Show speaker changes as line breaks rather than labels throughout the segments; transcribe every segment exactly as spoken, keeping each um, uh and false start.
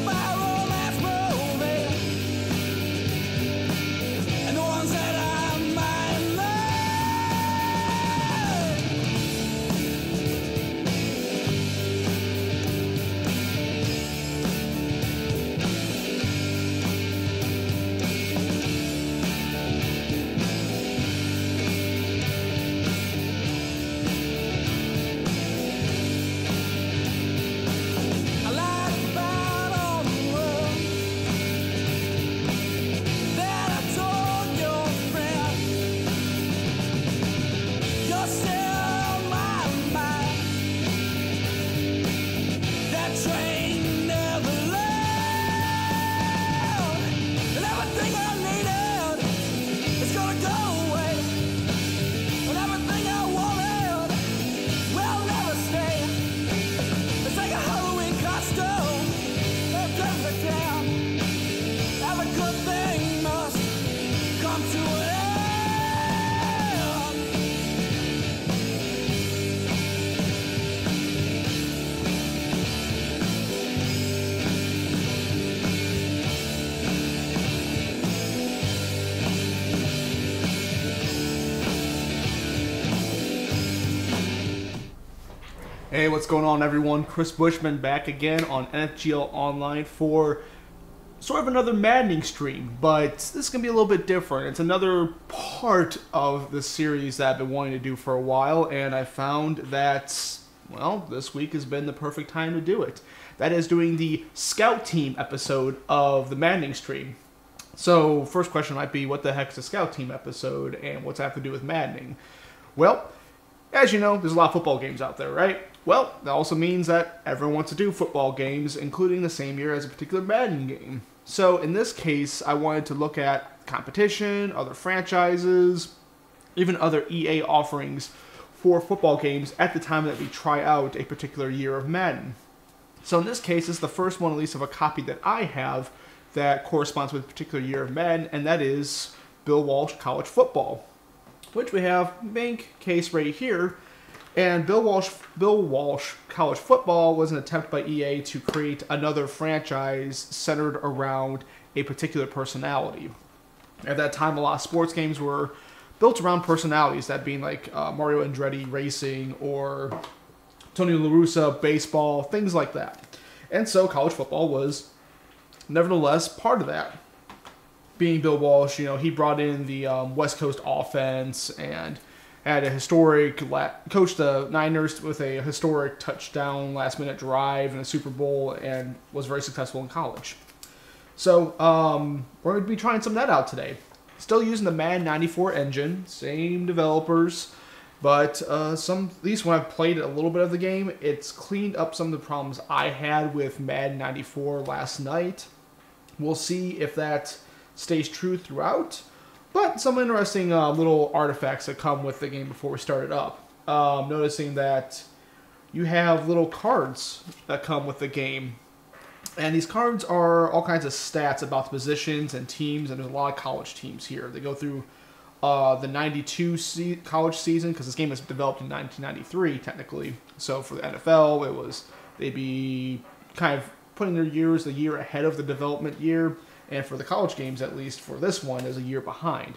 Hey, what's going on, everyone? Chris Bushman back again on N F G L Online for sort of another Maddening stream, but this is going to be a little bit different. It's another part of the series that I've been wanting to do for a while, and I found that, well, this week has been the perfect time to do it. That is doing the Scout Team episode of the Maddening stream. So, first question might be, what the heck is a Scout Team episode, and what's that have to do with Maddening? Well, as you know, there's a lot of football games out there, right? Well, that also means that everyone wants to do football games, including the same year as a particular Madden game. So in this case, I wanted to look at competition, other franchises, even other E A offerings for football games at the time that we try out a particular year of Madden. So in this case, it's the first one, at least, of a copy that I have that corresponds with a particular year of Madden, and that is Bill Walsh College Football, which we have main case right here. And Bill Walsh, Bill Walsh College Football was an attempt by E A to create another franchise centered around a particular personality. At that time, a lot of sports games were built around personalities, that being like uh, Mario Andretti racing or Tony La Russa baseball, things like that. And so college football was nevertheless part of that. Being Bill Walsh, you know, he brought in the um, West Coast offense and had a historic, coached the Niners with a historic touchdown, last-minute drive in a Super Bowl, and was very successful in college. So, um, we're going to be trying some of that out today. Still using the Madden ninety-four engine, same developers, but uh, some, at least when I've played a little bit of the game, it's cleaned up some of the problems I had with Madden ninety-four last night. We'll see if that stays true throughout. But some interesting uh, little artifacts that come with the game before we start it up. Um, noticing that you have little cards that come with the game. And these cards are all kinds of stats about the positions and teams, and there's a lot of college teams here. They go through uh, the ninety-two se college season, because this game was developed in nineteen ninety-three, technically. So for the N F L, it was, they'd be kind of putting their years a year ahead of the development year. And for the college games, at least for this one, is a year behind.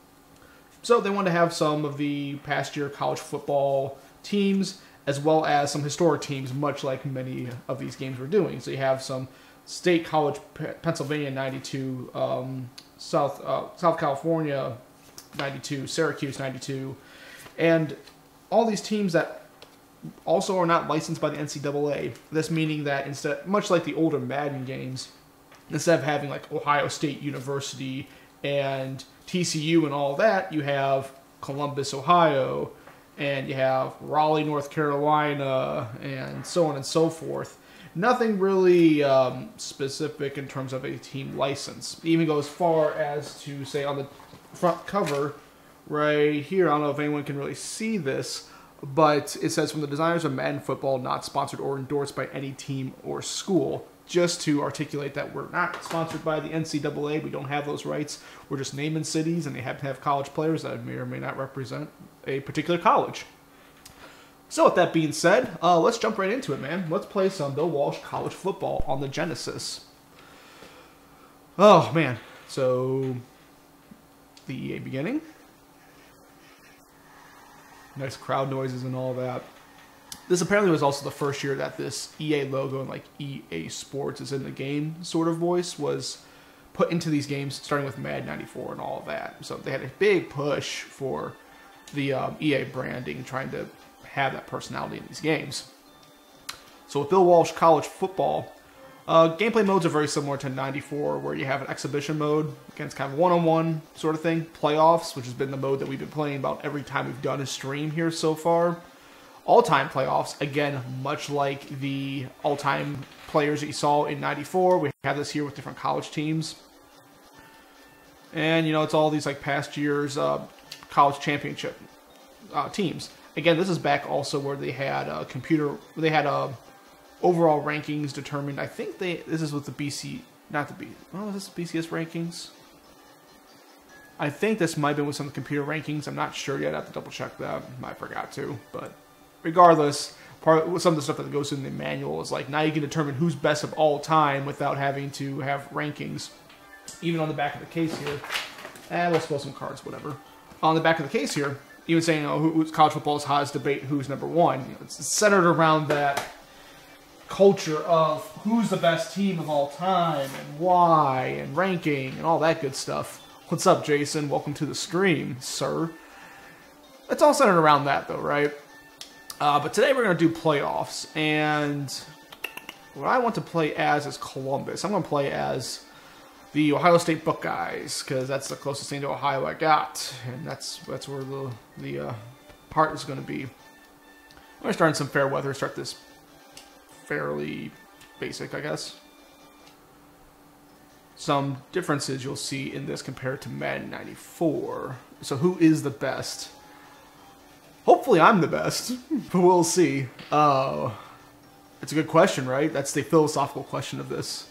So they want to have some of the past year college football teams, as well as some historic teams, much like many of these games were doing. So you have some State College Pennsylvania ninety-two, um, South uh, South California ninety-two, Syracuse ninety-two, and all these teams that also are not licensed by the N C double A. This meaning that instead, much like the older Madden games, instead of having like Ohio State University and T C U and all that, you have Columbus, Ohio, and you have Raleigh, North Carolina, and so on and so forth. Nothing really um, specific in terms of a team license. It even goes as far as to say on the front cover right here, I don't know if anyone can really see this, but it says, from the designers of Madden Football, not sponsored or endorsed by any team or school. Just to articulate that we're not sponsored by the N C double A. We don't have those rights. We're just naming cities, and they happen to have college players that may or may not represent a particular college. So with that being said, uh, let's jump right into it, man. Let's play some Bill Walsh College Football on the Genesis. Oh, man. So, the E A beginning. Nice crowd noises and all that. This apparently was also the first year that this E A logo and like E A Sports is in the game sort of voice was put into these games, starting with Madden ninety-four and all of that. So they had a big push for the um, E A branding, trying to have that personality in these games. So with Bill Walsh College Football, uh, gameplay modes are very similar to ninety-four, where you have an exhibition mode, again, it's kind of one-on-one sort of thing. Playoffs, which has been the mode that we've been playing about every time we've done a stream here so far. All-time playoffs, again, much like the all-time players that you saw in ninety-four, we have this here with different college teams. And, you know, it's all these, like, past years' uh, college championship uh, teams. Again, this is back also where they had a computer, they had a overall rankings determined. I think they, this is with the B C, not the B, oh, is this B C S rankings? I think this might have been with some computer rankings. I'm not sure yet. I have to double check that. I forgot to, but regardless, part of some of the stuff that goes in the manual is like, now you can determine who's best of all time without having to have rankings. Even on the back of the case here, and we'll spill some cards, whatever. On the back of the case here, even saying, you know, who, college football's hottest debate, who's number one. You know, it's centered around that culture of who's the best team of all time, and why, and ranking, and all that good stuff. What's up, Jason? Welcome to the stream, sir. It's all centered around that, though, right? Uh, but today we're going to do playoffs, and what I want to play as is Columbus. I'm going to play as the Ohio State Buckeyes, because that's the closest thing to Ohio I got, and that's that's where the the uh, part is going to be. I'm going to start in some fair weather, start this fairly basic, I guess. Some differences you'll see in this compared to Madden ninety-four. So who is the best? Hopefully I'm the best, but we'll see. Uh, it's a good question, right? That's the philosophical question of this.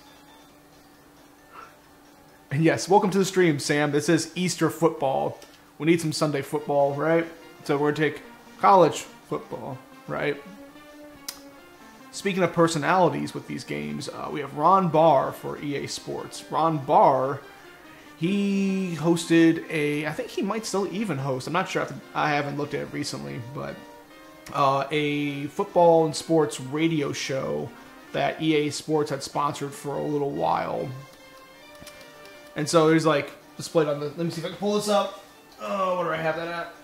And yes, welcome to the stream, Sam. This is Easter football. We need some Sunday football, right? So we're going to take college football, right? Speaking of personalities with these games, uh, we have Ron Barr for E A Sports. Ron Barr, he hosted a, I think he might still even host, I'm not sure, I haven't looked at it recently, but uh, a football and sports radio show that E A Sports had sponsored for a little while. And so he's like displayed on the, let me see if I can pull this up. Oh, where do I have that at?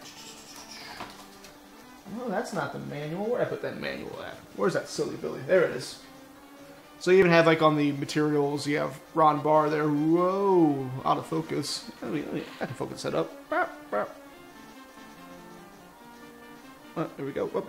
Oh, that's not the manual. Where did I put that manual at? Where's that silly Billy? There it is. So you even have, like, on the materials, you have Ron Barr there. Whoa, out of focus. Let me, let me, I can focus that up. Oh, there we go.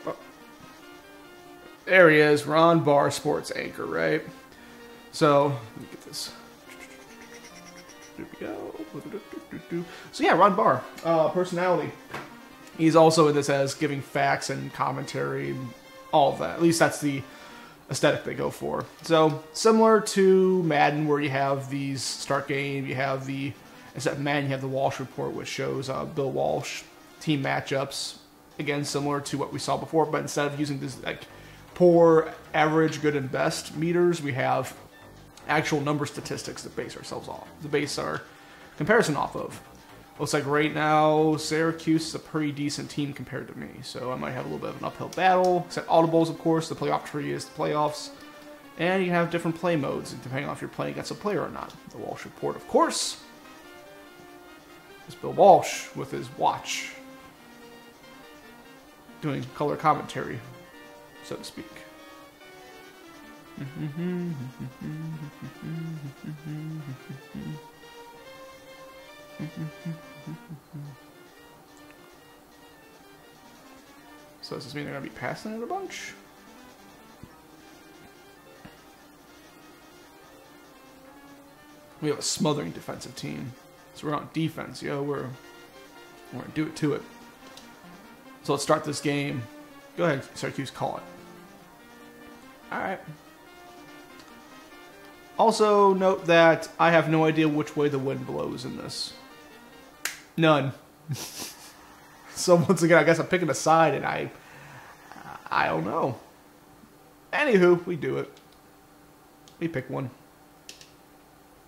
There he is, Ron Barr, sports anchor, right? So, let me get this. There we go. So yeah, Ron Barr, uh, personality. He's also in this as giving facts and commentary and all of that. At least that's the aesthetic they go for. So similar to Madden, where you have these start game, you have the, instead of Madden, you have the Walsh report, which shows uh, Bill Walsh team matchups. Again, similar to what we saw before, but instead of using this like poor, average, good, and best meters, we have actual number statistics to base ourselves off, to base our comparison off of. Looks like right now Syracuse is a pretty decent team compared to me, so I might have a little bit of an uphill battle. Except audibles, of course, the playoff tree is the playoffs, and you have different play modes depending on if you're playing against a player or not. The Walsh report, of course, is Bill Walsh with his watch, doing color commentary, so to speak. So does this mean they're going to be passing it a bunch? We have a smothering defensive team. So we're on defense, yo. We're, we're going to do it to it. So let's start this game. Go ahead, Syracuse, call it. Alright. Also, note that I have no idea which way the wind blows in this. None. So once again, I guess I'm picking a side, and I... I don't know. Anywho, we do it. We pick one.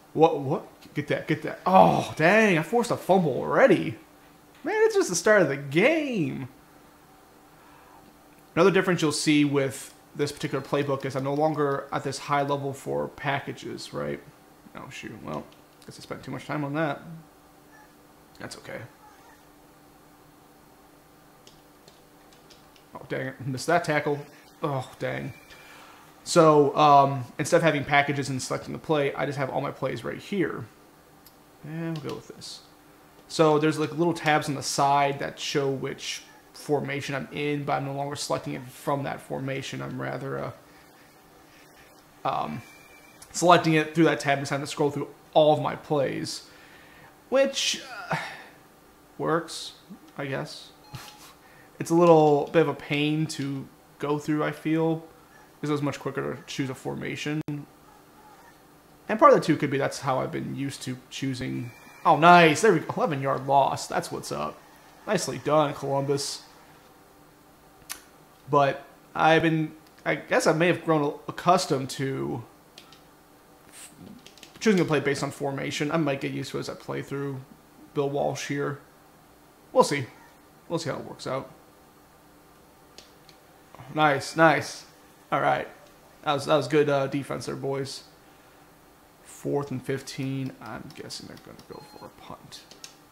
What? What? Get that, get that. Oh, dang, I forced a fumble already. Man, it's just the start of the game. Another difference you'll see with this particular playbook is I'm no longer at this high level for packages, right? Oh, shoot. Well, I guess I spent too much time on that. That's okay. Oh, dang it. Missed that tackle. Oh, dang. So, um, instead of having packages and selecting the play, I just have all my plays right here. And we'll go with this. So, there's like little tabs on the side that show which formation I'm in, but I'm no longer selecting it from that formation. I'm rather uh, um, selecting it through that tab and having to scroll through all of my plays, which uh, works, I guess. It's a little bit of a pain to go through, I feel, because it's much quicker to choose a formation. And part of that, too, could be that's how I've been used to choosing. Oh, nice. There we go. eleven yard loss. That's what's up. Nicely done, Columbus. But I've been, I guess I may have grown accustomed to choosing a play based on formation. I might get used to it as I play through Bill Walsh here. We'll see. We'll see how it works out. Nice, nice. All right. That was, that was good uh, defense there, boys. Fourth and fifteen. I'm guessing they're going to go for a punt.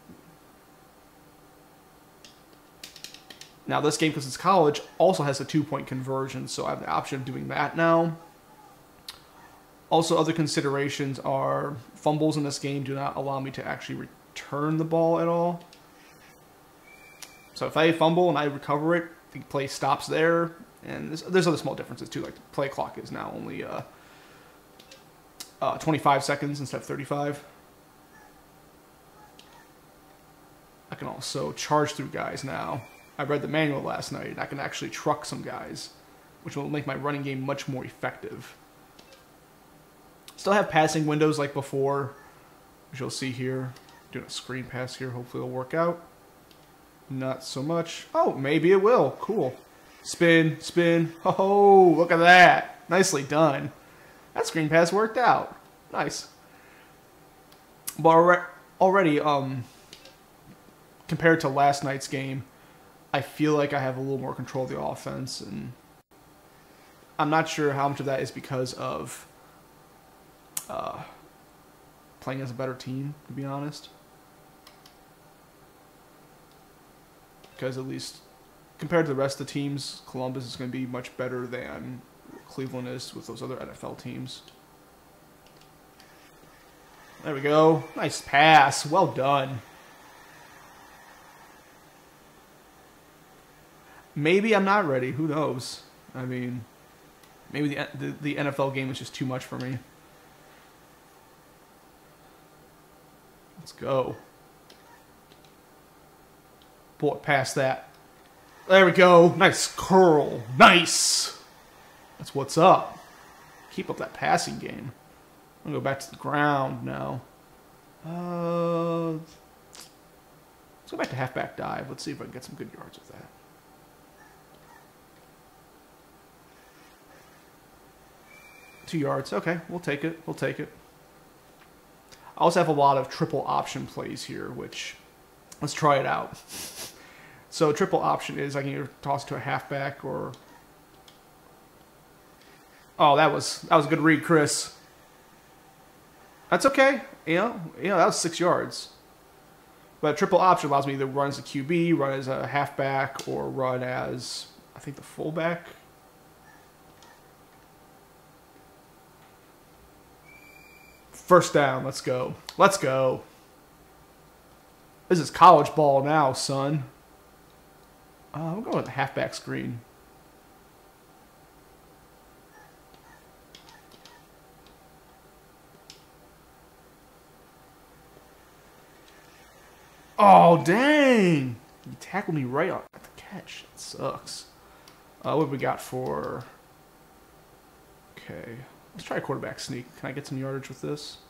Now, this game, because it's college, also has a two-point conversion, so I have the option of doing that now. Also, other considerations are fumbles in this game do not allow me to actually return the ball at all. So if I fumble and I recover it, the play stops there. And there's, there's other small differences, too, like the play clock is now only uh, uh, twenty-five seconds instead of thirty-five. I can also charge through guys now. I read the manual last night, and I can actually truck some guys, which will make my running game much more effective. Still have passing windows like before, which you'll see here. Doing a screen pass here, hopefully it'll work out. Not so much. Oh, maybe it will. Cool. Spin, spin. Oh, look at that. Nicely done. That screen pass worked out. Nice. But already, um, compared to last night's game, I feel like I have a little more control of the offense, and I'm not sure how much of that is because of uh, playing as a better team, to be honest. Because at least compared to the rest of the teams, Columbus is going to be much better than Cleveland is with those other N F L teams. There we go. Nice pass. Well done. Maybe I'm not ready. Who knows? I mean, maybe the, the, the N F L game is just too much for me. Let's go. Pull it past that. There we go. Nice curl. Nice. That's what's up. Keep up that passing game. I'm going to go back to the ground now. Uh, let's go back to halfback dive. Let's see if I can get some good yards with that. Two yards. Okay, we'll take it. We'll take it. I also have a lot of triple option plays here, which, let's try it out. So triple option is I can either toss to a halfback or... Oh, that was that was a good read, Chris. That's okay. You know, you know that was six yards. But triple option allows me to run as a Q B, run as a halfback, or run as, I think, the fullback. First down. Let's go. Let's go. This is college ball now, son. Uh, we'll go with the halfback screen. Oh, dang! You tackled me right at the catch. It sucks. Uh, what have we got for... Okay. Let's try a quarterback sneak. Can I get some yardage with this?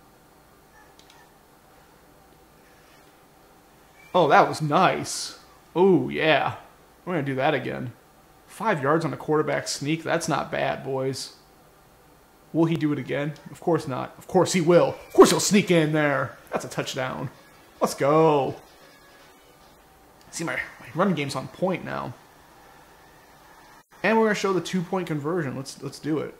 Oh, that was nice. Oh, yeah. We're going to do that again. Five yards on a quarterback sneak. That's not bad, boys. Will he do it again? Of course not. Of course he will. Of course he'll sneak in there. That's a touchdown. Let's go. See, my, my run game's on point now. And we're going to show the two-point conversion. Let's, let's do it.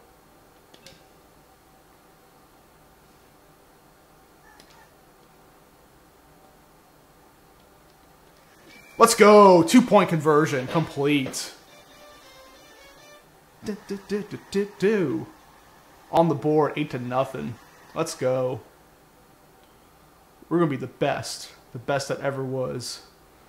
Let's go! Two-point conversion. Complete. Do, do, do, do, do, do. On the board, eight to nothing. Let's go. We're going to be the best. The best that ever was.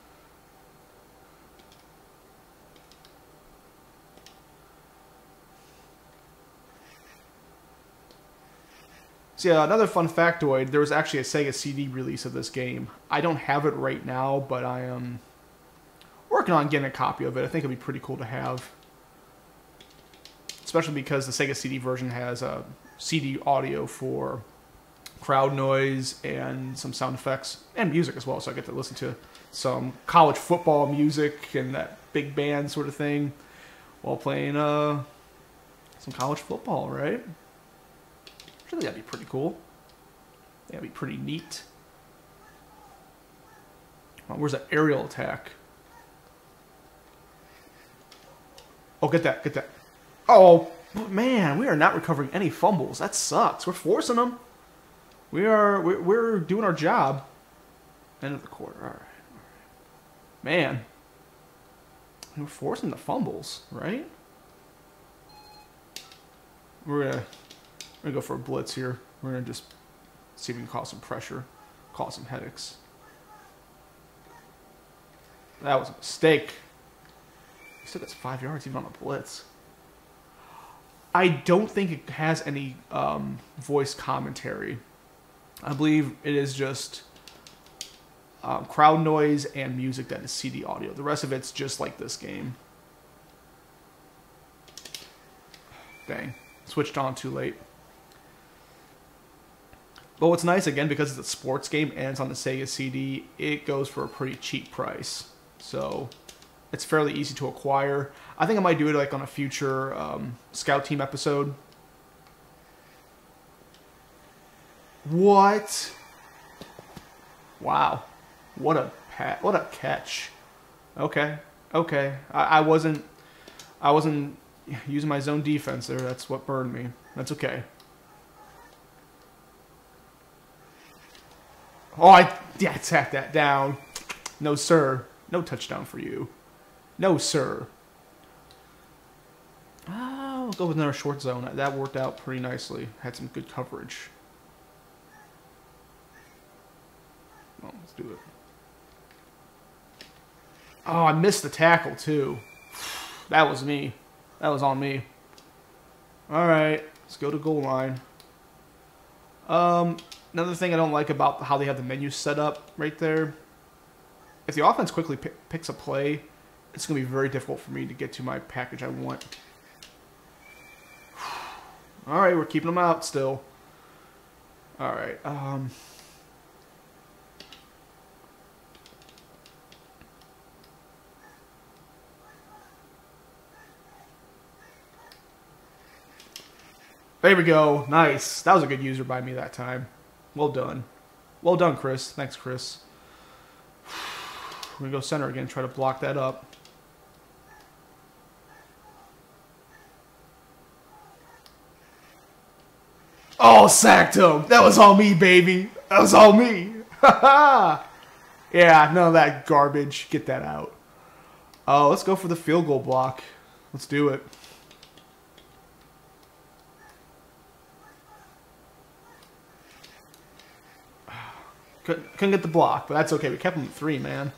So yeah, another fun factoid, there was actually a Sega C D release of this game. I don't have it right now, but I am working on getting a copy of it. I think it'd be pretty cool to have. Especially because the Sega C D version has a C D audio for crowd noise and some sound effects and music as well. So I get to listen to some college football music and that big band sort of thing while playing uh, some college football, right? I think that'd be pretty cool. That'd be pretty neat. Oh, where's that aerial attack? Oh, get that, get that. Oh, man, we are not recovering any fumbles. That sucks. We're forcing them. We are, we're, we're doing our job. End of the quarter. All right. All right. Man. We're forcing the fumbles, right? We're going to we're gonna go for a blitz here. We're going to just see if we can cause some pressure, cause some headaches. That was a mistake. He still gets five yards even on a blitz. I don't think it has any um, voice commentary. I believe it is just um, crowd noise and music that is C D audio. The rest of it's just like this game. Dang. Switched on too late. But what's nice, again, because it's a sports game and it's on the Sega C D, it goes for a pretty cheap price. So it's fairly easy to acquire. I think I might do it like on a future um, Scout Team episode. What? Wow. What a pat! What a catch. Okay. Okay. I, I wasn't. I wasn't using my zone defense there. That's what burned me. That's okay. Oh, I yeah, tacked that down. No, sir. No touchdown for you. No, sir. Oh, we'll go with another short zone. That worked out pretty nicely. Had some good coverage. Oh, let's do it. Oh, I missed the tackle, too. That was me. That was on me. All right, let's go to goal line. Um, another thing I don't like about how they have the menu set up right there. If the offense quickly p picks a play, it's going to be very difficult for me to get to my package I want. All right, we're keeping them out still. All right. Um, there we go. Nice. That was a good user by me that time. Well done. Well done, Chris. Thanks, Chris. We're going to go center again, try to block that up. Oh, sacked him. That was all me, baby. That was all me. Yeah, none of that garbage. Get that out. Oh, let's go for the field goal block. Let's do it. Couldn't, couldn't get the block, but that's okay. We kept him at three, man.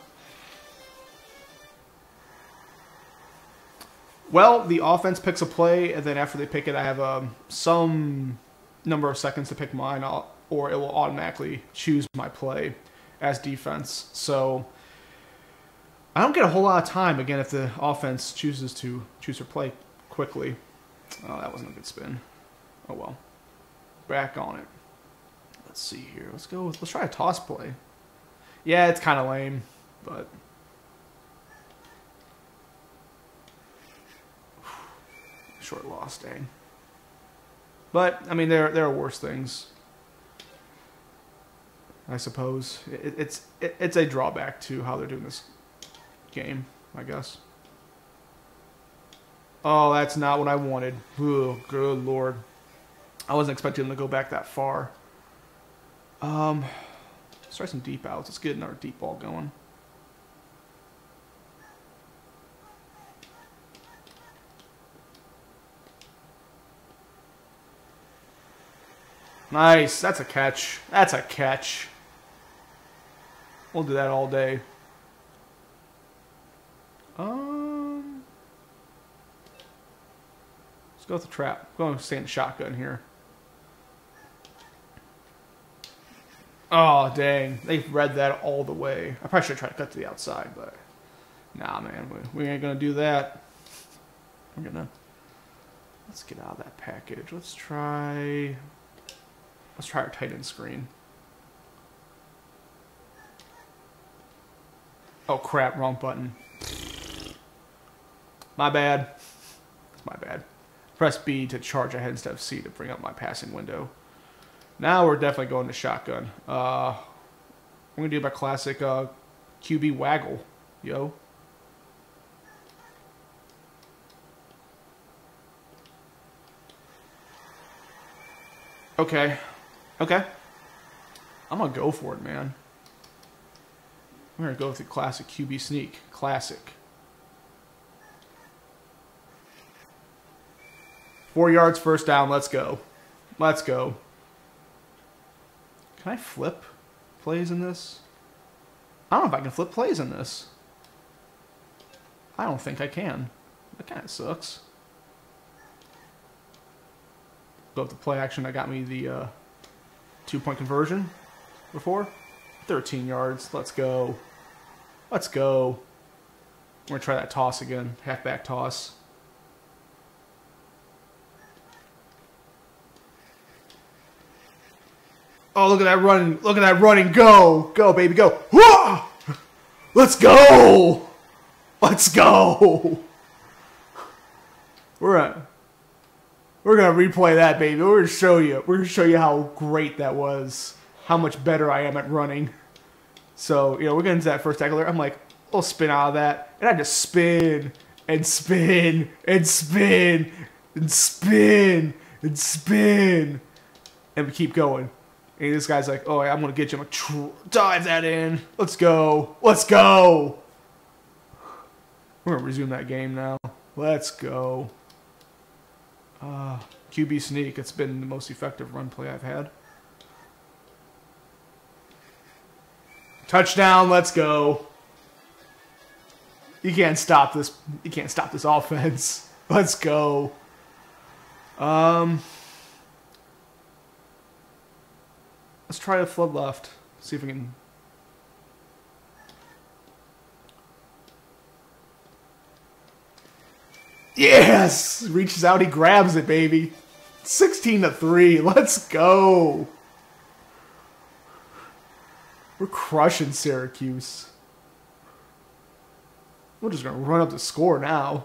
Well, the offense picks a play, and then after they pick it, I have um, some number of seconds to pick mine, or it will automatically choose my play as defense. So I don't get a whole lot of time, again, if the offense chooses to choose their play quickly. Oh, that wasn't a good spin. Oh, well. Back on it. Let's see here. Let's go with, let's try a toss play. Yeah, it's kind of lame, but short loss, dang. But, I mean, there, there are worse things. I suppose. It, it's, it, it's a drawback to how they're doing this game, I guess. Oh, that's not what I wanted. Oh, good lord. I wasn't expecting them to go back that far. Um, let's try some deep outs. Let's get another deep ball going. Nice. That's a catch. That's a catch. We'll do that all day. Um, let's go with the trap. I'm going to stay in the shotgun here. Oh, dang. They read that all the way. I probably should try to cut to the outside, but nah, man. We, we ain't going to do that. We're going to... Let's get out of that package. Let's try... Let's try our tight end screen. Oh, crap. Wrong button. My bad. That's my bad. Press B to charge ahead instead of C to bring up my passing window. Now we're definitely going to shotgun. Uh, I'm going to do my classic uh, Q B waggle. Yo. Okay. Okay. I'm going to go for it, man. I'm going to go with the classic Q B sneak. Classic. Four yards, first down. Let's go. Let's go. Can I flip plays in this? I don't know if I can flip plays in this. I don't think I can. That kind of sucks. Go with the play action that got me the uh, two-point conversion before. thirteen yards. Let's go. Let's go. We're going to try that toss again. Halfback toss. Oh, look at that running. Look at that running. Go. Go, baby. Go. Whoa! Let's go. Let's go. We're at, we're going to replay that, baby. We're going to show you. We're going to show you how great that was. How much better I am at running. So, you know, we're getting to that first tackle there. I'm like, I'll spin out of that. And I just spin and spin and spin and spin and spin. And we keep going. And this guy's like, oh, I'm going to get you. I'm going to dive that in. Let's go. Let's go. We're going to resume that game now. Let's go. Uh, Q B sneak. It's been the most effective run play I've had. Touchdown. Let's go. You can't stop this. You can't stop this offense. Let's go. Um... Let's try a flood left. See if we can... Yes! Reaches out, he grabs it, baby. sixteen to three. Let's go. We're crushing Syracuse. We're just going to run up the score now.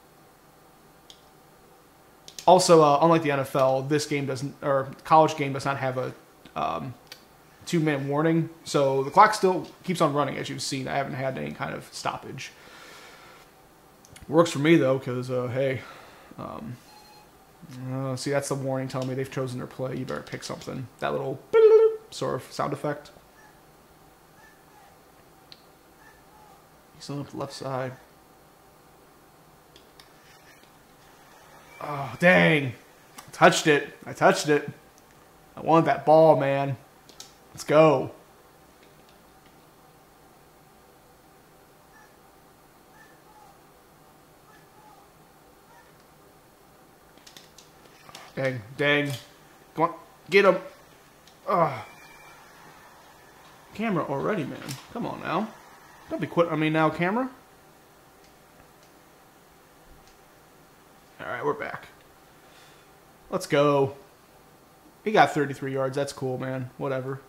Also, uh, unlike the N F L, this game doesn't... Or college game does not have a... Um, two-minute warning, so the clock still keeps on running, as you've seen. I haven't had any kind of stoppage. Works for me, though, because, uh, hey, um, uh, see, that's the warning telling me they've chosen their play. You better pick something. That little sort of sound effect. He's on the left side. Oh, dang. I touched it. I touched it. I want that ball, man. Let's go. Dang, dang. Come on, get him. Ugh. Camera already, man. Come on now. Don't be quitting on me now, camera. Alright, we're back. Let's go. He got thirty-three yards. That's cool, man. Whatever.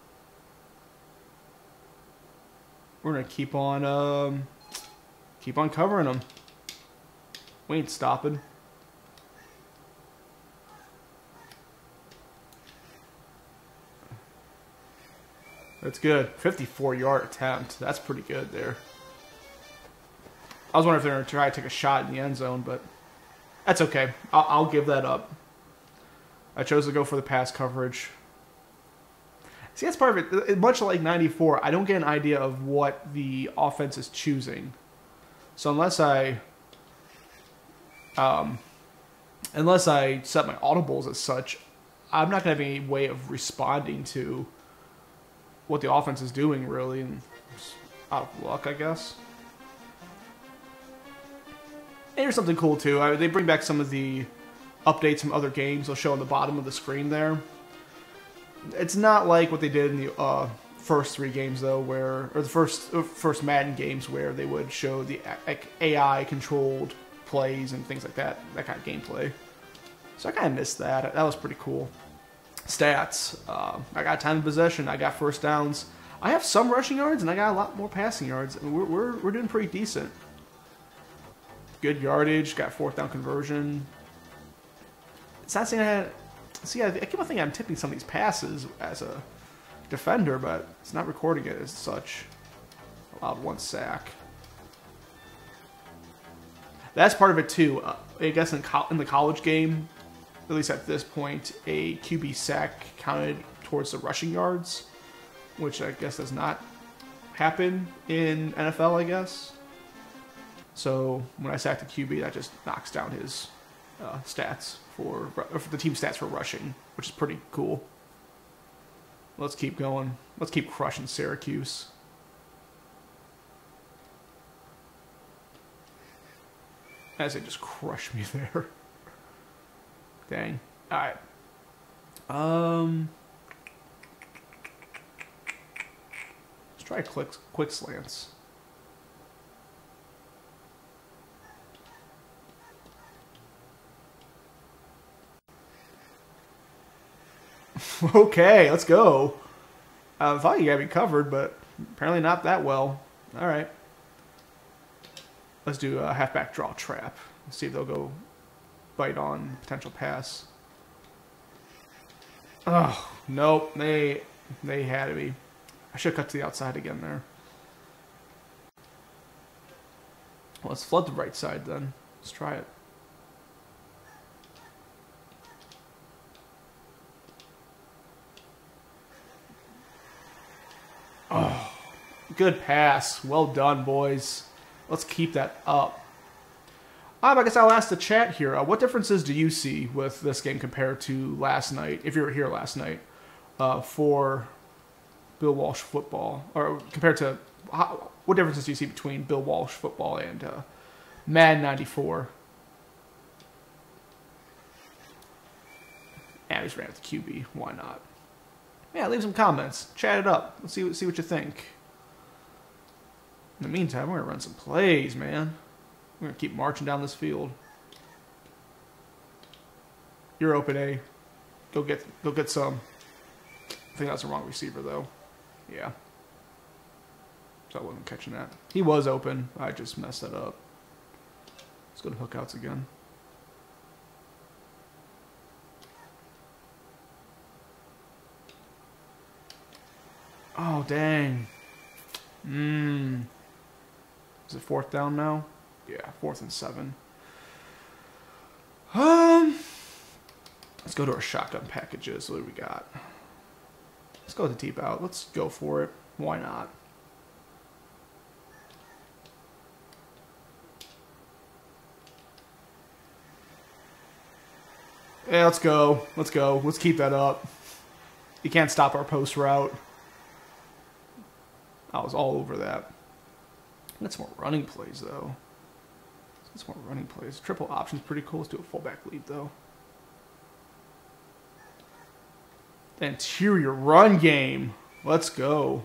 We're going to keep on, um, keep on covering them. We ain't stopping. That's good. fifty-four yard attempt. That's pretty good there. I was wondering if they were going to try to take a shot in the end zone, but that's okay. I'll, I'll give that up. I chose to go for the pass coverage. See, that's part of it. Much like ninety-four, I don't get an idea of what the offense is choosing. So unless I, um, unless I set my audibles as such, I'm not going to have any way of responding to what the offense is doing, really. And just out of luck, I guess. And here's something cool, too. I, they bring back some of the updates from other games. They'll show on the bottom of the screen there. It's not like what they did in the uh, first three games, though, where or the first uh, first Madden games, where they would show the A I-controlled plays and things like that, that kind of gameplay. So I kind of missed that. That was pretty cool. Stats. Uh, I got time of possession. I got first downs. I have some rushing yards, and I got a lot more passing yards. I mean, we're, we're, we're doing pretty decent. Good yardage. Got fourth down conversion. It's not saying I had... See, I, I keep on thinking I'm tipping some of these passes as a defender, but it's not recording it as such. Allowed one sack. That's part of it, too. Uh, I guess in, in the college game, at least at this point, a Q B sack counted towards the rushing yards, which I guess does not happen in N F L, I guess. So when I sack the Q B, that just knocks down his uh, stats for, for the team stats for rushing, which is pretty cool. Let's keep going. Let's keep crushing Syracuse. As they just crush me there. Dang. Alright. Um, let's try quick, quick slants. Okay, let's go. I thought you had me covered, but apparently not that well. All right. Let's do a halfback draw trap. Let's see if they'll go bite on potential pass. Oh, nope. They, they had me. I should cut to the outside again there. Well, let's flood the right side then. Let's try it. Oh, good pass. Well done, boys. Let's keep that up. Um, I guess I'll ask the chat here. Uh, what differences do you see with this game compared to last night, if you were here last night, uh, for Bill Walsh football? Or compared to, how, what differences do you see between Bill Walsh football and uh, Madden ninety-four? Yeah, we just ran with the Q B. Why not? Yeah, leave some comments. Chat it up. Let's see, see what you think. In the meantime, we're going to run some plays, man. We're going to keep marching down this field. You're open, A. Go get, go get some. I think that's the wrong receiver, though. Yeah. So I wasn't catching that. He was open. I just messed that up. Let's go to hookouts again. Oh, dang. Mmm. Is it fourth down now? Yeah, fourth and seven. Um, let's go to our shotgun packages. What do we got? Let's go with the deep out. Let's go for it. Why not? Yeah, let's go. Let's go. Let's keep that up. You can't stop our post route. I was all over that. Let's more running plays, though. Let's more running plays. Triple option's pretty cool. Let's do a fullback lead, though. The interior run game. Let's go.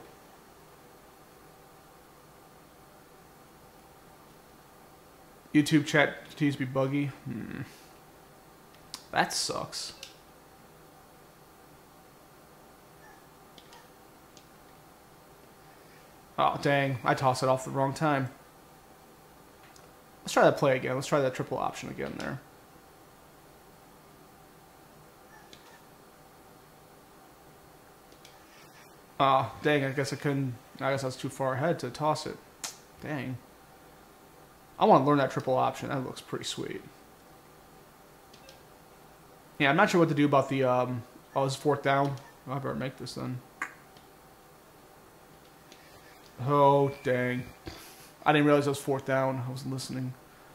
YouTube chat continues to be buggy. Hmm. That sucks. Oh, dang. I tossed it off the wrong time. Let's try that play again. Let's try that triple option again there. Ah, oh, dang, I guess I couldn't... I guess I was too far ahead to toss it. Dang. I want to learn that triple option. That looks pretty sweet. Yeah, I'm not sure what to do about the... Um, oh, it's fourth down. Oh, I better make this then. Oh, dang. I didn't realize it was fourth down. I wasn't listening.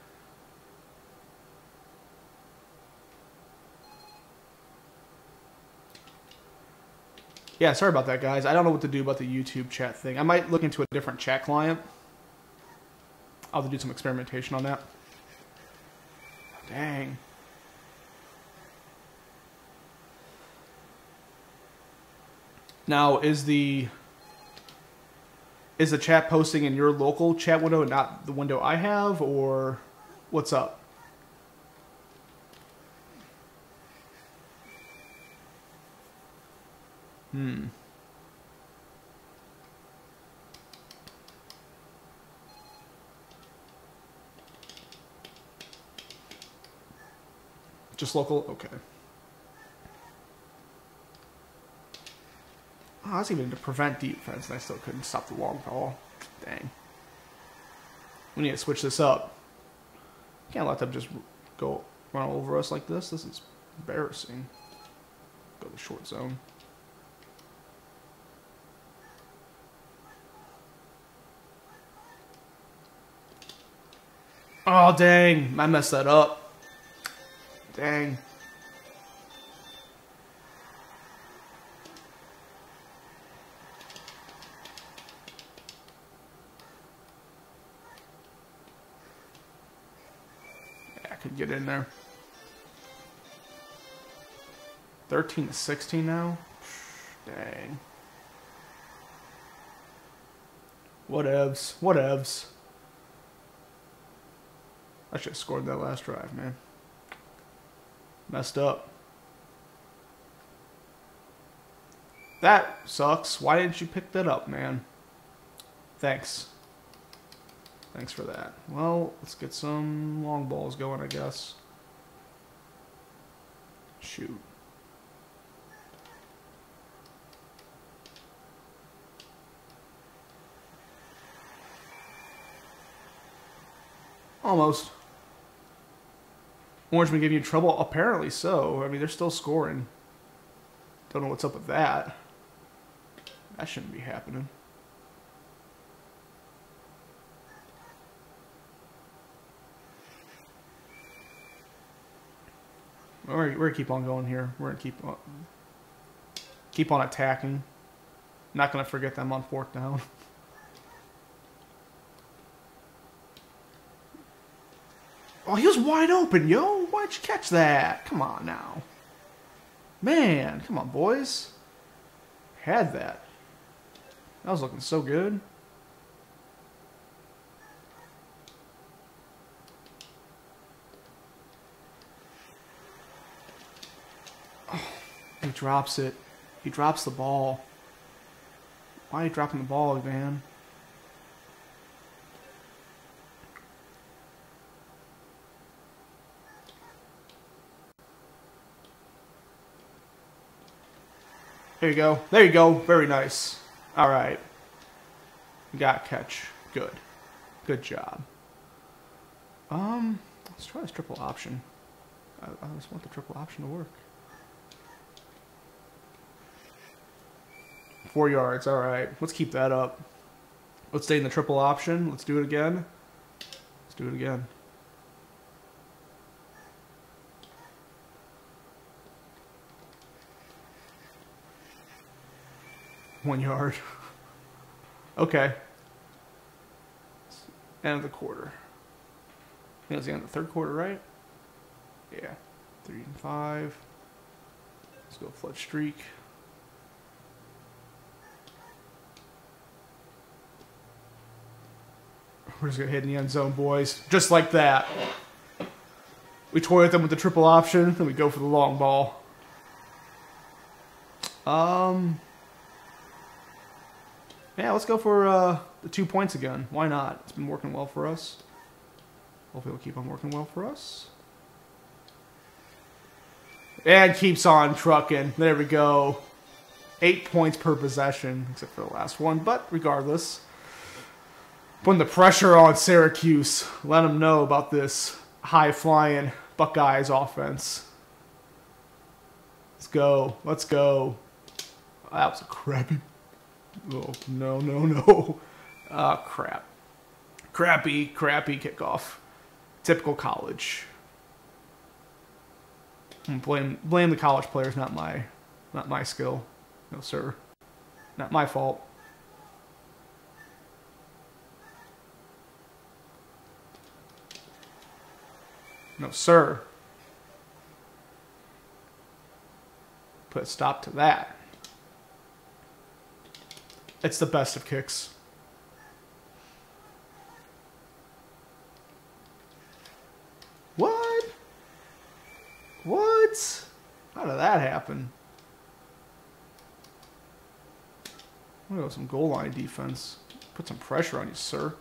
Yeah, sorry about that, guys. I don't know what to do about the YouTube chat thing. I might look into a different chat client. I'll have to do some experimentation on that. Dang. Now, is the... Is the chat posting in your local chat window and not the window I have, or what's up? Hmm. Just local? Okay. Oh, I was even to prevent defense, and I still couldn't stop the long ball. Dang. We need to switch this up. Can't let them just go run over us like this. This is embarrassing. Go to the short zone. Oh, dang. I messed that up. Dang. Could get in there. thirteen to sixteen now? Dang. Whatevs. Whatevs. I should have scored that last drive, man. Messed up. That sucks. Why didn't you pick that up, man? Thanks. Thanks for that. Well, let's get some long balls going, I guess. Shoot. Almost. Orange been giving you trouble? Apparently so. I mean, they're still scoring. Don't know what's up with that. That shouldn't be happening. We're, we're gonna keep on going here. We're gonna keep on, keep on attacking. Not gonna forget them on fourth down. Oh, he was wide open, yo. Why'd you catch that? Come on now, man. Come on, boys. Had that. That was looking so good. He drops it. He drops the ball. Why are you dropping the ball, man? There you go. There you go. Very nice. All right. Got catch. Good. Good job. Um, let's try this triple option. I, I just want the triple option to work. Four yards, all right. Let's keep that up. Let's stay in the triple option. Let's do it again. Let's do it again. One yard. Okay. End of the quarter. I think it was the end of the third quarter, right? Yeah. Three and five. Let's go flood streak. We're just going to hit in the end zone, boys. Just like that. We toy with them with the triple option, and we go for the long ball. Um, yeah, let's go for uh, the two points again. Why not? It's been working well for us. Hopefully it'll keep on working well for us. And keeps on trucking. There we go. Eight points per possession, except for the last one. But regardless, putting the pressure on Syracuse. Let them know about this high-flying Buckeyes offense. Let's go. Let's go. That was a crappy... Oh, no, no, no. Ah, oh, crap. Crappy, crappy kickoff. Typical college. Blame, blame the college players, not my, not my skill. No, sir. Not my fault. No, sir. Put a stop to that. It's the best of kicks. What? What? How did that happen? I'm gonna go some goal line defense. Put some pressure on you, sir.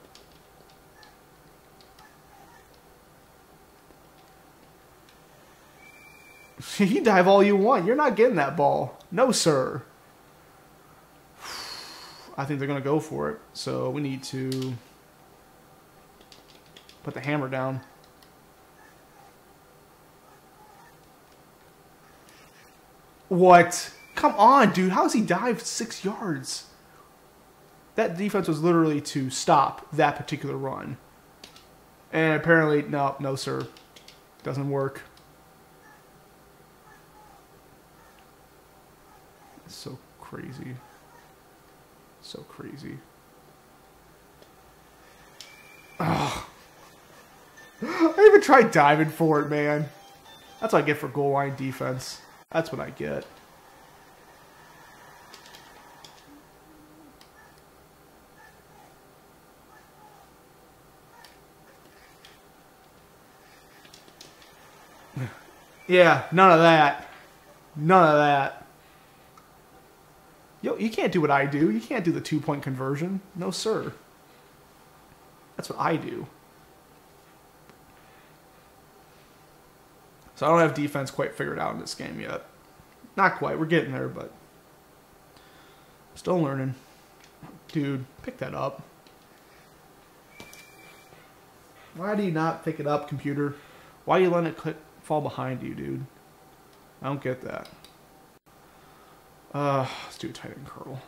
You dive all you want. You're not getting that ball. No, sir. I think they're going to go for it. So we need to put the hammer down. What? Come on, dude. How's he dived six yards? That defense was literally to stop that particular run. And apparently, no, no, sir. Doesn't work. It's so crazy. So crazy. Oh. I even tried diving for it, man. That's what I get for goal line defense. That's what I get. Yeah, none of that. None of that. Yo, you can't do what I do. You can't do the two-point conversion. No, sir. That's what I do. So I don't have defense quite figured out in this game yet. Not quite. We're getting there, but still learning. Dude, pick that up. Why do you not pick it up, computer? Why do you let it fall behind you, dude? I don't get that. Uh, let's do a tight end curl.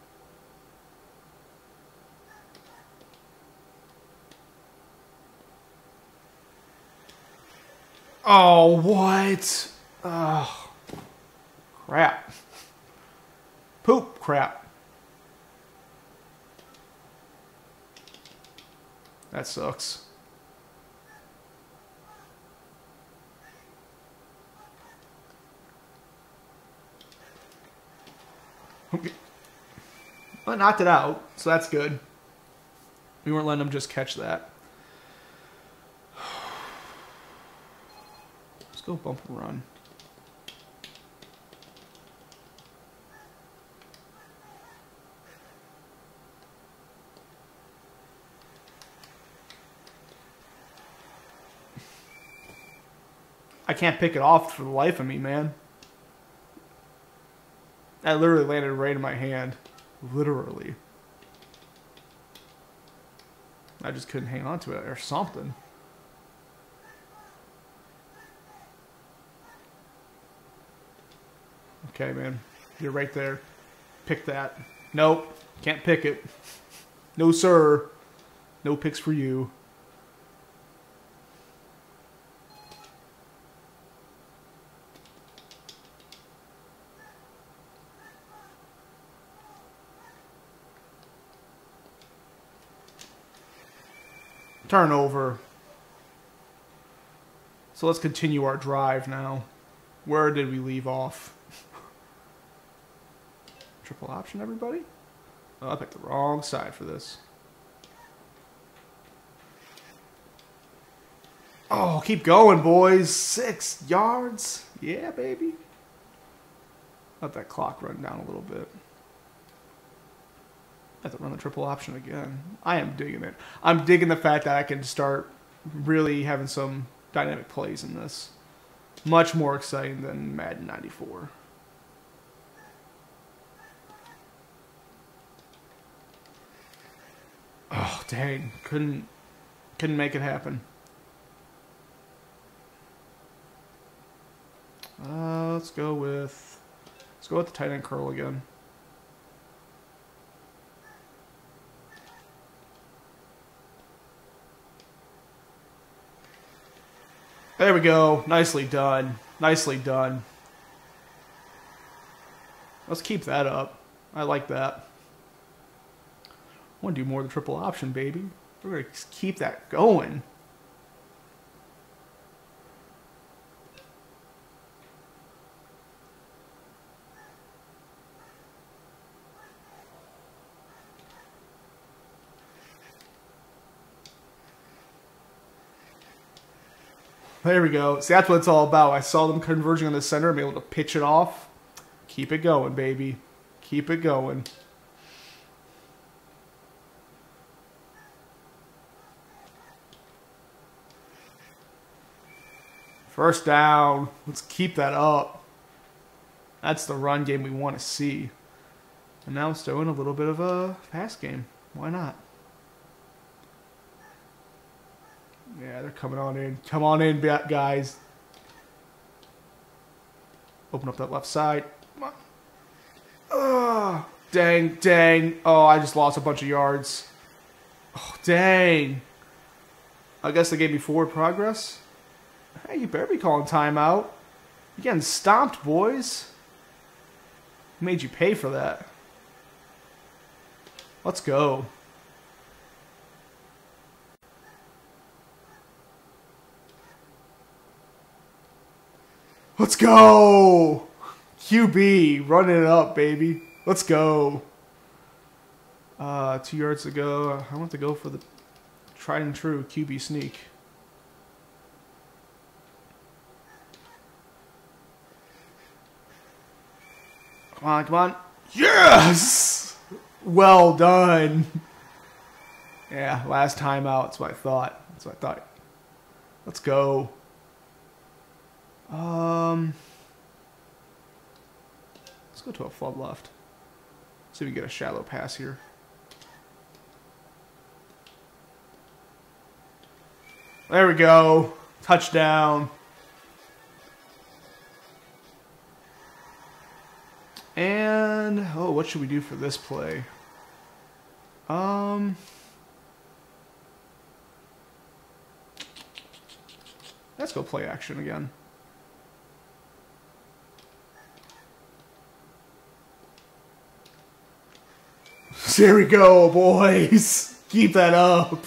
Oh, what? Oh, crap. Poop crap. That sucks. Okay. Well, knocked it out, so that's good. We weren't letting them just catch that. Let's go bump and run. I can't pick it off for the life of me, man. That literally landed right in my hand. Literally. I just couldn't hang on to it or something. Okay, man. You're right there. Pick that. Nope. Can't pick it. No, sir. No picks for you. Turnover. So let's continue our drive now. Where did we leave off? Triple option, everybody? Oh, I picked the wrong side for this. Oh, keep going, boys. Six yards. Yeah, baby. Let that clock run down a little bit. I have to run the triple option again. I am digging it. I'm digging the fact that I can start really having some dynamic plays in this. Much more exciting than Madden ninety-four. dang. Couldn't, couldn't make it happen. Uh, let's go with, let's go with the tight end curl again. There we go. Nicely done. Nicely done. Let's keep that up. I like that. I want to do more of the triple option, baby. We're going to keep that going. There we go. See, that's what it's all about. I saw them converging on the center. I'm able to pitch it off. Keep it going, baby. Keep it going. First down. Let's keep that up. That's the run game we want to see. And now let's throw in a little bit of a pass game. Why not? Yeah, they're coming on in. Come on in, guys. Open up that left side. Come on. Oh, dang, dang. Oh, I just lost a bunch of yards. Oh, dang. I guess they gave me forward progress. Hey, you better be calling timeout. You're getting stomped, boys. Who made you pay for that? Let's go. Let's go! Q B, running it up, baby. Let's go. Uh, two yards to go. I want to go for the tried and true Q B sneak. Come on, come on. Yes! Well done. Yeah, last time out. That's what I thought. That's what I thought. Let's go. Um, let's go to a flood left. See if we get a shallow pass here. There we go. Touchdown. And, oh, what should we do for this play? Um, let's go play action again. There we go, boys. Keep that up.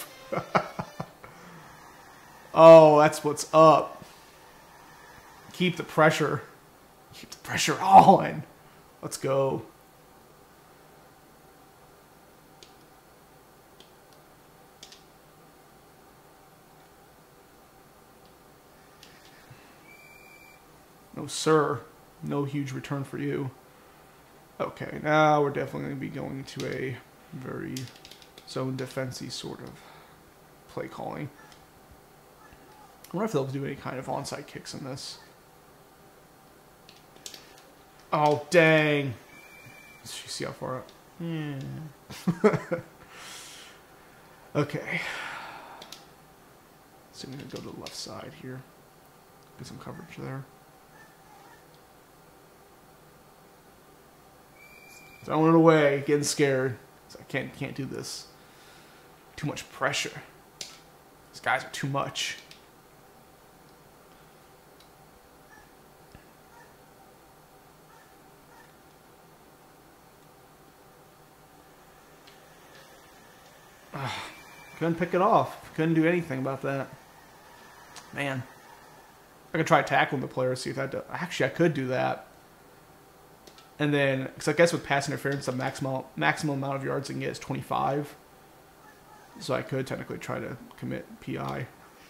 Oh, that's what's up. Keep the pressure. Keep the pressure on. Let's go. No, sir. No huge return for you. Okay, now we're definitely going to be going to a very zone defense-y sort of play calling. I wonder if they'll do any kind of onside kicks in this. Oh, dang. Let's see how far up. Hmm. Okay. So I'm going to go to the left side here. Get some coverage there. Throwing it away, getting scared. I can't can't do this. Too much pressure. These guys are too much. Ugh, couldn't pick it off. Couldn't do anything about that. Man. I could try tackling the player, see if that does. Actually, I could do that. And then, because I guess with pass interference, the maximum maximum amount of yards I can get is twenty-five. So I could technically try to commit P I.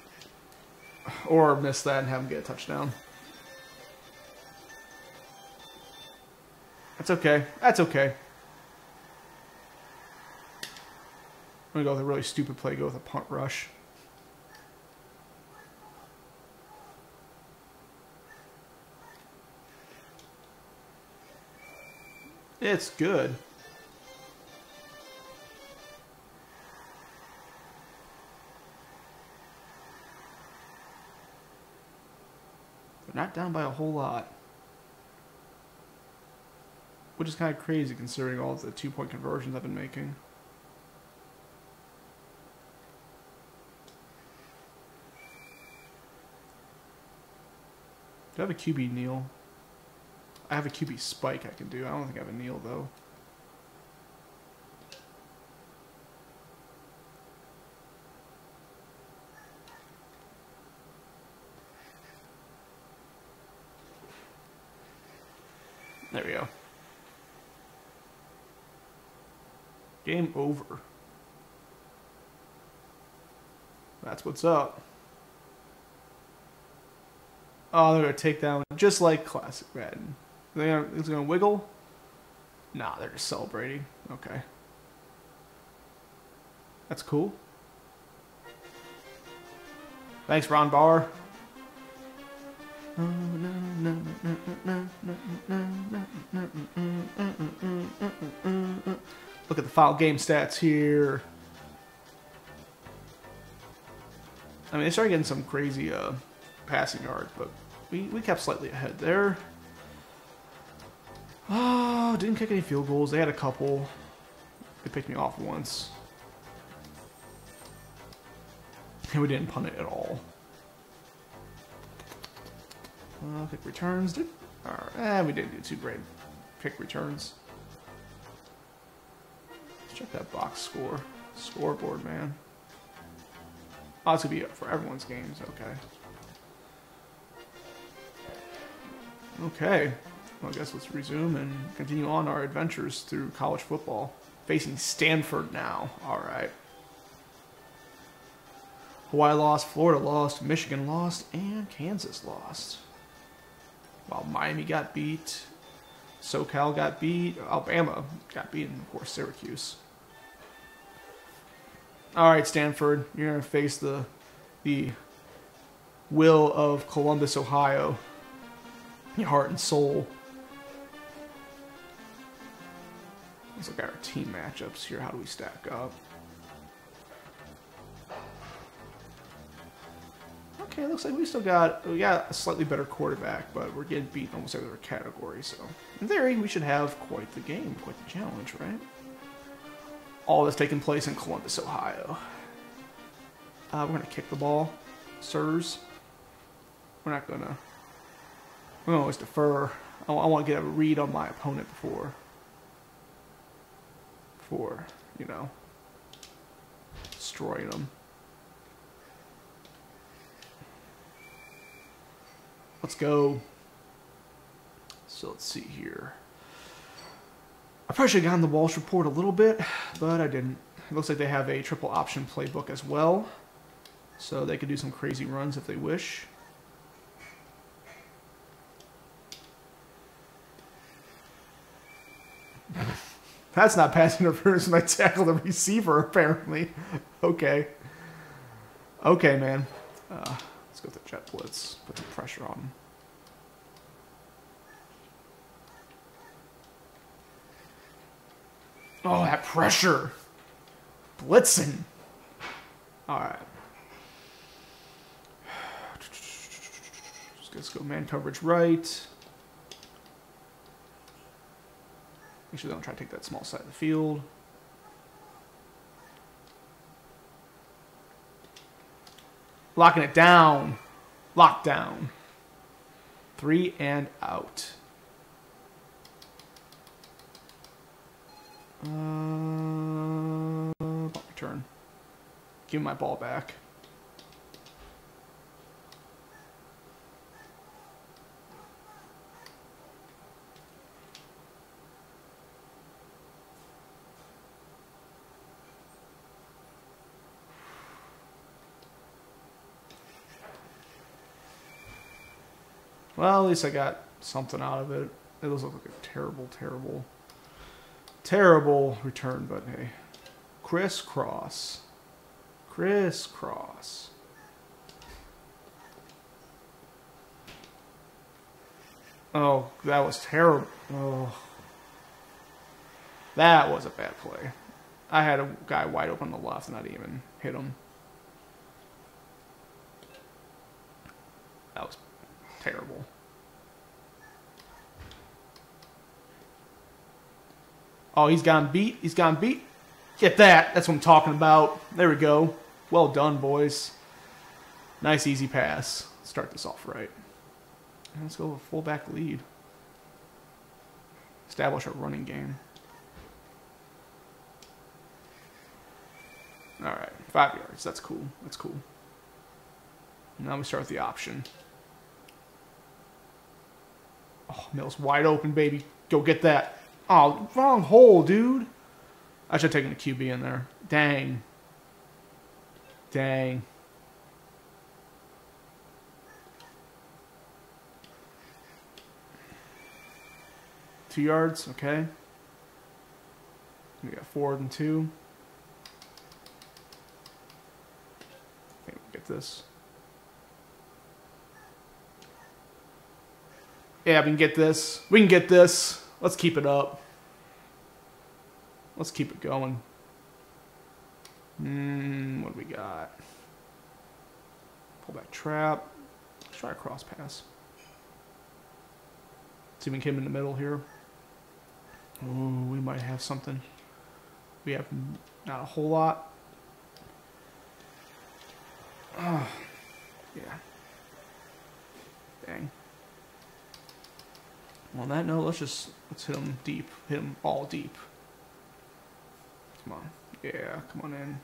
Or miss that and have him get a touchdown. That's okay. That's okay. I'm going to go with a really stupid play, go with a punt rush. It's good. not down by a whole lot. Which is kind of crazy considering all the two-point conversions I've been making. Do I have a Q B kneel? I have a Q B spike I can do. I don't think I have a kneel though. There we go. Game over. That's what's up. Oh, they're going to take down just like classic Madden. They're going to wiggle? Nah, they're just celebrating. Okay. That's cool. Thanks, Ron Barr. Look at the final game stats here. I mean, they started getting some crazy uh, passing yards, but we, we kept slightly ahead there. Oh, didn't kick any field goals. They had a couple. They picked me off once. And we didn't punt it at all. Uh, kick returns. Did, right. eh, we didn't do too great. Kick returns. Let's check that box score. Scoreboard, man. Oh, it's going to be for everyone's games. Okay. Okay. Well, I guess let's resume and continue on our adventures through college football. Facing Stanford now. All right. Hawaii lost, Florida lost, Michigan lost, and Kansas lost. While Miami got beat, SoCal got beat, Alabama got beat, and of course Syracuse. All right, Stanford, you're gonna face the the will of Columbus, Ohio. Your heart and soul. Let's look at our team matchups here. How do we stack up? Okay, looks like we still got we got a slightly better quarterback, but we're getting beat in almost every other category. So, in theory, we should have quite the game, quite the challenge, right? All this taking place in Columbus, Ohio. Uh, we're gonna kick the ball, sirs. We're not gonna. We're gonna always defer. I, I want to get a read on my opponent before, before you know, destroying them. Let's go. So let's see here. I probably should have gotten the Walsh report a little bit, but I didn't. It looks like they have a triple option playbook as well, so they could do some crazy runs if they wish. That's not pass interference when I tackle the receiver, apparently. Okay. Okay, man. Uh, let's go with the jet blitz. Put some pressure on him. Oh, that pressure. Blitzing. All right. Let's go man coverage right. Make sure they don't try to take that small side of the field. Locking it down. Lockdown. Three and out. Uh, ball return. Give me my ball back. Well, at least I got something out of it. It does look like a terrible, terrible, terrible return, but hey. Crisscross. Crisscross. Oh, that was terrible. Oh. That was a bad play. I had a guy wide open on the left and I didn't even hit him. That was terrible. Oh, he's gotten beat. He's gotten beat. Get that. That's what I'm talking about. There we go. Well done, boys. Nice, easy pass. Start this off right. And let's go with a fullback lead. Establish a running game. All right, five yards. That's cool. That's cool. Now we start with the option. Oh, Mills wide open, baby. Go get that. Oh, wrong hole, dude. I should have taken the Q B in there. Dang. Dang. Two yards, okay. We got forward and two. I think we get this. Yeah, we can get this. We can get this. Let's keep it up. Let's keep it going. Hmm, what do we got? Pull back trap. Let's try a cross pass. See if we can get him in the middle here. Ooh, we might have something. We have not a whole lot. Oh, yeah. Dang. Well, on that note, let's just let's hit him deep. Hit him all deep. Come on. Yeah, come on in.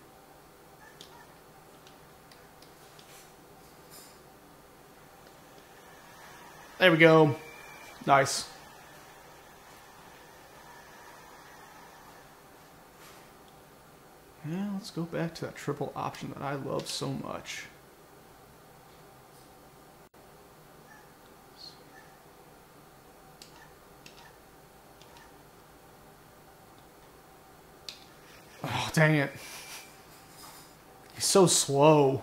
There we go. Nice. Yeah, let's go back to that triple option that I love so much. Oh, dang it. He's so slow.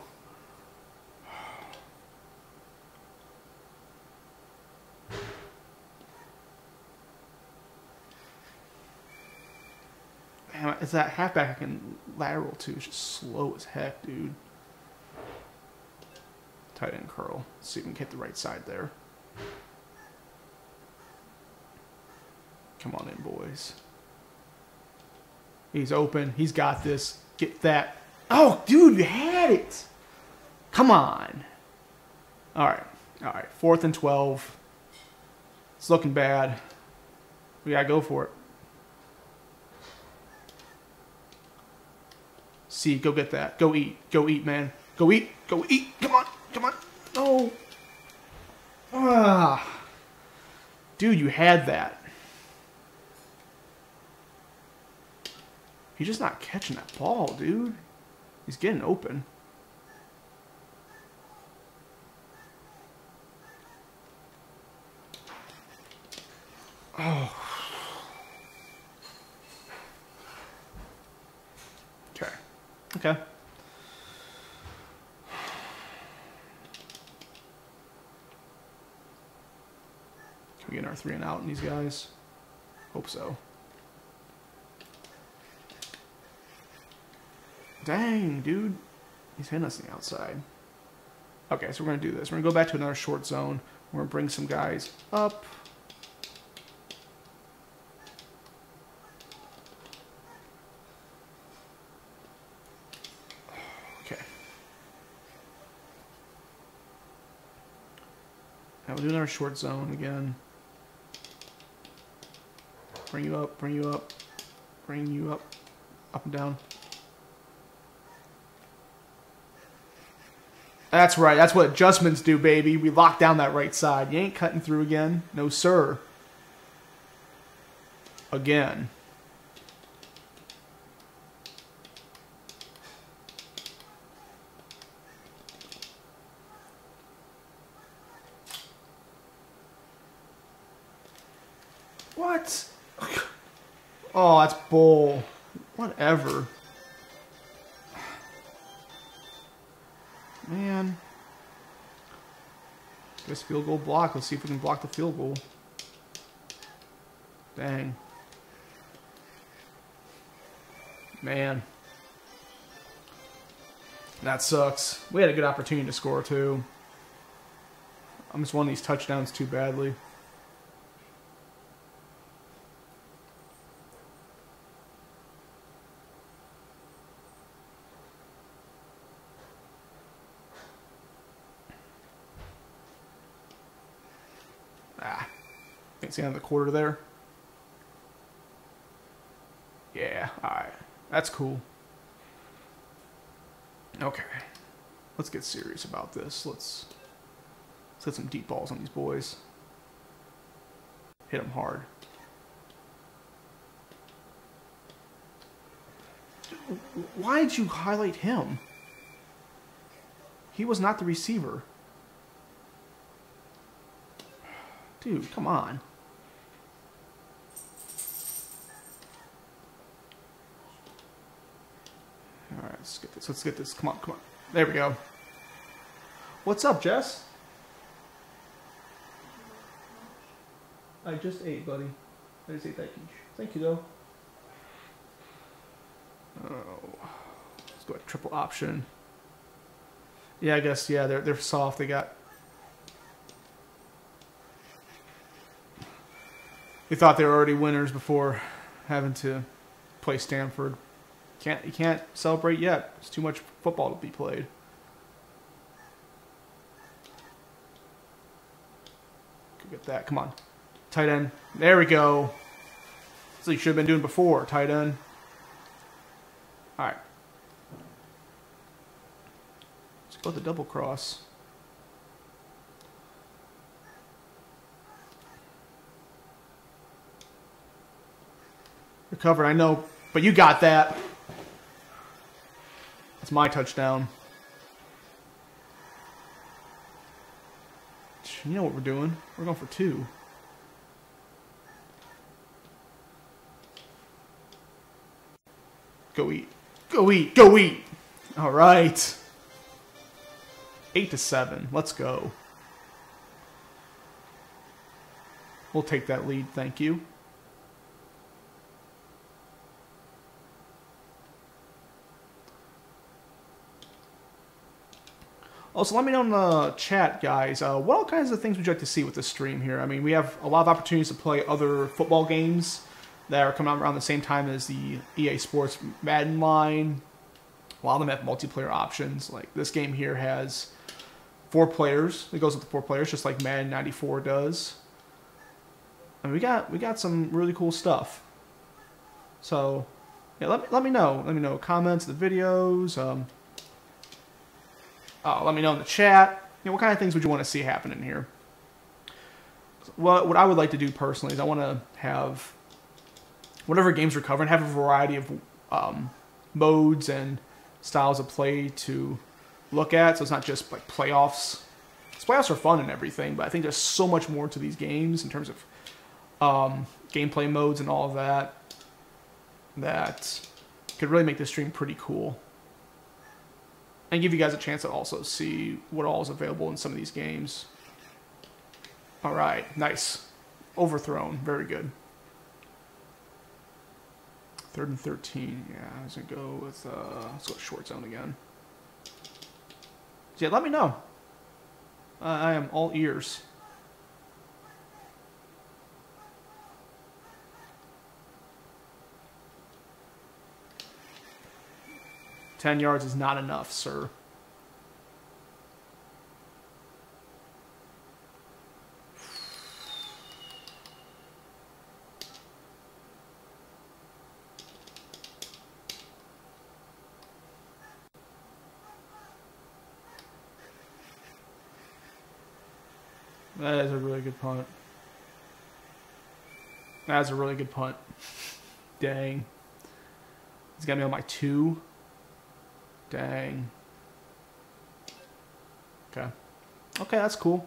Man, it's that halfback I can lateral to. It's just slow as heck, dude. Tight end curl. Let's see if we can hit the right side there. Come on in, boys. He's open. He's got this. Get that. Oh, dude, you had it. Come on. All right. All right. Fourth and twelve. It's looking bad. We got to go for it. See, go get that. Go eat. Go eat, man. Go eat. Go eat. Come on. Come on. No. Ah. Dude, you had that. He's just not catching that ball, dude. He's getting open. Oh. Okay. Okay. Can we get our three and out in these guys? Hope so. Dang, dude. He's hitting us on the outside. Okay, so we're going to do this. We're going to go back to another short zone. We're going to bring some guys up. Okay. Now we'll do another short zone again. Bring you up, bring you up, bring you up, up and down. That's right. That's what adjustments do, baby. We lock down that right side. You ain't cutting through again. No, sir. Again. What? Oh, that's bull. Whatever. Man. Guess field goal block. Let's see if we can block the field goal. Dang. Man. That sucks. We had a good opportunity to score, too. I just won these touchdowns too badly. It's the end of the quarter there. Yeah, alright. That's cool. Okay. Let's get serious about this. Let's, let's get some deep balls on these boys. Hit them hard. Why did you highlight him? He was not the receiver. Dude, come on. Alright, let's get this. Let's get this. Come on, come on. There we go. What's up, Jess? I just ate, buddy. I just ate that quiche. Thank you, though. Oh. Let's go with triple option. Yeah, I guess, yeah, they're, they're soft. They got... They thought they were already winners before having to play Stanford. Can't, you can't celebrate yet. There's too much football to be played. Could get that. Come on. Tight end. There we go. That's what you should have been doing before, tight end. Alright. Let's go with the double cross. Recovered, I know, but you got that. It's my touchdown. You know what we're doing. We're going for two. Go eat. Go eat. Go eat. All right. Eight to seven. Let's go. We'll take that lead. Thank you. Also, let me know in the chat, guys, uh, what all kinds of things would you like to see with this stream here? I mean, we have a lot of opportunities to play other football games that are coming out around the same time as the E A Sports Madden line. A lot of them have multiplayer options. Like, this game here has four players. It goes with the four players, just like Madden ninety-four does. And we got we got some really cool stuff. So, yeah, let me, let me know. Let me know comments, the videos, um... Uh, let me know in the chat. You know, what kind of things would you want to see happen in here? Well, what I would like to do personally is I want to have whatever games we're covering, have a variety of um, modes and styles of play to look at. So it's not just like playoffs. Because playoffs are fun and everything, but I think there's so much more to these games in terms of um, gameplay modes and all of that that could really make this stream pretty cool. And give you guys a chance to also see what all is available in some of these games. All right, nice. Overthrown, very good. Third and thirteen, yeah, I was gonna go with, uh, let's go short zone again. So yeah, let me know. Uh, I am all ears. Ten yards is not enough, sir. That is a really good punt. That's a really good punt. Dang. He's got me on my two. Dang. Okay. Okay, that's cool.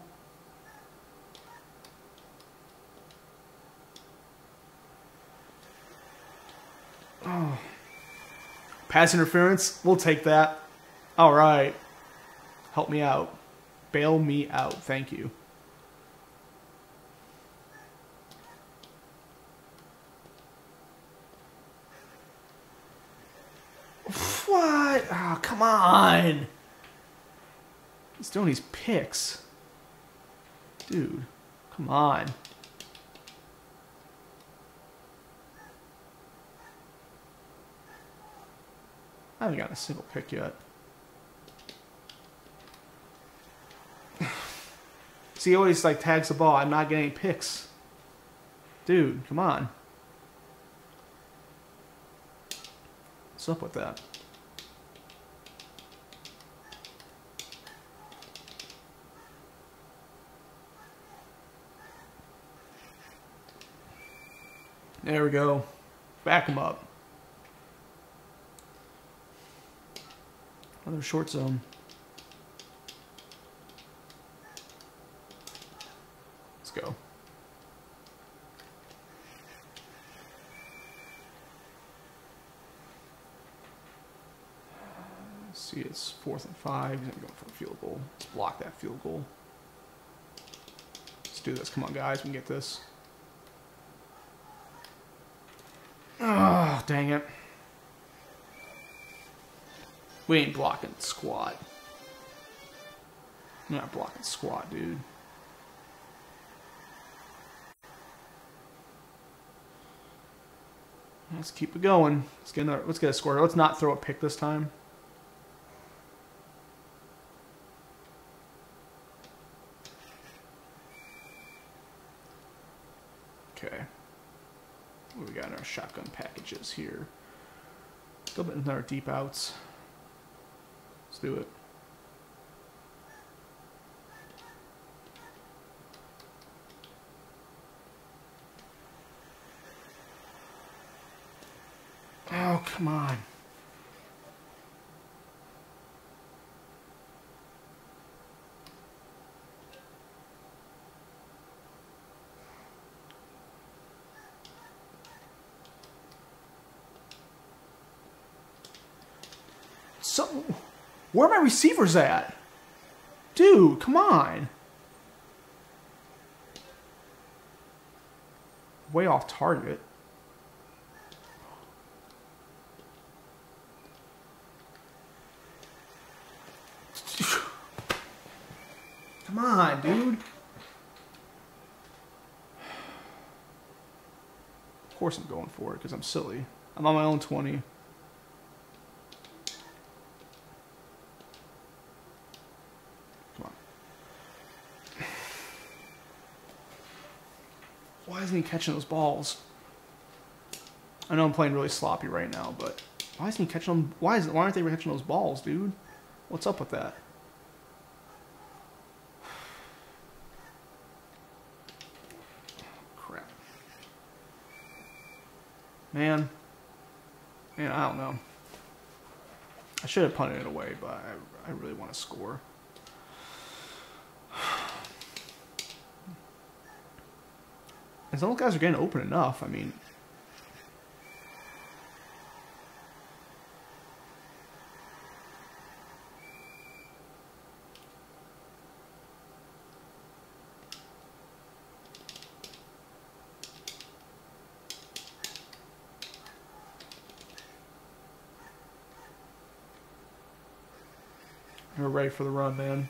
Oh. Pass interference. We'll take that. All right. Help me out. Bail me out. Thank you. What? Oh, come on. He's doing these picks. Dude, come on. I haven't gotten a single pick yet. See, he always like tags the ball. I'm not getting picks. Dude, come on. What's up with that? There we go. Back him up. Another short zone. Let's go. Let's see, it's fourth and five. He's gonna go for a field goal. Let's block that field goal. Let's do this. Come on, guys. We can get this. Oh, dang it. We ain't blocking squat. I'm not blocking squat, dude. Let's keep it going. Let's get another, let's get a score. Let's not throw a pick this time. Okay. What do we got in our shotgun packages here? A little bit in our deep outs. Let's do it. Oh, come on. So, where are my receivers at? Dude, come on. Way off target. Come on, dude. Of course I'm going for it because I'm silly. I'm on my own twenty. Why isn't he catching those balls? I know I'm playing really sloppy right now, but why isn't he catching them? Why is it? Why aren't they catching those balls, dude? What's up with that? Crap. Man. Man, I don't know. I should have punted it away, but I, I really want to score. And some of those guys are getting open enough. I mean, we're ready for the run, man.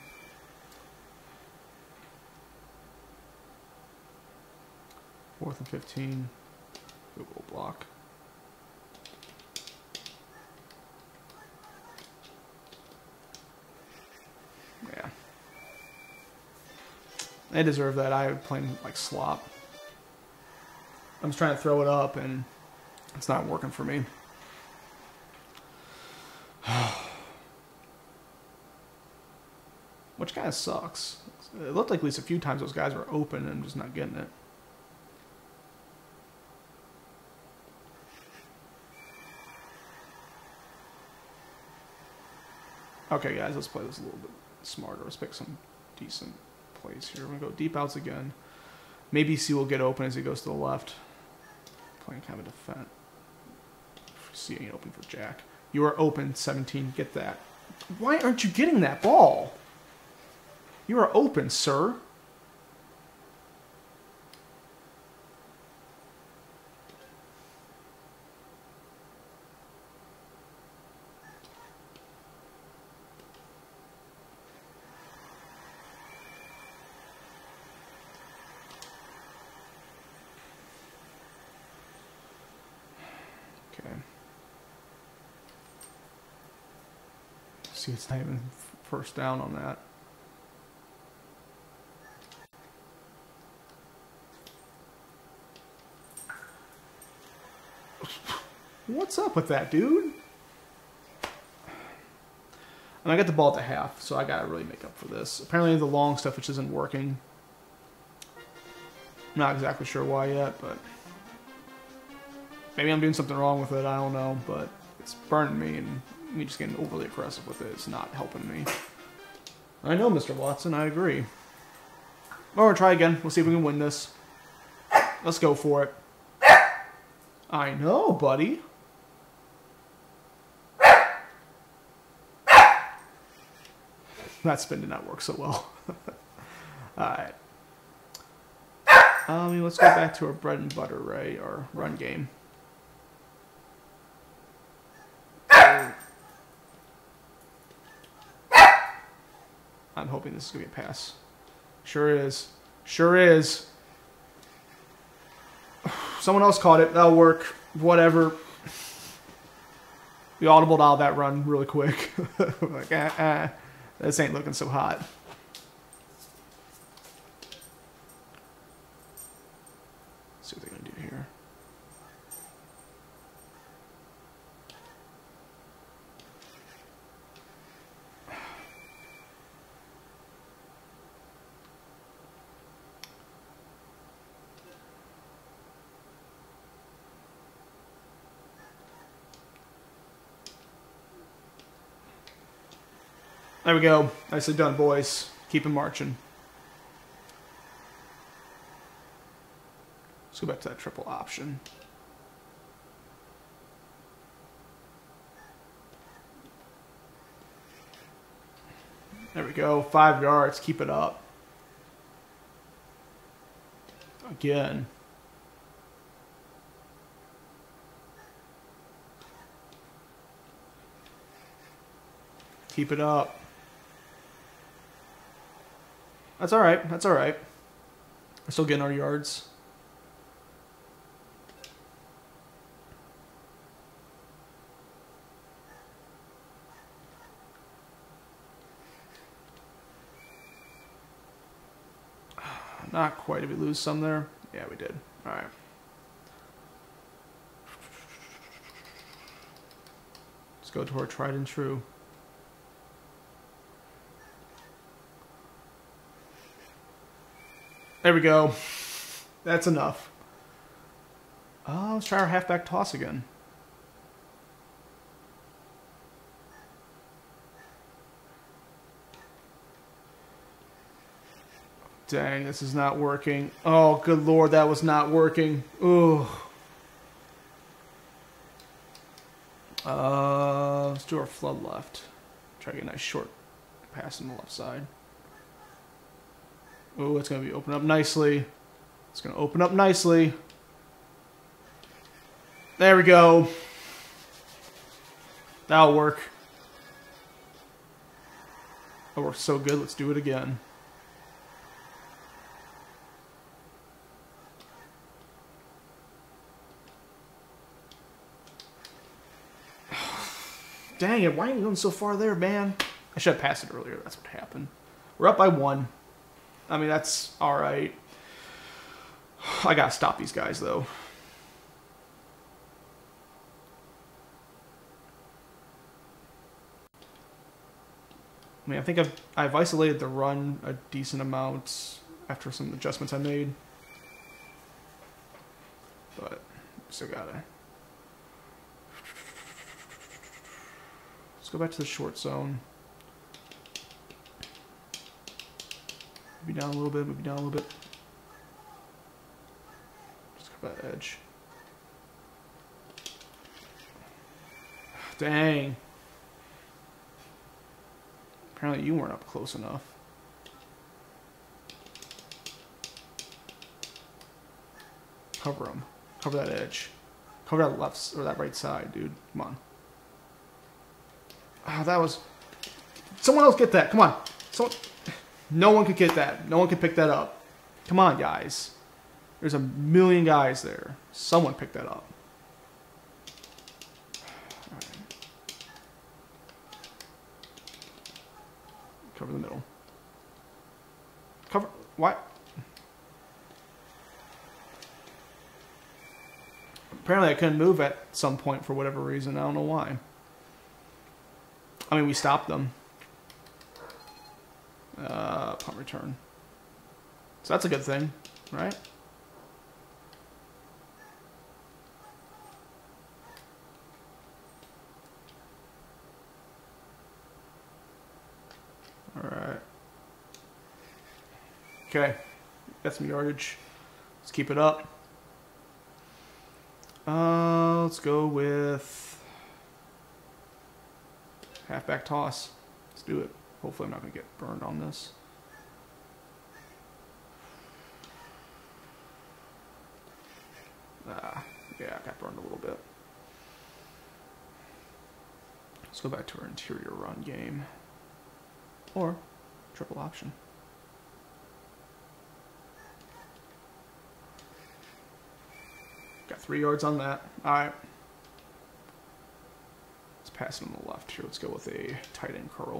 Fourth and fifteen. Field goal block. Yeah. They deserve that. I was playing like slop. I'm just trying to throw it up and it's not working for me. Which kind of sucks. It looked like at least a few times those guys were open and I'm just not getting it. Okay, guys, let's play this a little bit smarter. Let's pick some decent plays here. We're going to go deep outs again. Maybe C will get open as he goes to the left. Playing kind of a defense. C ain't open for Jack. You are open, seventeen. Get that. Why aren't you getting that ball? You are open, sir. Okay. See, it's not even first down on that. What's up with that, dude? And I got the ball at the half, so I gotta really make up for this. Apparently the long stuff which isn't working. I'm not exactly sure why yet, but maybe I'm doing something wrong with it, I don't know, but it's burning me, and me just getting overly aggressive with it is not helping me. I know, Mister Watson, I agree. Well, we'll try again. We'll see if we can win this. Let's go for it. I know, buddy. That spin did not work so well. Alright. I mean, let's go back to our bread and butter, right? Our run game. I'm hoping this is going to be a pass. Sure is. Sure is. Someone else caught it. That'll work. Whatever. We audibled out that run really quick. Like, ah, ah. This ain't looking so hot. Let's see what they're going to do here. There we go. Nicely done, boys. Keep him marching. Let's go back to that triple option. There we go. Five yards. Keep it up. Again. Keep it up. That's all right. That's all right. We're still getting our yards. Not quite. Did we lose some there? Yeah, we did. All right. Let's go to our tried and true. There we go. That's enough. Oh, let's try our halfback toss again. Dang, this is not working. Oh, good lord, that was not working. Ooh. Uh, let's do our flood left. Try to get a nice short pass on the left side. Oh, it's going to be open up nicely. It's going to open up nicely. There we go. That'll work. That worked so good. Let's do it again. Dang it, why are you going so far there, man? I should have passed it earlier. That's what happened. We're up by one. I mean, that's alright. I gotta stop these guys, though. I mean, I think I've, I've isolated the run a decent amount after some adjustments I made. But, still gotta... Let's go back to the short zone. Maybe down a little bit, maybe down a little bit. Just cover that edge. Dang. Apparently you weren't up close enough. Cover him. Cover that edge. Cover that left or that right side, dude. Come on. Oh, that was... Someone else get that. Come on. Someone... No one could get that. No one could pick that up. Come on, guys. There's a million guys there. Someone pick that up. All right. Cover the middle. Cover... What? Apparently I couldn't move at some point for whatever reason. I don't know why. I mean, we stopped them. Uh, punt return. So that's a good thing, right? Alright. Okay. Got some yardage. Let's keep it up. Uh, let's go with halfback toss. Let's do it. Hopefully I'm not going to get burned on this. Ah, yeah, I got burned a little bit. Let's go back to our interior run game. Or triple option. Got three yards on that. Alright. Let's pass it on the left here. Let's go with a tight end curl.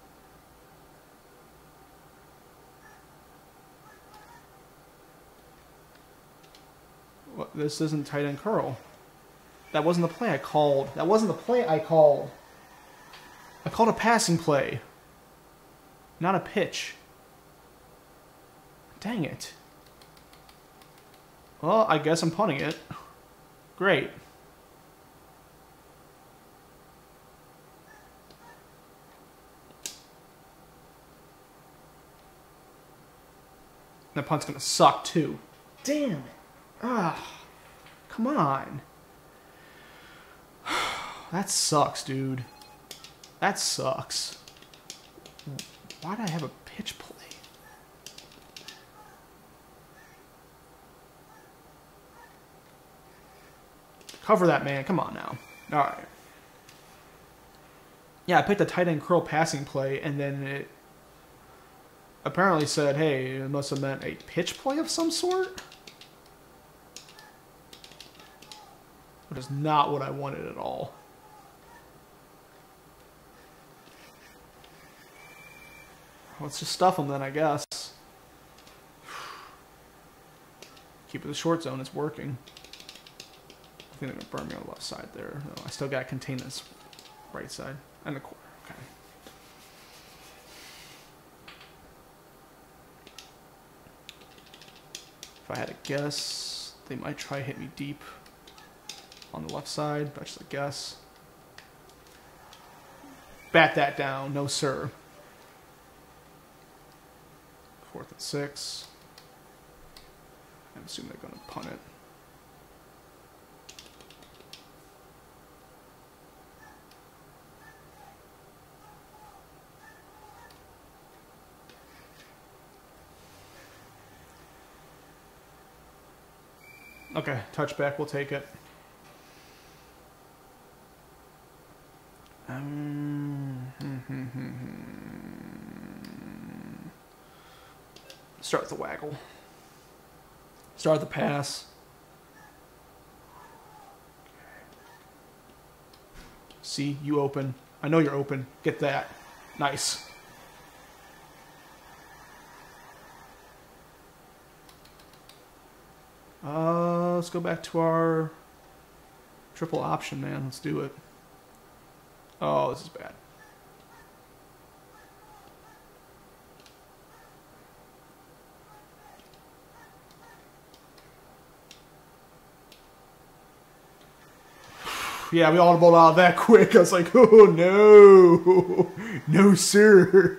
What? This isn't tight end curl. That wasn't the play I called. That wasn't the play I called. I called a passing play. Not a pitch. Dang it. Well, I guess I'm punting it. Great. That punt's gonna suck too. Damn it. Ah. Come on. That sucks, dude. That sucks. Why did I have a pitch play? Cover that, man. Come on now. All right. Yeah, I picked a tight end curl passing play, and then it apparently said, hey, it must have meant a pitch play of some sort. Which is not what I wanted at all. Let's just stuff them then, I guess. Keep it in the short zone. It's working. I think they're going to burn me on the left side there. No, I still got to contain this right side and the corner. Okay. If I had to guess, they might try to hit me deep on the left side, but just a guess. Bat that down. No, sir. Fourth and six. I assume they're going to punt it. Okay, touchback, we'll take it. Um, hmm, hmm, hmm, hmm. Start with the waggle. Start the pass. See, you open. I know you're open. Get that. Nice. Uh, let's go back to our triple option, man. Let's do it. Oh, this is bad. Yeah, we audibled out that quick. I was like, oh, no. No, sir.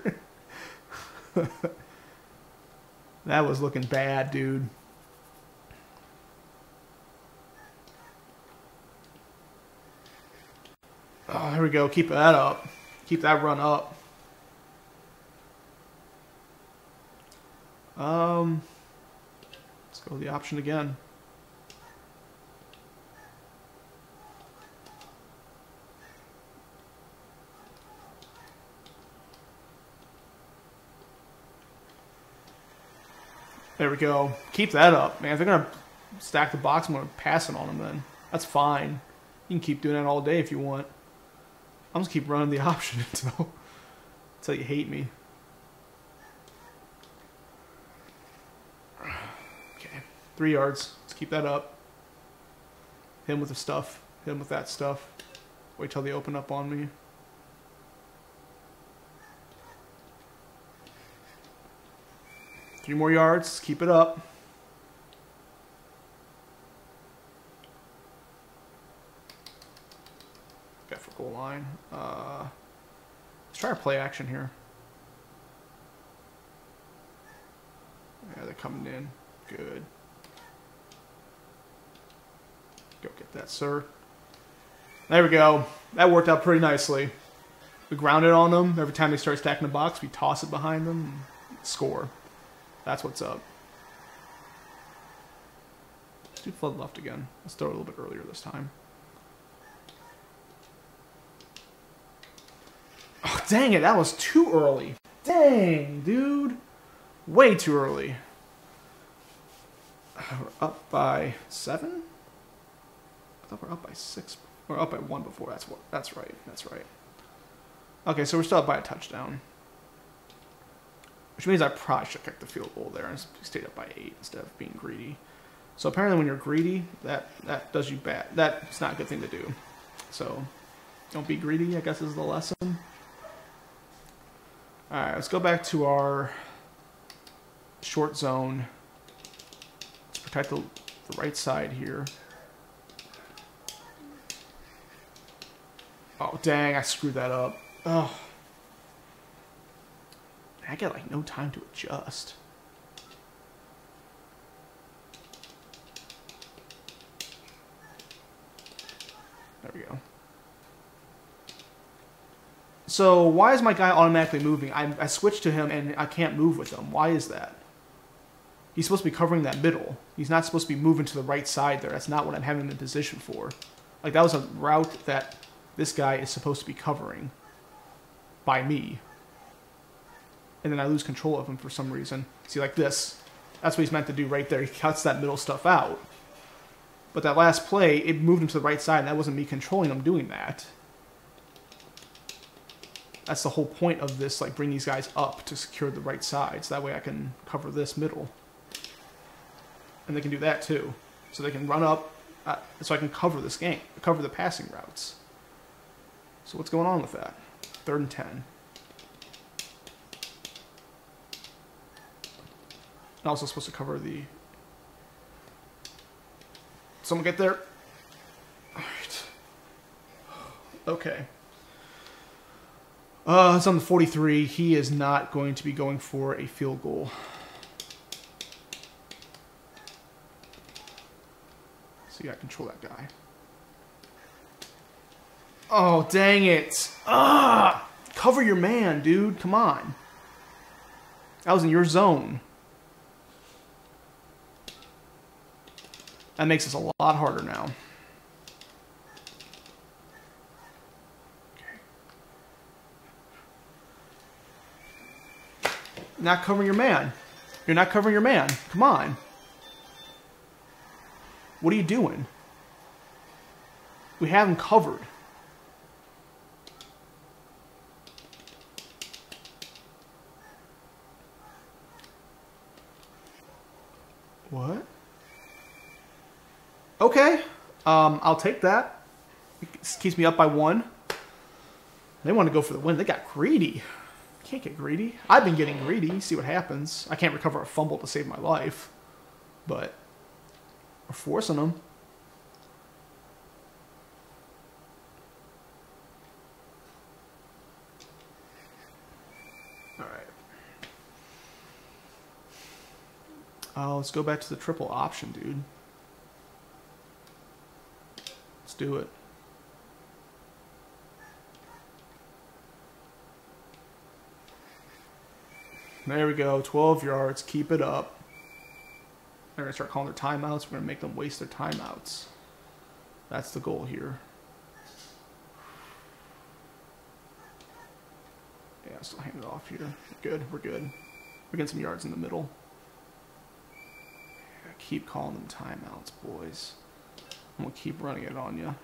That was looking bad, dude. Oh, here we go. Keep that up. Keep that run up. Um, let's go with the option again. There we go. Keep that up, man. If they're going to stack the box, I'm going to pass it on them then. That's fine. You can keep doing that all day if you want. I'm just keep running the option until, until you hate me. Okay. Three yards. Let's keep that up. Hit him with the stuff. Hit him with that stuff. Wait till they open up on me. Three more yards. Keep it up. Got for goal line. Uh, let's try a play action here. Yeah, they're coming in. Good. Go get that, sir. There we go. That worked out pretty nicely. We grounded on them. Every time they start stacking the box, we toss it behind them and score. That's what's up. Let's do flood left again. Let's throw it a little bit earlier this time. Oh, dang it. That was too early. Dang, dude. Way too early. We're up by seven? I thought we were up by six. We're up by one before. That's what. That's right. That's right. Okay, so we're still up by a touchdown. Which means I probably should have kicked the field goal there and stayed up by eight instead of being greedy. So apparently when you're greedy, that, that does you bad. That's not a good thing to do. So don't be greedy, I guess is the lesson. Alright, let's go back to our short zone. Let's protect the, the right side here. Oh, dang, I screwed that up. Ugh. I get, like, no time to adjust. There we go. So, why is my guy automatically moving? I, I switched to him, and I can't move with him. Why is that? He's supposed to be covering that middle. He's not supposed to be moving to the right side there. That's not what I'm having him in position for. Like, that was a route that this guy is supposed to be covering by me. And then I lose control of him for some reason. See, like this. That's what he's meant to do right there. He cuts that middle stuff out. But that last play, it moved him to the right side, and that wasn't me controlling him doing that. That's the whole point of this, like, bring these guys up to secure the right side. So that way I can cover this middle. And they can do that, too. So they can run up, uh, so I can cover this game, cover the passing routes. So what's going on with that? Third and ten. I'm also supposed to cover the... Someone get there? Alright. Okay. Uh, it's on the forty-three. He is not going to be going for a field goal. So you gotta control that guy. Oh, dang it. Ah! Cover your man, dude. Come on. That was in your zone. That makes this a lot harder now. Okay. Not covering your man. You're not covering your man. Come on. What are you doing? We have him covered. What? Okay, um, I'll take that. It keeps me up by one. They want to go for the win. They got greedy. Can't get greedy. I've been getting greedy. See what happens. I can't recover a fumble to save my life. But we're forcing them. All right. Oh, let's go back to the triple option, dude. Let's do it. There we go. twelve yards. Keep it up. They're going to start calling their timeouts. We're going to make them waste their timeouts. That's the goal here. Yeah, still hand it off here. We're good. We're good. We're getting some yards in the middle. Yeah, keep calling them timeouts, boys. I'm going to keep running it on you.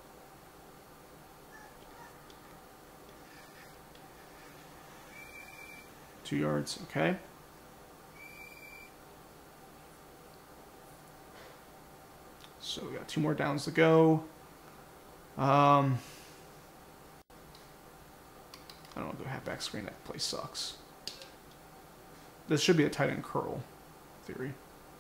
Two yards, okay. So we got two more downs to go. Um, I don't want to go halfback screen. That play sucks. This should be a tight end curl theory.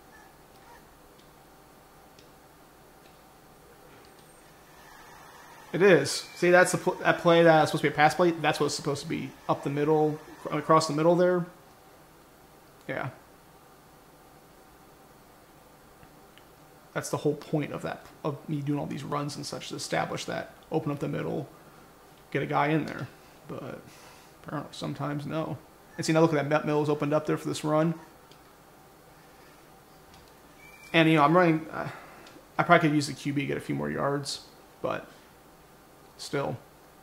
It is. See, that's the pl that play that's supposed to be a pass play. That's what's supposed to be up the middle, across the middle there. Yeah. That's the whole point of that, of me doing all these runs and such, to establish that, open up the middle, get a guy in there. But apparently sometimes no. And see, now look at that, Met Mills opened up there for this run. And, you know, I'm running, uh, I probably could use the Q B, get a few more yards, but still.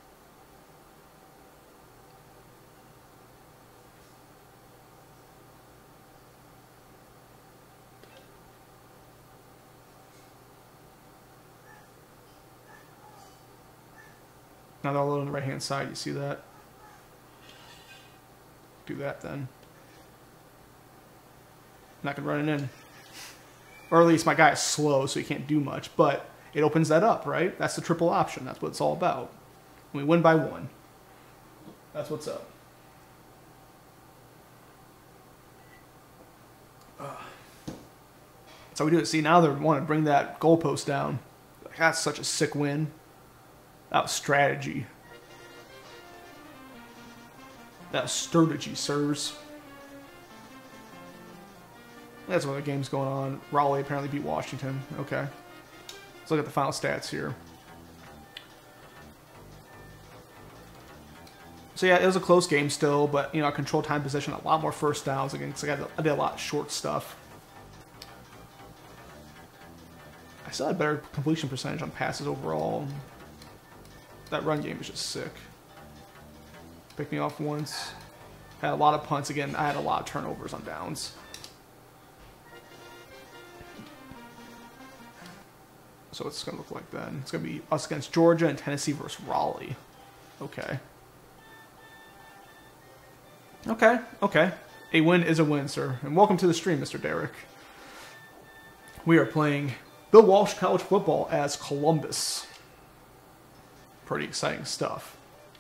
Now they're all on the right-hand side. You see that? Do that then. Not gonna run it in. Or at least my guy is slow, so he can't do much. But it opens that up, right? That's the triple option. That's what it's all about. We win by one. That's what's up. Uh, that's how we do it. See, now they want to bring that goalpost down. That's such a sick win. That was strategy. That was strategy, sirs. That's when the game's going on. Raleigh apparently beat Washington. Okay. Let's look at the final stats here. So yeah, it was a close game still, but you know, control time possession, a lot more first downs again, because I, got, I did a lot of short stuff. I still had better completion percentage on passes overall. That run game is just sick. Picked me off once. Had a lot of punts again. I had a lot of turnovers on downs. So it's going to look like then. It's going to be us against Georgia and Tennessee versus Raleigh. Okay. Okay, okay. A win is a win, sir. And welcome to the stream, Mister Derek. We are playing Bill Walsh College Football as Columbus. Pretty exciting stuff.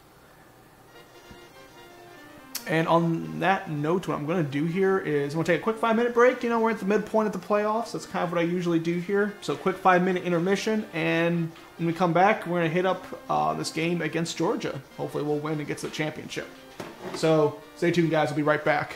And on that note, what I'm going to do here is I'm going to take a quick five minute break. You know, we're at the midpoint of the playoffs. That's kind of what I usually do here. So quick five minute intermission. And when we come back, we're going to hit up uh, this game against Georgia. Hopefully we'll win and get to the championship. So stay tuned, guys. We'll be right back.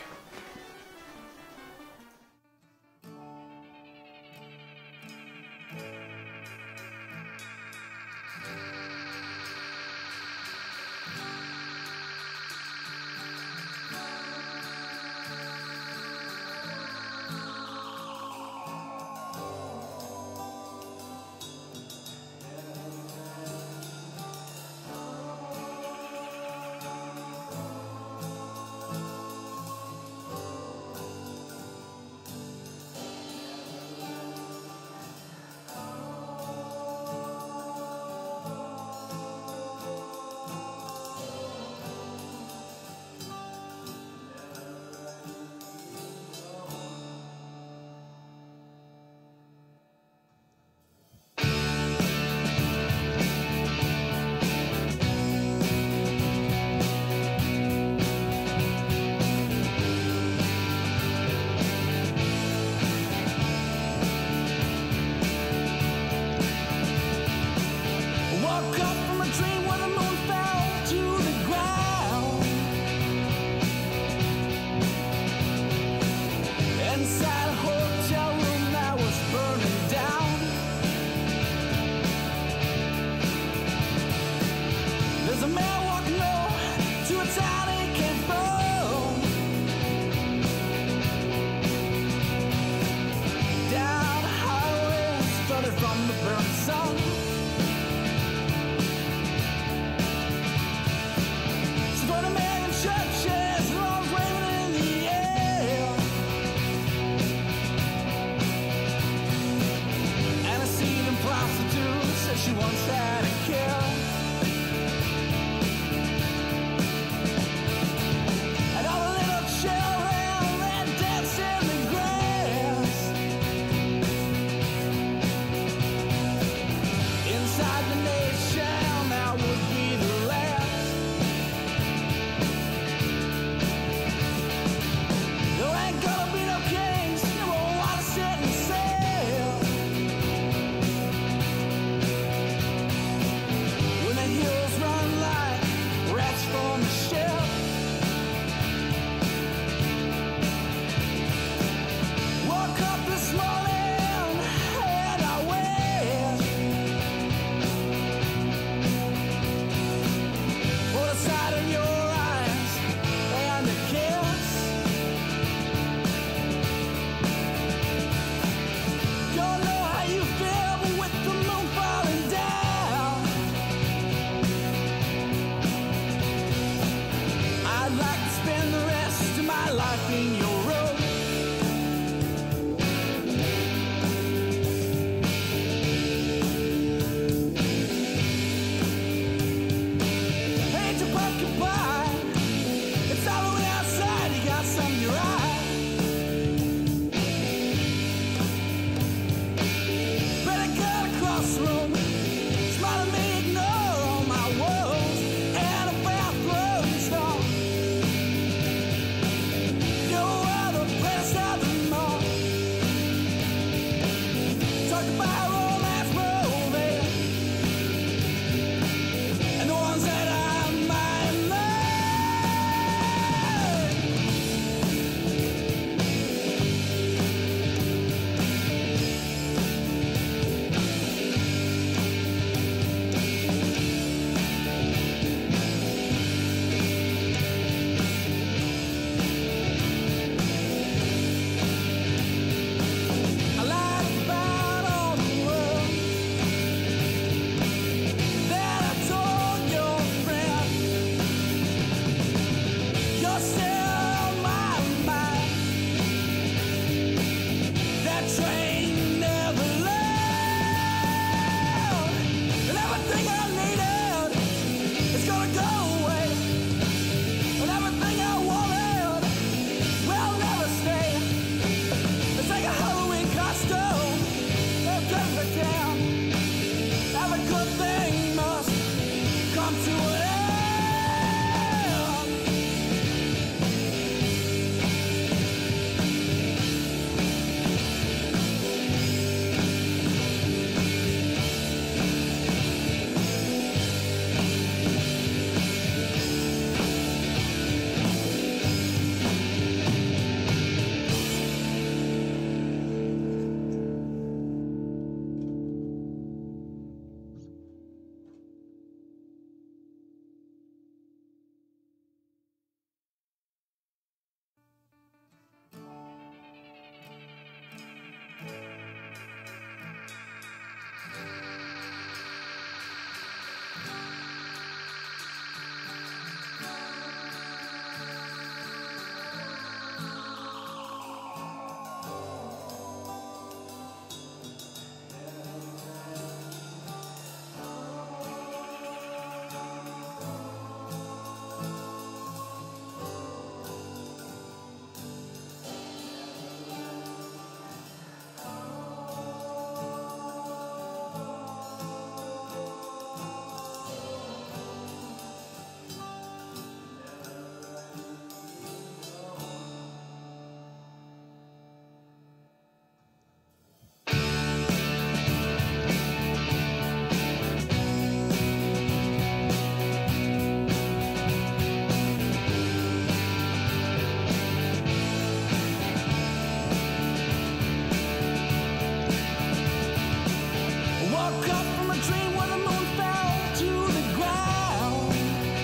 Woke up from a dream where the moon fell to the ground.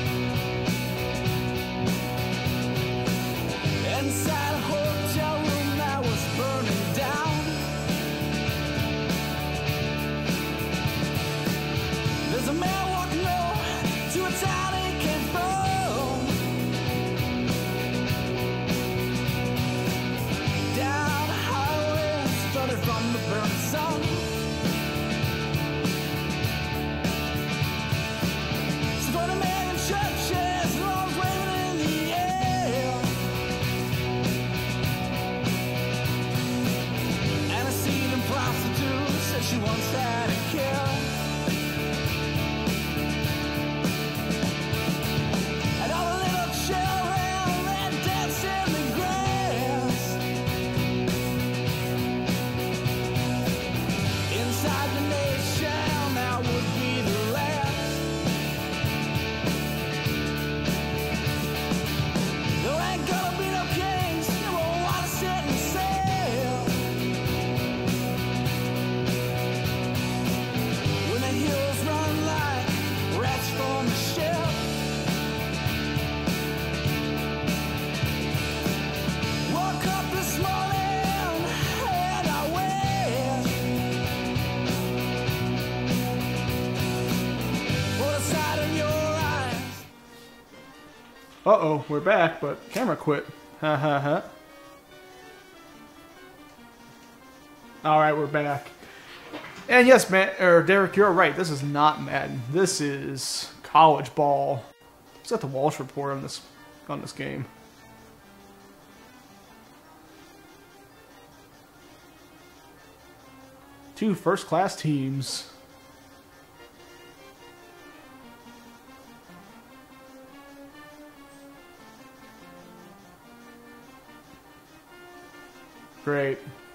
Inside a hotel room that was burning down. There's a man walking over to a town he came from. Down the highway, started from the burning sun. So twenty million churches, and arms waving in the air. And a seething prostitute said she once had a care. And all the little children ran dancing in the grass. Inside the nation, that would be the last. There ain't gonna be no kings, they won't wanna sit and sail. When the heroes run like rats from the ship. Woke up this morning and I went. Put a sight in your eyes.
Uh-oh, we're back, but camera quit. Ha ha ha. Alright, we're back. And yes, man, or Derek, you're right. This is not Madden. This is college ball. Let's get the Walsh report on this on this game. Two first-class teams. Great.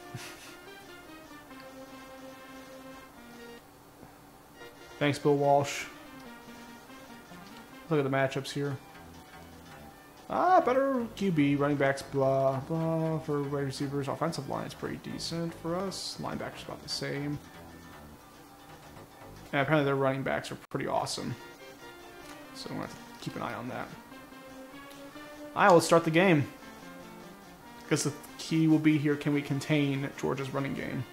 Thanks, Bill Walsh. Look at the matchups here. Ah, better Q B, running backs, blah, blah. For wide receivers, offensive line is pretty decent for us. Linebackers about the same. And apparently their running backs are pretty awesome. So I'm going to have to keep an eye on that. Alright, let's start the game. Because the key will be here, can we contain Georgia's running game?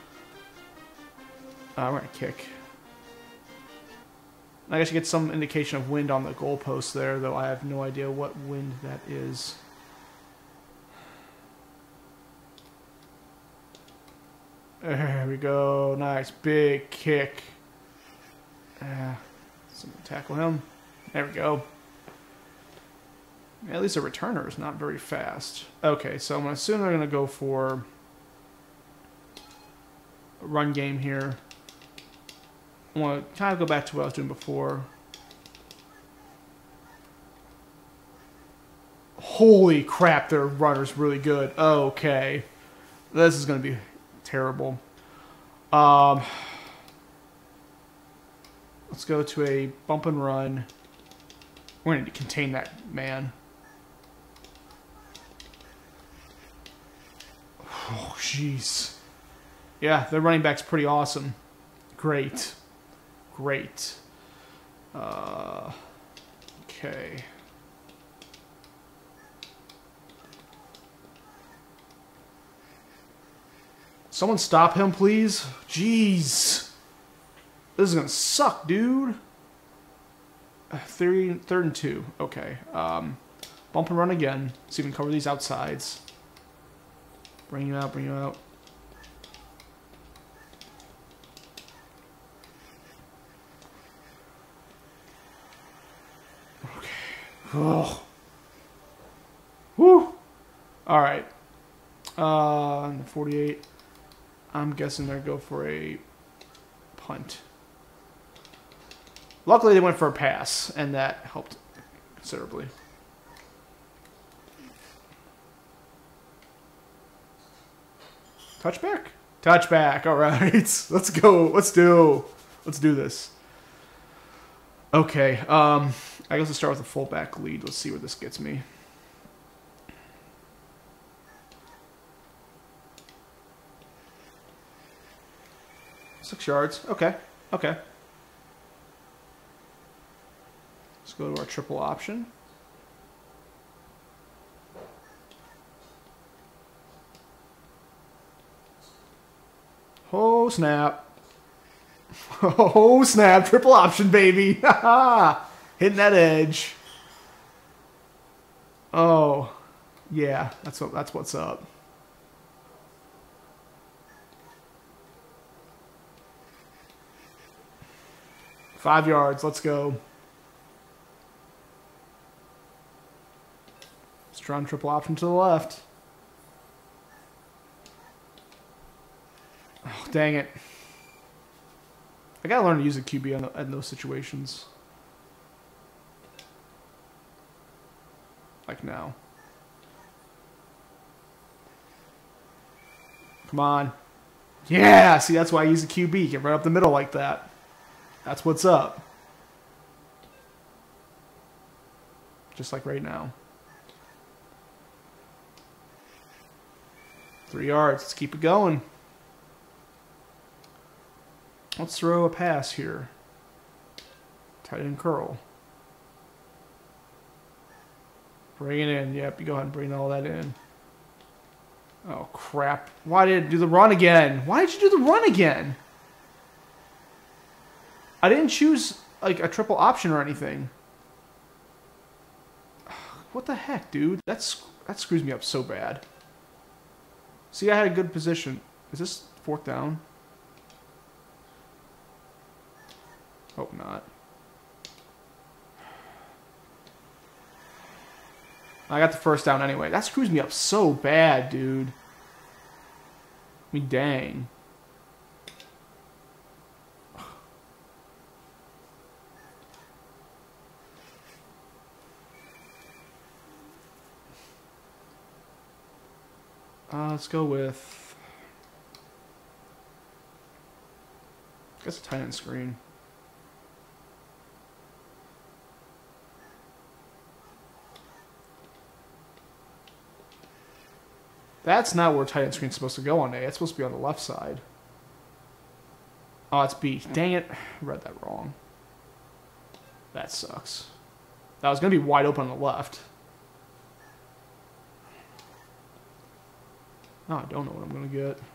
Uh, we're going to kick. I guess you get some indication of wind on the goalpost there, though I have no idea what wind that is. There we go. Nice. Big kick. Uh, someone tackle him. There we go. At least a returner is not very fast. Okay, so I'm going to assume they're going to go for a run game here. I want to kind of go back to what I was doing before. Holy crap, their runner's really good. Okay. This is going to be terrible. Um, let's go to a bump and run. We're going to contain that man. Oh, jeez. Yeah, their running back's pretty awesome. Great. Great. Uh, okay. Someone stop him, please. Jeez. This is going to suck, dude. Uh, third, third and two. Okay. Um, bump and run again. See if we can cover these outsides. Bring you out, bring you out. Oh. Whew. Alright. Uh, forty-eight. I'm guessing they're going to go for a punt. Luckily, they went for a pass, and that helped considerably. Touchback? Touchback. Alright. Let's go. Let's do. Let's do this. Okay. Um... I guess let's start with a fullback lead. Let's see where this gets me. Six yards. Okay. Okay. Let's go to our triple option. Oh, snap. Oh, snap. Triple option, baby. Hitting that edge. Oh, yeah. That's what. That's what's up. Five yards. Let's go. Let's try and triple option to the left. Oh, dang it. I gotta learn to use a Q B in, in those situations. Like now. Come on. Yeah! See, that's why I use a Q B. Get right up the middle like that. That's what's up. Just like right now. Three yards. Let's keep it going. Let's throw a pass here. Tight end curl. Bring it in. Yep, you go ahead and bring all that in. Oh, crap. Why did it do the run again? Why did you do the run again? I didn't choose, like, a triple option or anything. What the heck, dude? That's, that screws me up so bad. See, I had a good position. Is this fourth down? Hope not. I got the first down anyway. That screws me up so bad, dude. I mean, dang. Uh, let's go with... I guess a tight end screen. That's not where tight end screen's supposed to go on A. It's supposed to be on the left side. Oh, it's B. Dang it. I read that wrong. That sucks. That was going to be wide open on the left. Oh, I don't know what I'm going to get.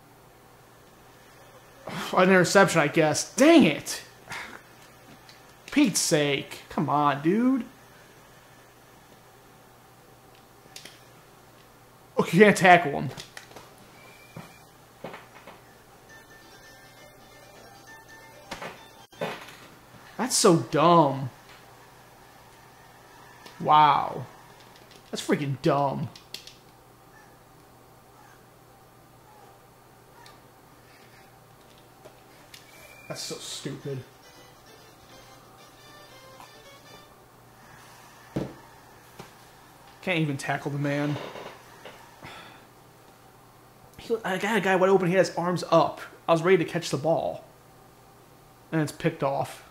An interception, I guess. Dang it! Pete's sake. Come on, dude. Oh, you can't tackle him. That's so dumb. Wow. That's freaking dumb. That's so stupid. Can't even tackle the man. He, I got a guy wide open. He had his arms up. I was ready to catch the ball. And it's picked off.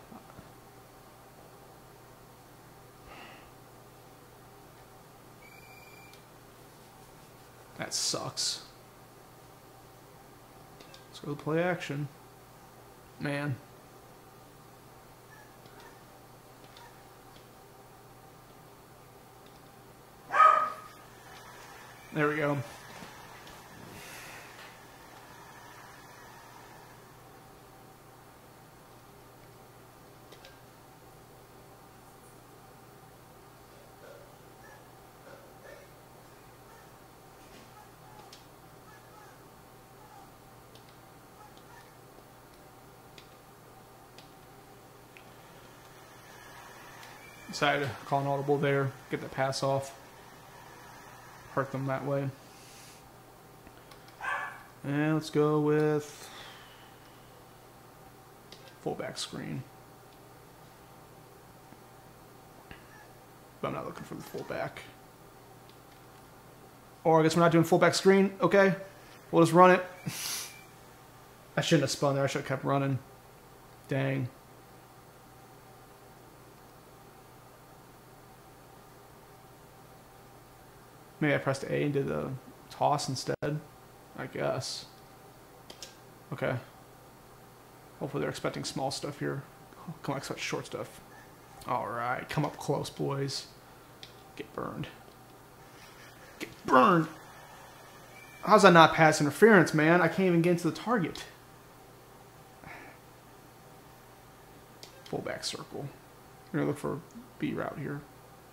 That sucks. Let's go play action. Man. There we go. Decided to call an audible there, get the pass off, hurt them that way. And let's go with fullback screen. But I'm not looking for the fullback. Or I guess we're not doing fullback screen. Okay, we'll just run it. I shouldn't have spun there. I should have kept running. Dang. Maybe I pressed A and did the toss instead. I guess. Okay. Hopefully they're expecting small stuff here. Come on, expect short stuff. Alright, come up close, boys. Get burned. Get burned! How's that not pass interference, man? I can't even get into the target. Fullback circle. We're gonna look for a B route here.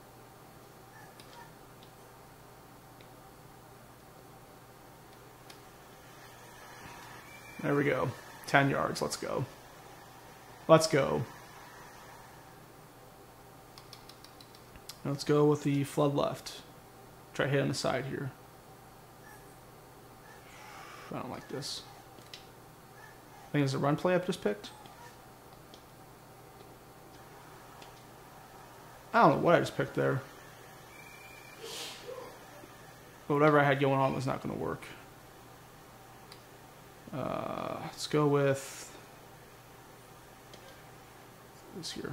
There we go. ten yards. Let's go. Let's go. Let's go with the flood left. Try to hit on the side here. I don't like this. I think it's a run play I've just picked. I don't know what I just picked there. But whatever I had going on was not going to work. Uh, let's go with this here.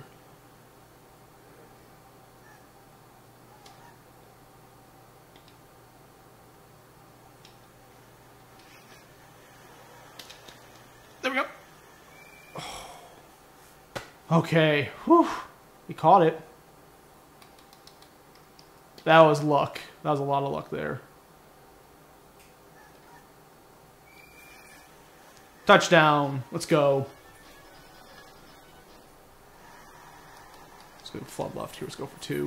There we go. Oh. Okay. Whew. We caught it. That was luck. That was a lot of luck there. Touchdown. Let's go. Let's go flood left here. Let's go for two.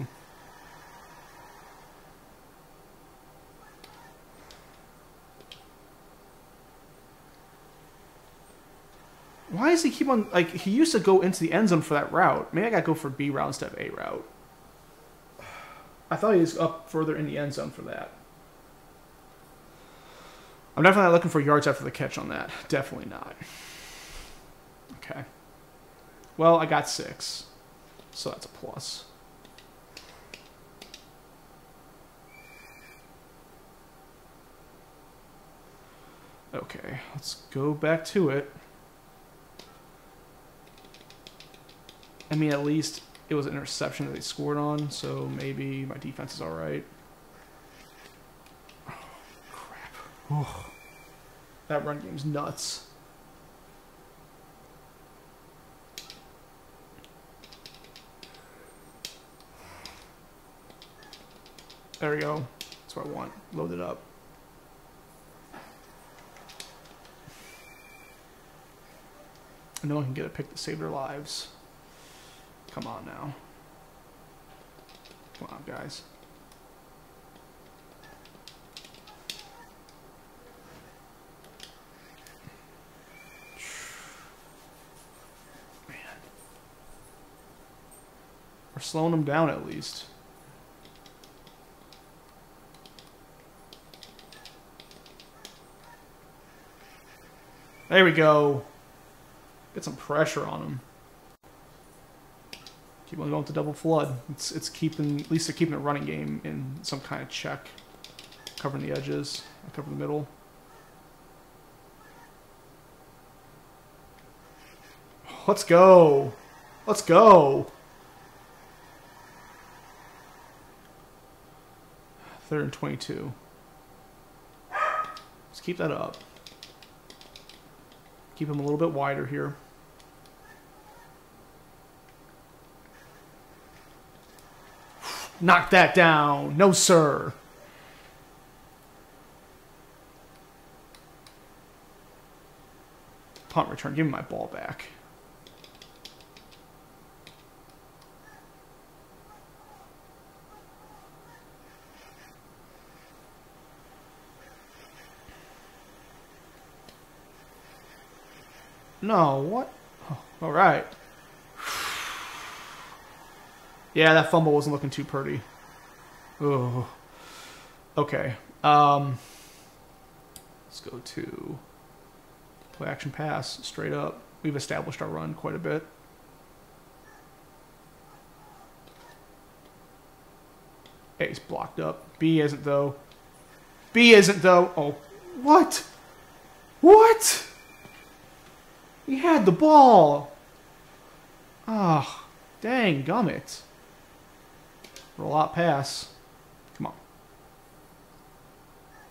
Why does he keep on... Like, he used to go into the end zone for that route. Maybe I gotta go for B route instead of A route. I thought he was up further in the end zone for that. I'm definitely not looking for yards after the catch on that. Definitely not. Okay. Well, I got six. So that's a plus. Okay, let's go back to it. I mean, at least it was an interception that they scored on, so maybe my defense is alright. Oh, crap. Oh, that run game's nuts. There we go. That's what I want. Load it up. No one can get a pick to save their lives. Come on now. Come on, guys. Man. We're slowing them down at least. There we go. Get some pressure on them. Keep on going to double flood. It's it's keeping at least they're keeping a running game in some kind of check, covering the edges, covering the middle. Let's go. Let's go. Third and twenty-two. Let's keep that up. Keep him a little bit wider here. Knock that down. No, sir. Punt return. Give me my ball back. No, what? Oh, all right. Yeah, that fumble wasn't looking too pretty. Oh. Okay. Um, let's go to play action pass straight up. We've established our run quite a bit. A is blocked up. B isn't though. B isn't though. Oh, what? What? He had the ball. Ah, oh, dang gummit. Roll out pass. Come on.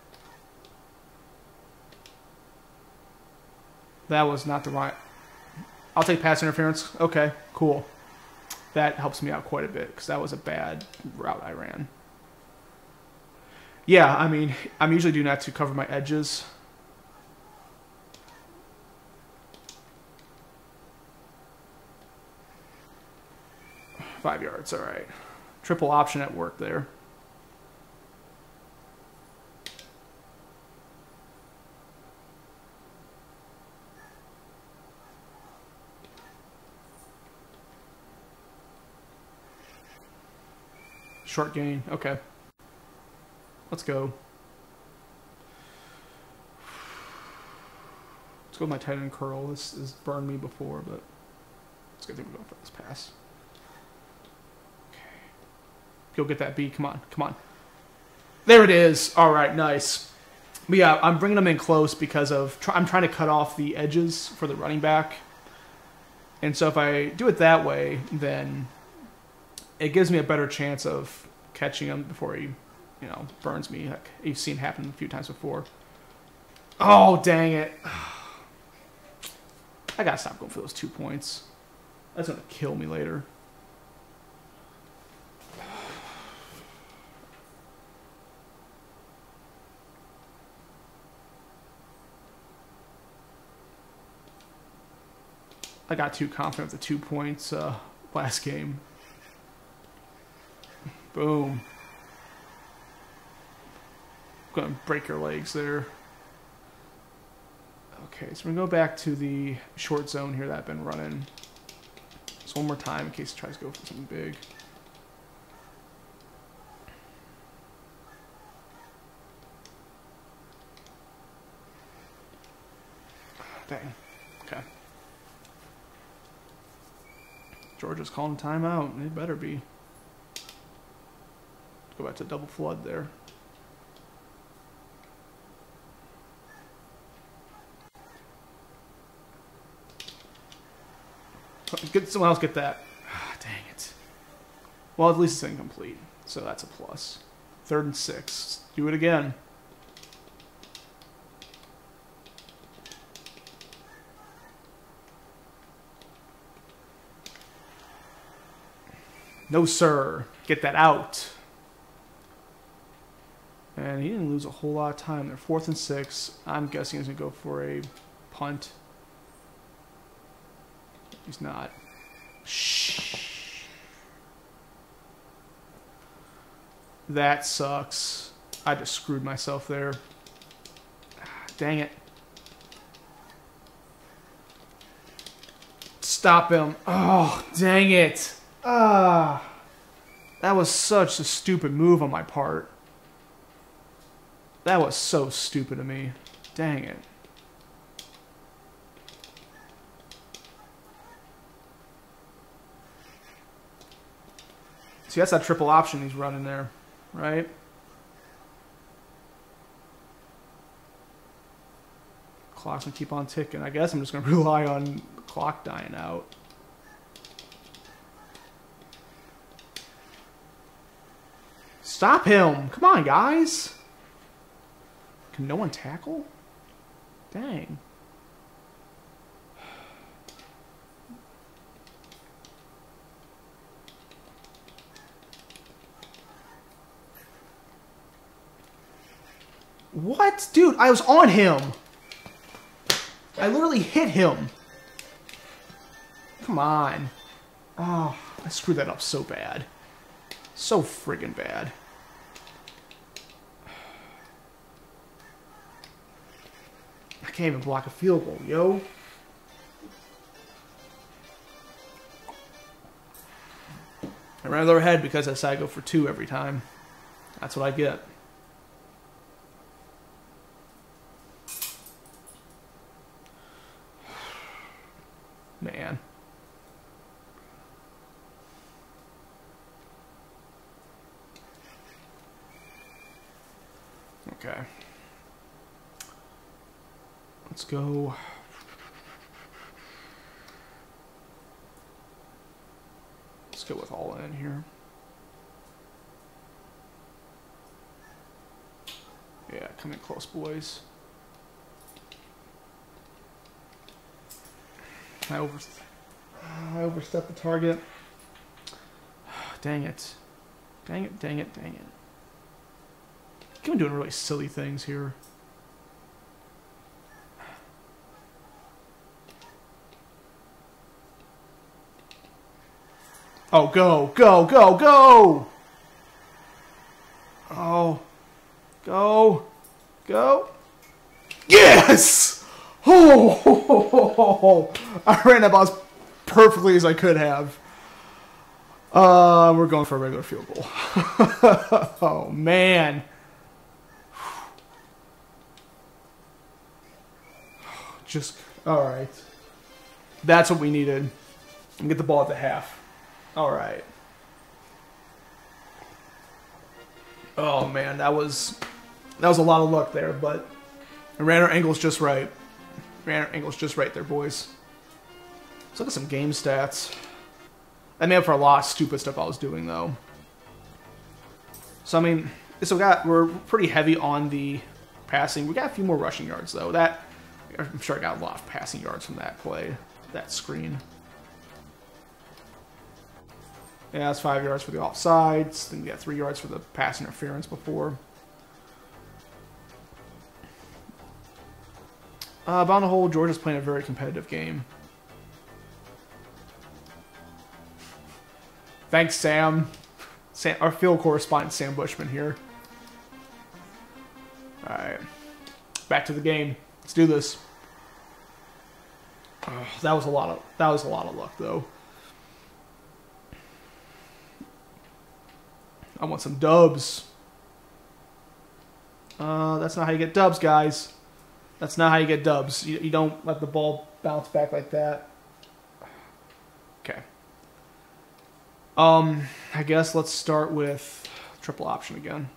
That was not the right... I'll take pass interference. Okay, cool. That helps me out quite a bit because that was a bad route I ran. Yeah, I mean, I'm usually doing that to cover my edges. Five yards, all right. Triple option at work there. Short gain, okay. Let's go. Let's go with my tight end curl. This has burned me before, but it's a good thing we're going for this pass. Okay. Go get that B. Come on, come on. There it is. All right, nice. But yeah, I'm bringing them in close because of try, I'm trying to cut off the edges for the running back. And so if I do it that way, then it gives me a better chance of catching him before he, you know, burns me. Like you've seen happen a few times before. Oh, dang it. I gotta stop going for those two points. That's gonna kill me later. I got too confident with the two points uh, last game. Boom. Gonna break your legs there. Okay, so we're gonna go back to the short zone here that I've been running. Just one more time in case it tries to go for something big. Dang. Okay. Georgia's calling timeout. It better be. Go back to double flood there. Get someone else get that. Ah, dang it. Well, at least it's incomplete, so that's a plus. Third and six. Do it again. No, sir. Get that out. And he didn't lose a whole lot of time there. Fourth and six. I'm guessing he's going to go for a punt. He's not. Shh. That sucks. I just screwed myself there. Dang it. Stop him. Oh, dang it. Ah. That was such a stupid move on my part. That was so stupid of me. Dang it. See, that's that triple option he's running there, right? Clock's gonna keep on ticking. I guess I'm just gonna rely on the clock dying out. Stop him! Come on, guys! Can no one tackle? Dang. What? Dude, I was on him. I literally hit him. Come on. Oh, I screwed that up so bad. So friggin' bad. I can't even block a field goal, yo. I ran over head because I decided to go for two every time. That's what I get. Man. Okay. Let's go. Let's go with all in here. Yeah, come in close, boys. I over, I overstepped the target. Dang it. Dang it, dang it, dang it. I'm doing really silly things here. Oh, go, go, go, go! Oh, go, go. Yes! Oh, I ran about as perfectly as I could have. Uh, we're going for a regular field goal. Oh, man. Just, all right. That's what we needed. And get the ball at the half. All right. Oh man, that was that was a lot of luck there, but I ran our angles just right. Ran our angles just right there, boys. Let's look at some game stats. I made up for a lot of stupid stuff I was doing though. So I mean, so we got we're pretty heavy on the passing. We got a few more rushing yards though. That I'm sure I got a lot of passing yards from that play, that screen. Yeah, that's five yards for the offsides. Then we got three yards for the pass interference before. Uh, but on the whole, Georgia's playing a very competitive game. Thanks, Sam. Sam, our field correspondent, Sam Bushman here. All right, back to the game. Let's do this. Oh, that was a lot of that was a lot of luck, though. I want some dubs. Uh, that's not how you get dubs, guys. That's not how you get dubs. You, you don't let the ball bounce back like that. Okay. Um, I guess let's start with triple option again.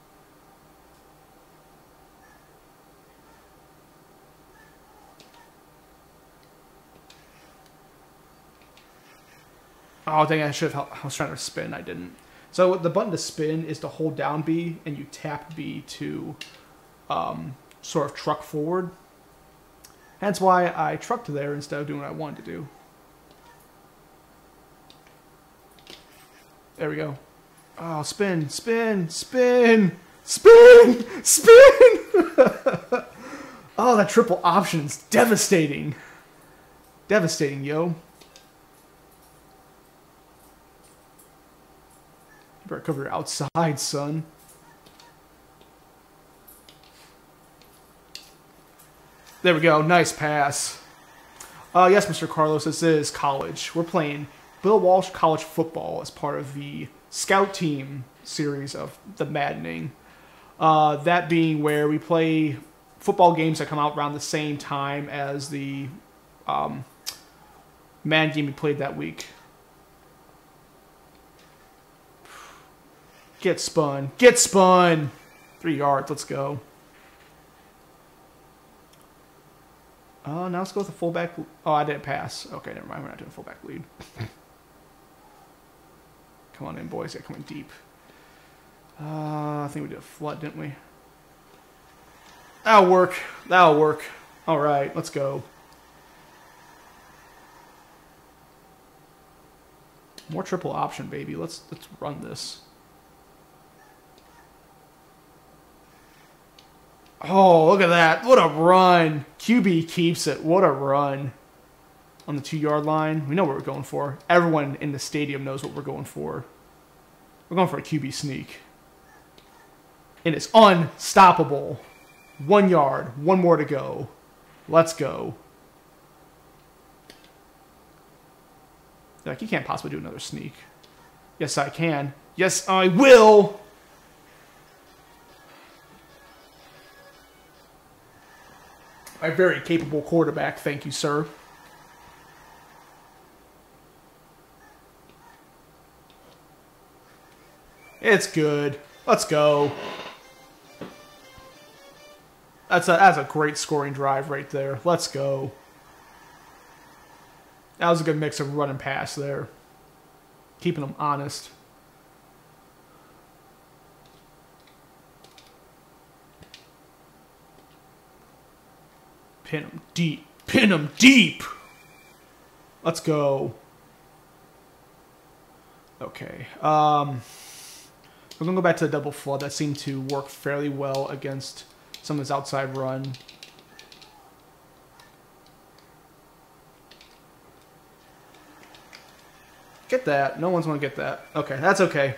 Oh, dang, I should have. I was trying to spin. I didn't. So the button to spin is to hold down B, and you tap B to um, sort of truck forward. Hence why I trucked there instead of doing what I wanted to do. There we go. Oh, spin, spin, spin, spin, spin! Oh, that triple option is devastating. Devastating, yo. Better cover your outside, son. There we go. Nice pass. Uh, yes, Mister Carlos, this is college. We're playing Bill Walsh College Football as part of the Scout Team series of the Maddening. Uh, that being where we play football games that come out around the same time as the um, Madden game we played that week. Get spun. Get spun! Three yards. Let's go. Oh, uh, now let's go with a fullback. Oh, I didn't pass. Okay, never mind. We're not doing fullback lead. Come on in, boys. Yeah, come in deep. Uh, I think we did a flood, didn't we? That'll work. That'll work. All right, let's go. More triple option, baby. Let's let's run this. Oh, look at that. What a run. Q B keeps it. What a run. On the two-yard line. We know what we're going for. Everyone in the stadium knows what we're going for. We're going for a Q B sneak. And it's unstoppable. One yard. One more to go. Let's go. Like, you can't possibly do another sneak. Yes, I can. Yes, I will. A very capable quarterback. Thank you, sir. It's good. Let's go. That's a, that's a great scoring drive right there. Let's go. That was a good mix of run and pass there. Keeping them honest. Pin them deep. Pin them deep. Let's go. Okay. Um, we're going to go back to the double flood. That seemed to work fairly well against some of his outside run. Get that. No one's going to get that. Okay, that's okay.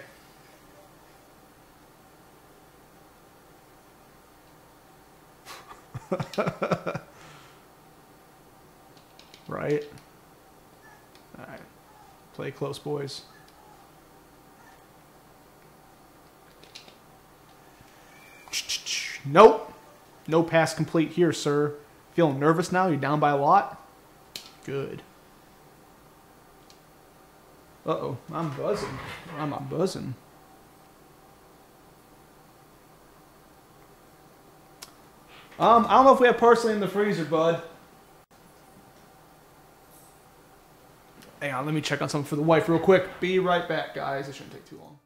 Right? Alright. Play close, boys. Nope. No pass complete here, sir. Feeling nervous now? You're down by a lot? Good. Uh-oh. I'm buzzing. I'm, I'm buzzing. Um, I don't know if we have parsley in the freezer, bud. Hang on, let me check on something for the wife real quick. Be right back, guys. It shouldn't take too long.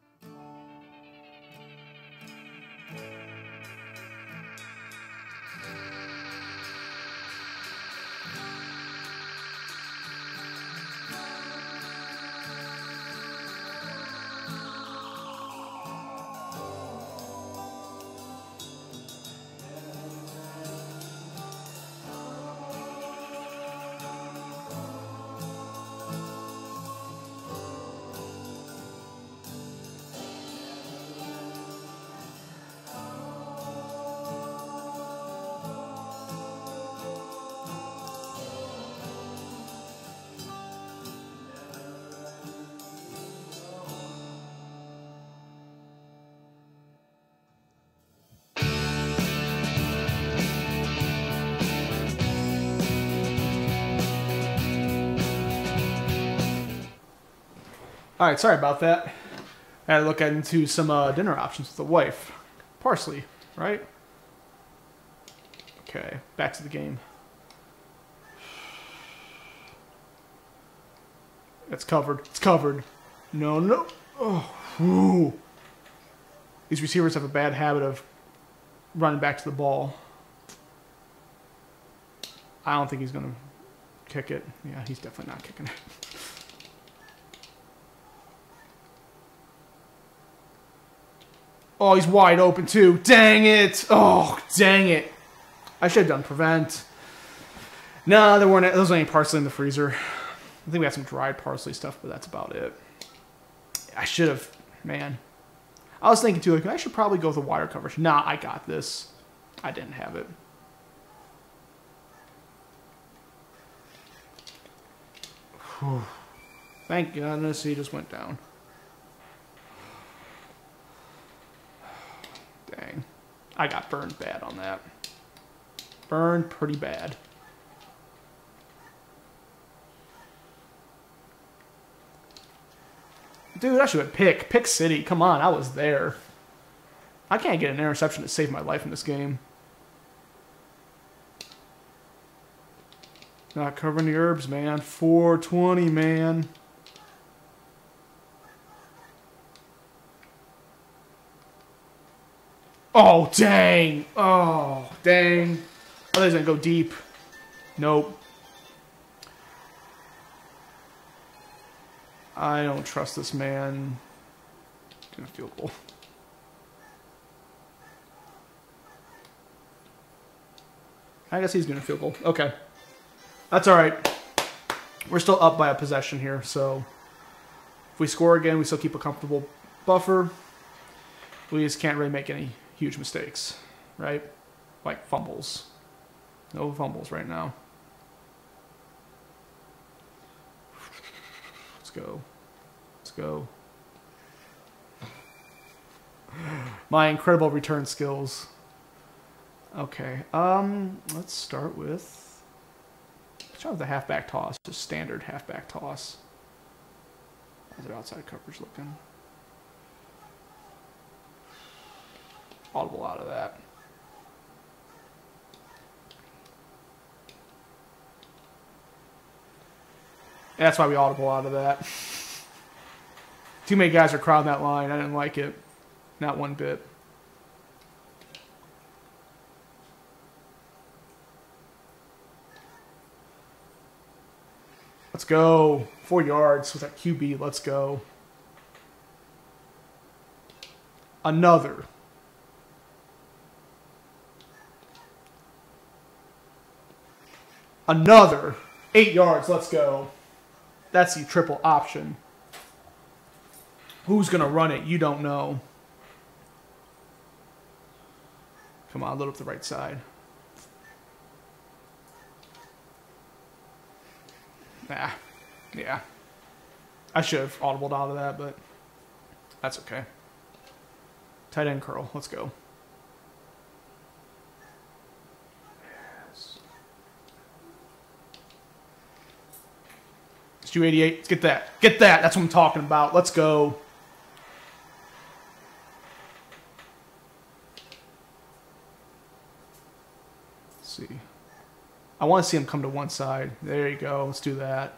Alright, sorry about that. I had to look into some uh, dinner options with the wife. Parsley, right? Okay, back to the game. It's covered. It's covered. No, no. Oh, whew. These receivers have a bad habit of running back to the ball. I don't think he's going to kick it. Yeah, he's definitely not kicking it. Oh, he's wide open too. Dang it. Oh, dang it. I should have done prevent. No, there weren't. There wasn't any parsley in the freezer. I think we had some dried parsley stuff, but that's about it. I should have. Man. I was thinking too, like, I should probably go with the wire coverage. Nah, I got this. I didn't have it. Whew. Thank goodness he just went down. Dang. I got burned bad on that. Burned pretty bad. Dude, I should have pick. Pick City. Come on, I was there. I can't get an interception to save my life in this game. Not covering the herbs, man. four twenty, man. Oh, dang. Oh, dang. I thought he was going to go deep. Nope. I don't trust this man. Gonna field goal. I guess he's gonna field goal. Okay. That's alright. We're still up by a possession here, so if we score again, we still keep a comfortable buffer. We just can't really make any huge mistakes, right? Like fumbles. No fumbles right now. Let's go. Let's go. My incredible return skills. Okay. Um, let's start with... Let's start with the halfback toss. Just standard halfback toss. How's their outside coverage looking? Audible out of that. That's why we audible out of that. Too many guys are crowding that line. I didn't like it. Not one bit. Let's Let's go. Four yards with that Q B. Let's go. Another. Another. Eight yards. Let's go. That's the triple option. Who's going to run it? You don't know. Come on, load up the right side. Nah. Yeah. I should have audibled out of that, but that's okay. Tight end curl. Let's go. Yes. Let's do eighty-eight. Let's get that. Get that. That's what I'm talking about. Let's go. Let's see. I want to see him come to one side. There you go. Let's do that.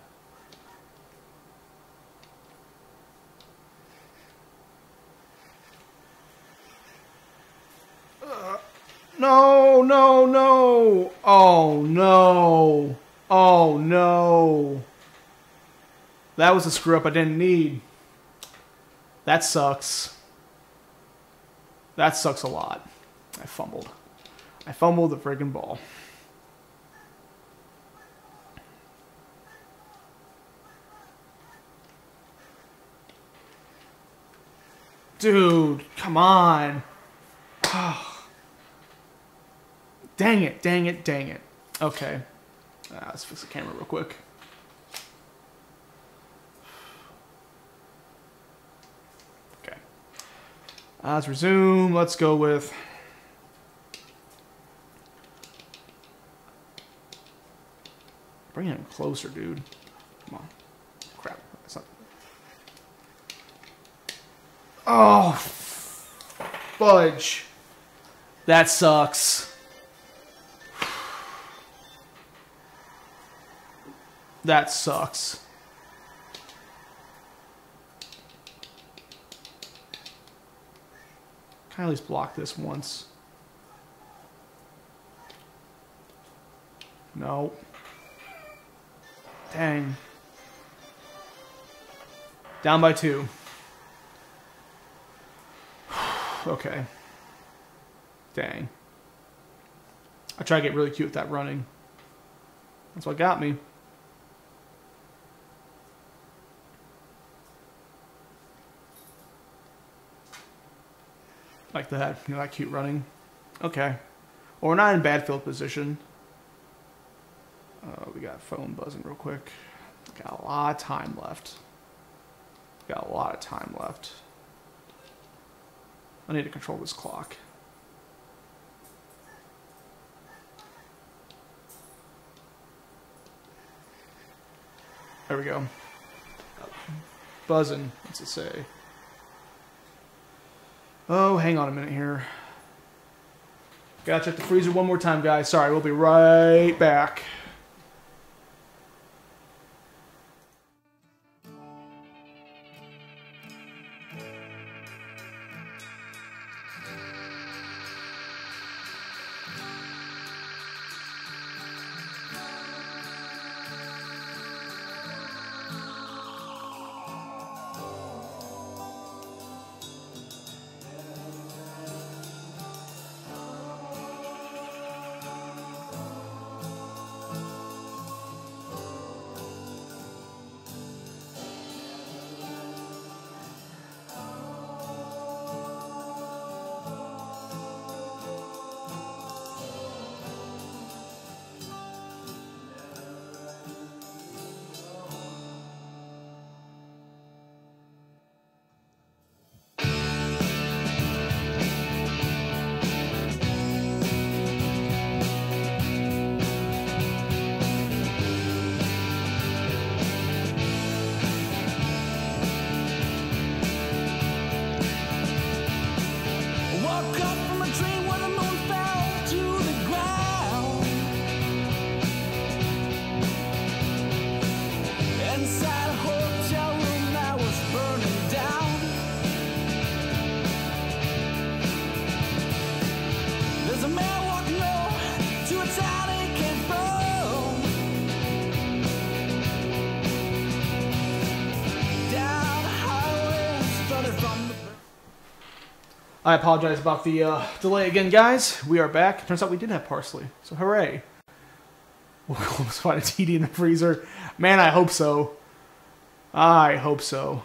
Uh, no, no, no. Oh, no. Oh, no. That was a screw up I didn't need. That sucks. That sucks a lot. I fumbled. I fumbled the friggin' ball. Dude, come on. Oh. Dang it, dang it, dang it. Okay. Ah, let's fix the camera real quick. Okay. Uh, let's resume. Let's go with... Bring him closer, dude. Come on. Crap. That's not... Oh, fudge. That sucks. That sucks. Can I at least block this once? No. Dang. Down by two. Okay. Dang. I try to get really cute with that running. That's what got me. Like that. You know, that cute running. Okay. Well, we're not in bad field position. Uh, we got phone buzzing real quick. Got a lot of time left. Got a lot of time left. I need to control this clock. There we go. Buzzing. What's it say? Oh, hang on a minute here. Gotta check the freezer one more time, guys. Sorry, we'll be right back. I apologize about the uh, delay again, guys. We are back. Turns out we did have parsley, so hooray. We'll almost find a T D in the freezer. Man, I hope so. I hope so.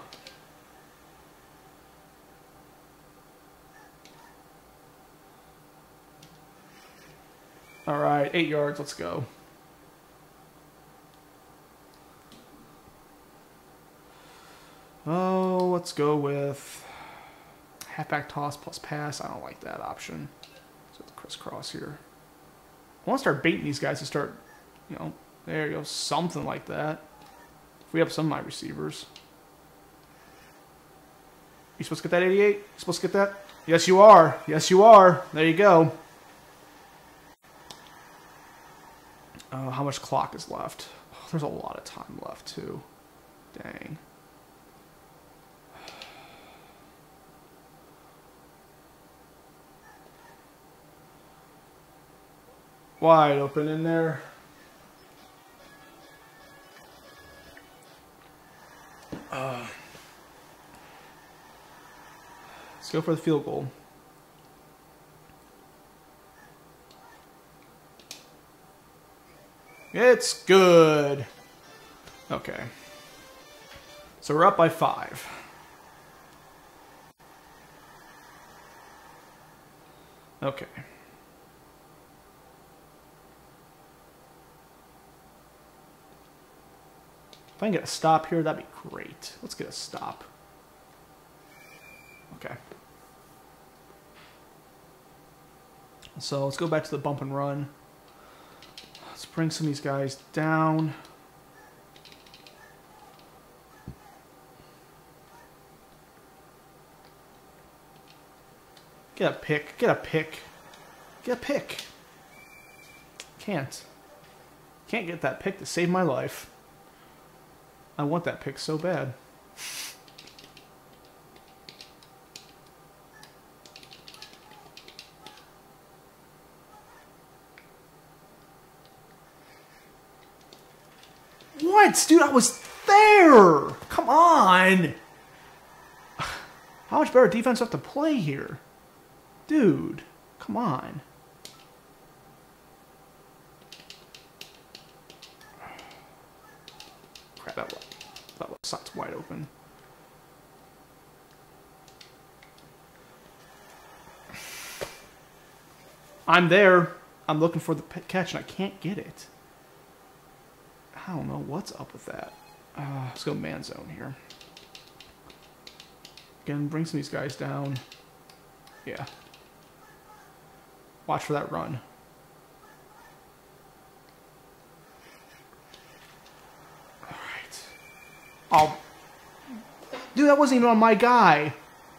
All right, eight yards. Let's go. Oh, let's go with halfback toss plus pass. I don't like that option. So let's crisscross here. I want to start baiting these guys to start, you know, there you go, something like that. If we have some of my receivers. You supposed to get that eighty-eight? You supposed to get that? Yes, you are. Yes, you are. There you go. Uh, how much clock is left? Oh, there's a lot of time left, too. Dang. Wide open in there. Uh, let's go for the field goal. It's good. Okay. So we're up by five. Okay. If I can get a stop here, that'd be great. Let's get a stop. Okay. So let's go back to the bump and run. Let's bring some of these guys down. Get a pick. Get a pick. Get a pick. Can't. Can't get that pick to save my life. I want that pick so bad. What? Dude, I was there! Come on! How much better defense do I have to play here? Dude, come on. Crap, that left, that left side's wide open. I'm there. I'm looking for the catch, and I can't get it. I don't know what's up with that. Uh, let's go man zone here. Again, bring some of these guys down. Yeah. Watch for that run. Alright. Oh. Dude, that wasn't even on my guy.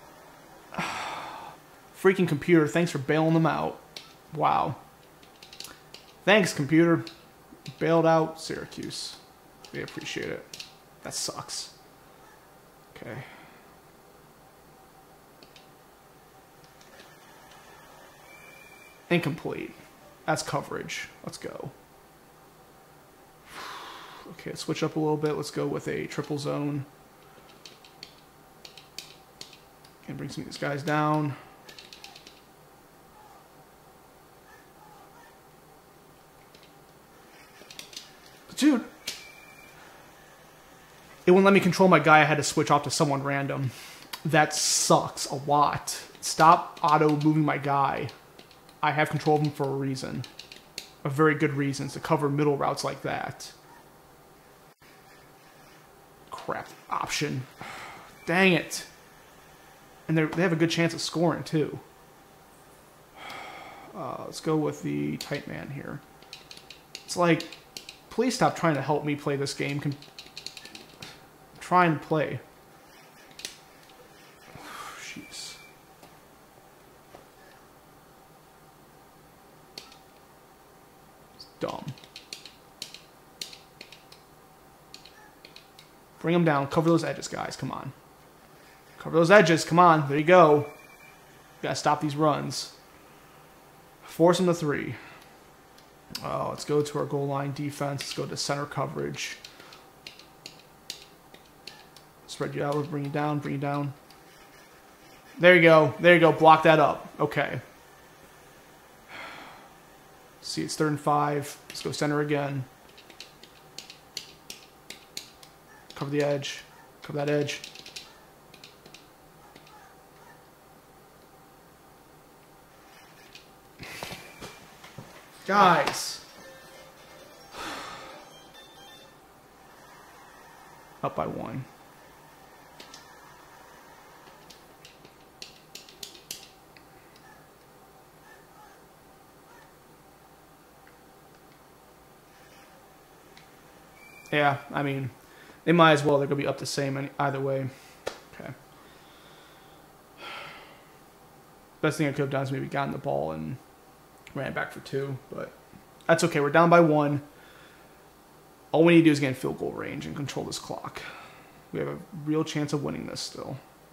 Freaking computer, thanks for bailing them out. Wow. Thanks, computer. Bailed out Syracuse. We appreciate it. That sucks. Okay. Incomplete. That's coverage. Let's go. Okay, let's switch up a little bit. Let's go with a triple zone. And bring some of these guys down. Dude. It wouldn't let me control my guy. I had to switch off to someone random. That sucks a lot. Stop auto moving my guy. I have control of him for a reason. A very good reason to cover middle routes like that. Crap. Option. Dang it. And they have a good chance of scoring, too. Uh, let's go with the tight man here. It's like, please stop trying to help me play this game. I'm trying to play. Jeez. It's dumb. Bring them down. Cover those edges, guys. Come on. Cover those edges. Come on. There you go. You gotta stop these runs. Force them to three. Oh, let's go to our goal line defense. Let's go to center coverage. Spread you out. Bring you down. Bring you down. There you go. There you go. Block that up. Okay. Let's see, it's third and five. Let's go center again. Cover the edge. Cover that edge. Guys. Up by one. Yeah, I mean, they might as well. They're going to be up the same any, either way. Okay. Best thing I could have done is maybe gotten the ball and ran back for two, but that's okay. We're down by one. All we need to do is get in field goal range and control this clock. We have a real chance of winning this still.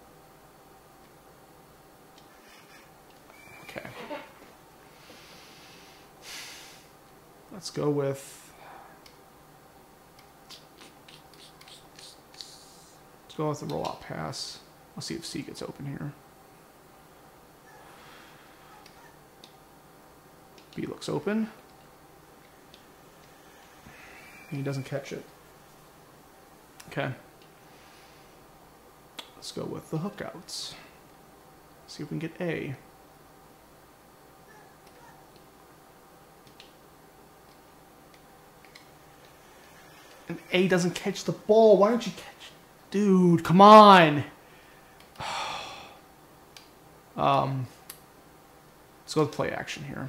Okay. Let's go with... Let's go with the rollout pass. Let's see if C gets open here. B looks open. And he doesn't catch it. Okay. Let's go with the hook outs. See if we can get A. And A doesn't catch the ball. Why don't you catch it? Dude, come on. um, let's go with play action here.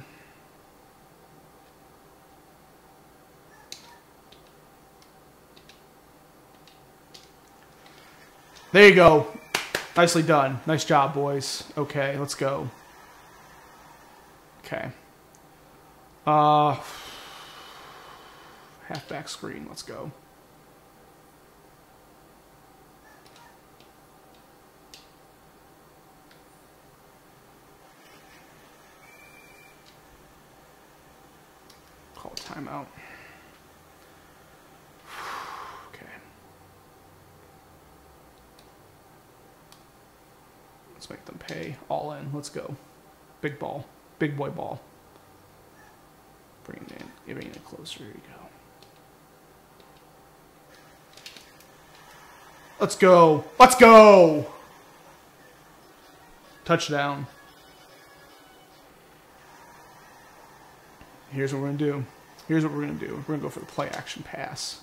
There you go. Nicely done. Nice job, boys. Okay, let's go. Okay. Uh, halfback screen. Let's go. Call a timeout. Let's make them pay all in. Let's go. Big ball. Big boy ball. Bring it in. Bring it closer. Here you go. Let's go. Let's go. Touchdown. Here's what we're going to do. Here's what we're going to do. We're going to go for the play action pass.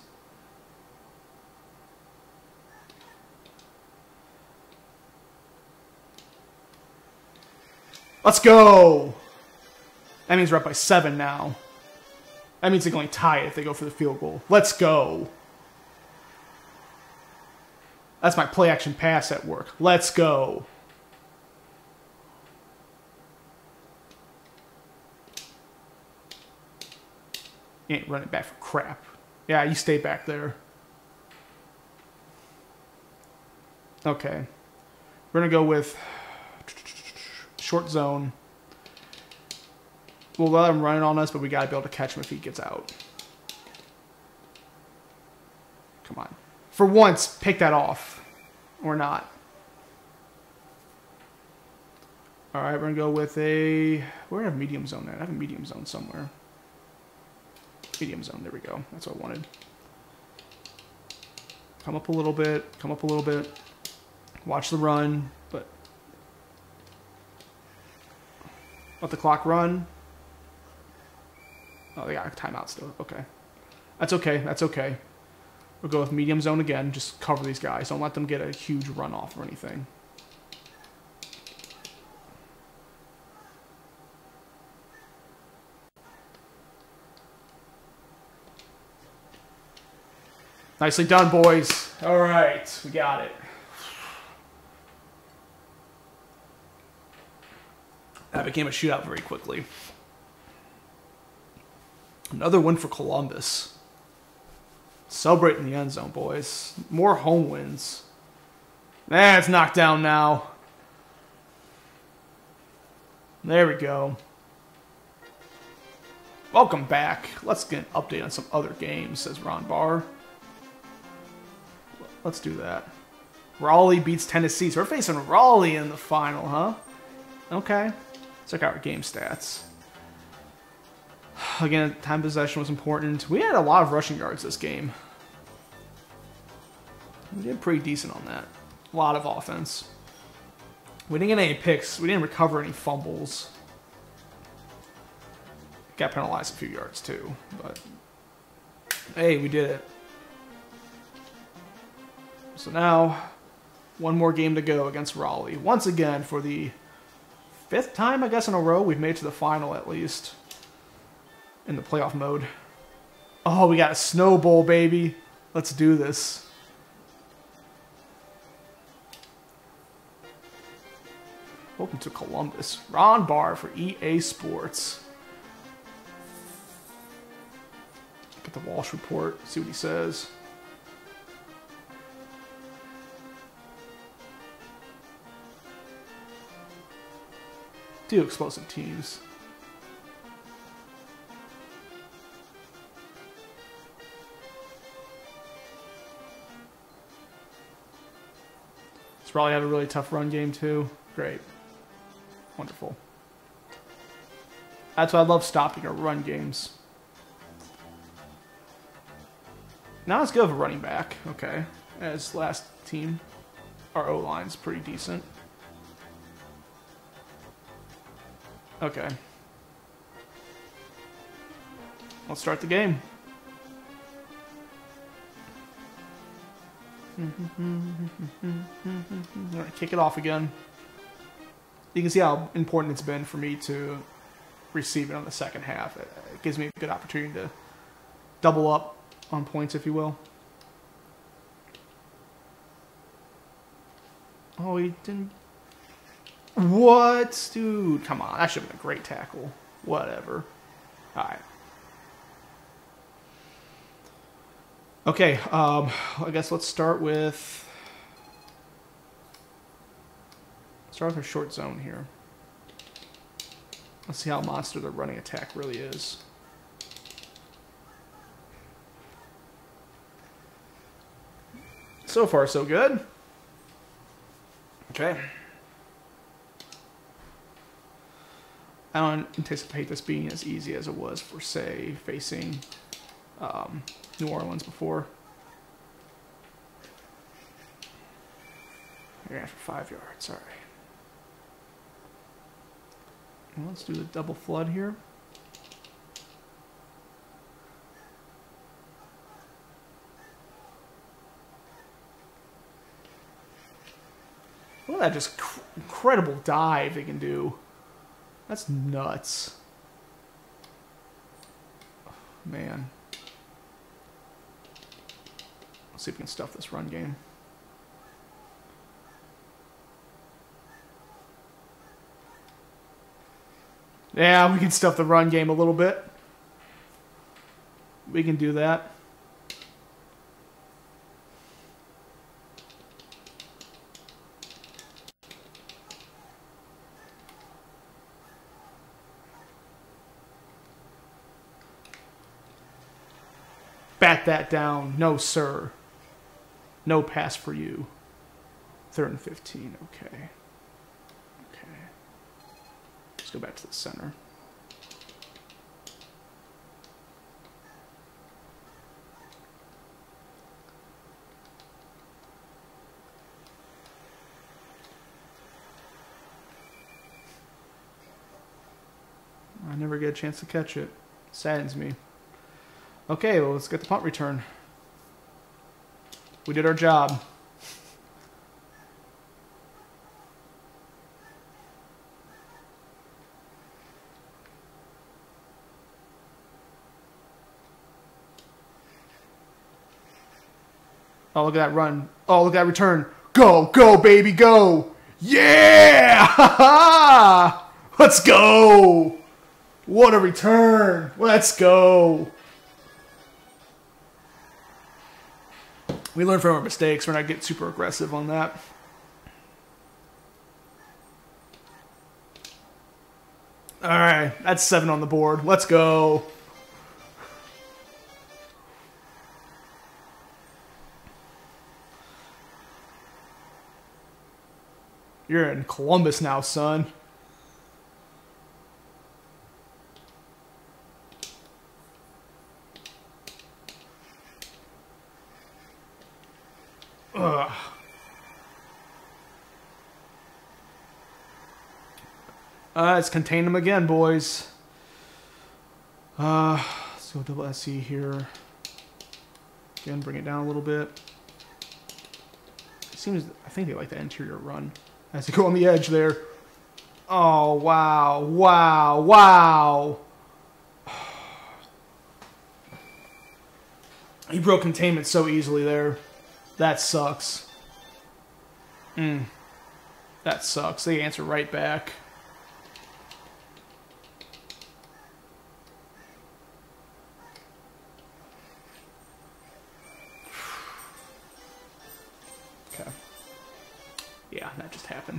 Let's go. That means we're up by seven now. That means they can only tie it if they go for the field goal. Let's go. That's my play action pass at work. Let's go. You ain't running back for crap. Yeah, you stay back there. Okay. We're going to go with short zone. We'll let him run it on us, but we got to be able to catch him if he gets out. Come on. For once, pick that off. Or not. Alright, we're going to go with a... Where do I have medium zone at? I have a medium zone somewhere. Medium zone, there we go. That's what I wanted. Come up a little bit. Come up a little bit. Watch the run, but... Let the clock run. Oh, they got a timeout still. Okay. That's okay. That's okay. We'll go with medium zone again. Just cover these guys. Don't let them get a huge runoff or anything. Nicely done, boys. All right. We got it. That became a shootout very quickly. Another win for Columbus. Celebrate in the end zone, boys. More home wins. Man, it's knocked down now. There we go. Welcome back. Let's get an update on some other games, says Ron Barr. Let's do that. Raleigh beats Tennessee. So we're facing Raleigh in the final, huh? Okay. Let's check out our game stats. Again, time possession was important. We had a lot of rushing yards this game. We did pretty decent on that. A lot of offense. We didn't get any picks. We didn't recover any fumbles. Got penalized a few yards too, but hey, we did it. So now, one more game to go against Raleigh. Once again, for the fifth time, I guess, in a row, we've made it to the final at least. In the playoff mode. Oh, we got a Snow Bowl, baby. Let's do this. Welcome to Columbus. Ron Barr for E A Sports. Get the Walsh report, see what he says. Two explosive teams. Raleigh had a really tough run game too. Great. Wonderful. That's why I love stopping our run games. Not as good of a running back, okay, as last team. Our O-line's pretty decent. Okay. Let's start the game. Alright, kick it off again. You can see how important it's been for me to receive it on the second half. It, it gives me a good opportunity to double up on points, if you will. Oh, he didn't... What? Dude, come on. That should have been a great tackle. Whatever. Alright. Okay, um, I guess let's start with... Start with our short zone here. Let's see how monster the running attack really is. So far, so good. Okay. I don't anticipate this being as easy as it was for, say, facing um, New Orleans before. You're after five yards, all right. Well, let's do the double flood here. Look at that just cr incredible dive they can do. That's nuts. Oh, man. Let's see if we can stuff this run game. Yeah, we can stuff the run game a little bit. We can do that. Bat that down. No, sir. No pass for you. Third and fifteen. Okay. Okay. Let's go back to the center. I never get a chance to catch it. Saddens me. Okay, well, let's get the punt return. We did our job. Oh, look at that run. Oh, look at that return. Go, go, baby, go. Yeah! Let's go. What a return. Let's go. We learn from our mistakes. We're not getting super aggressive on that. All right, that's seven on the board. Let's go. You're in Columbus now, son. Ugh. Uh, let's contain them again, boys. Uh, let's go double S E here. Again, bring it down a little bit. It seems, I think they like the interior run. As they go on the edge there. Oh, wow, wow, wow. He broke containment so easily there. That sucks. Mm. That sucks. They answer right back. Okay. Yeah, that just happened.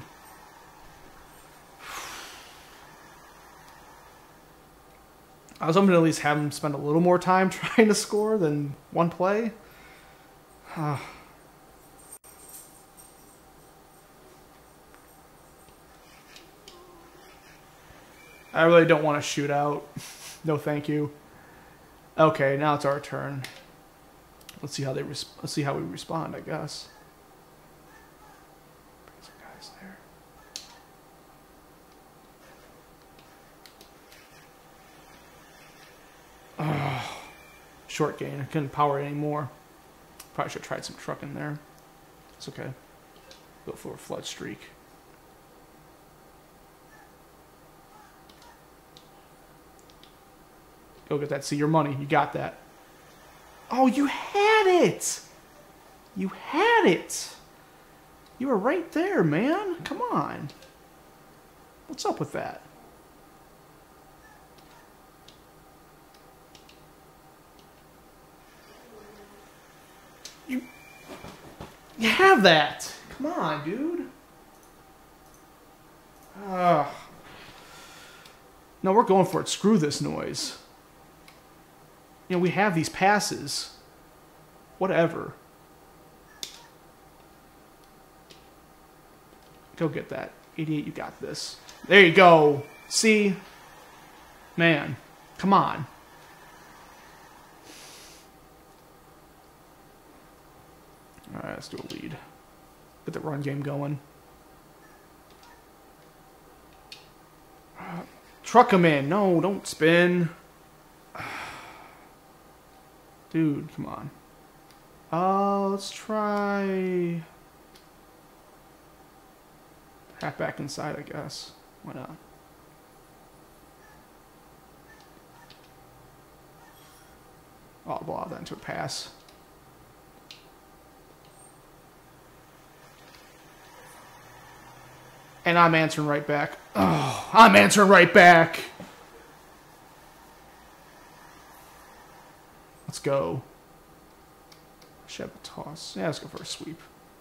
I was hoping to at least have him spend a little more time trying to score than one play. I really don't want to shoot out. No, thank you. Okay, now it's our turn. Let's see how they res let's see how we respond. I guess. Bring some guys there. Oh, short gain. I couldn't power it anymore. Probably should have tried some truck in there. It's okay. Go for a flood streak. Go get that. See your money. You got that. Oh, you had it. You had it. You were right there, man. Come on. What's up with that? You, you have that. Come on, dude. Ugh. No, we're going for it. Screw this noise. You know, we have these passes. Whatever. Go get that. eighty-eight, you got this. There you go. See? Man. Come on. Alright, let's do a lead. Get the run game going. Uh, truck him in. No, don't spin. Dude, come on. Uh, let's try... half back inside, I guess. Why not? Oh, I'll blow that into a pass. And I'm answering right back. Oh, I'm answering right back. Let's go. Should have a toss. Yeah, let's go for a sweep.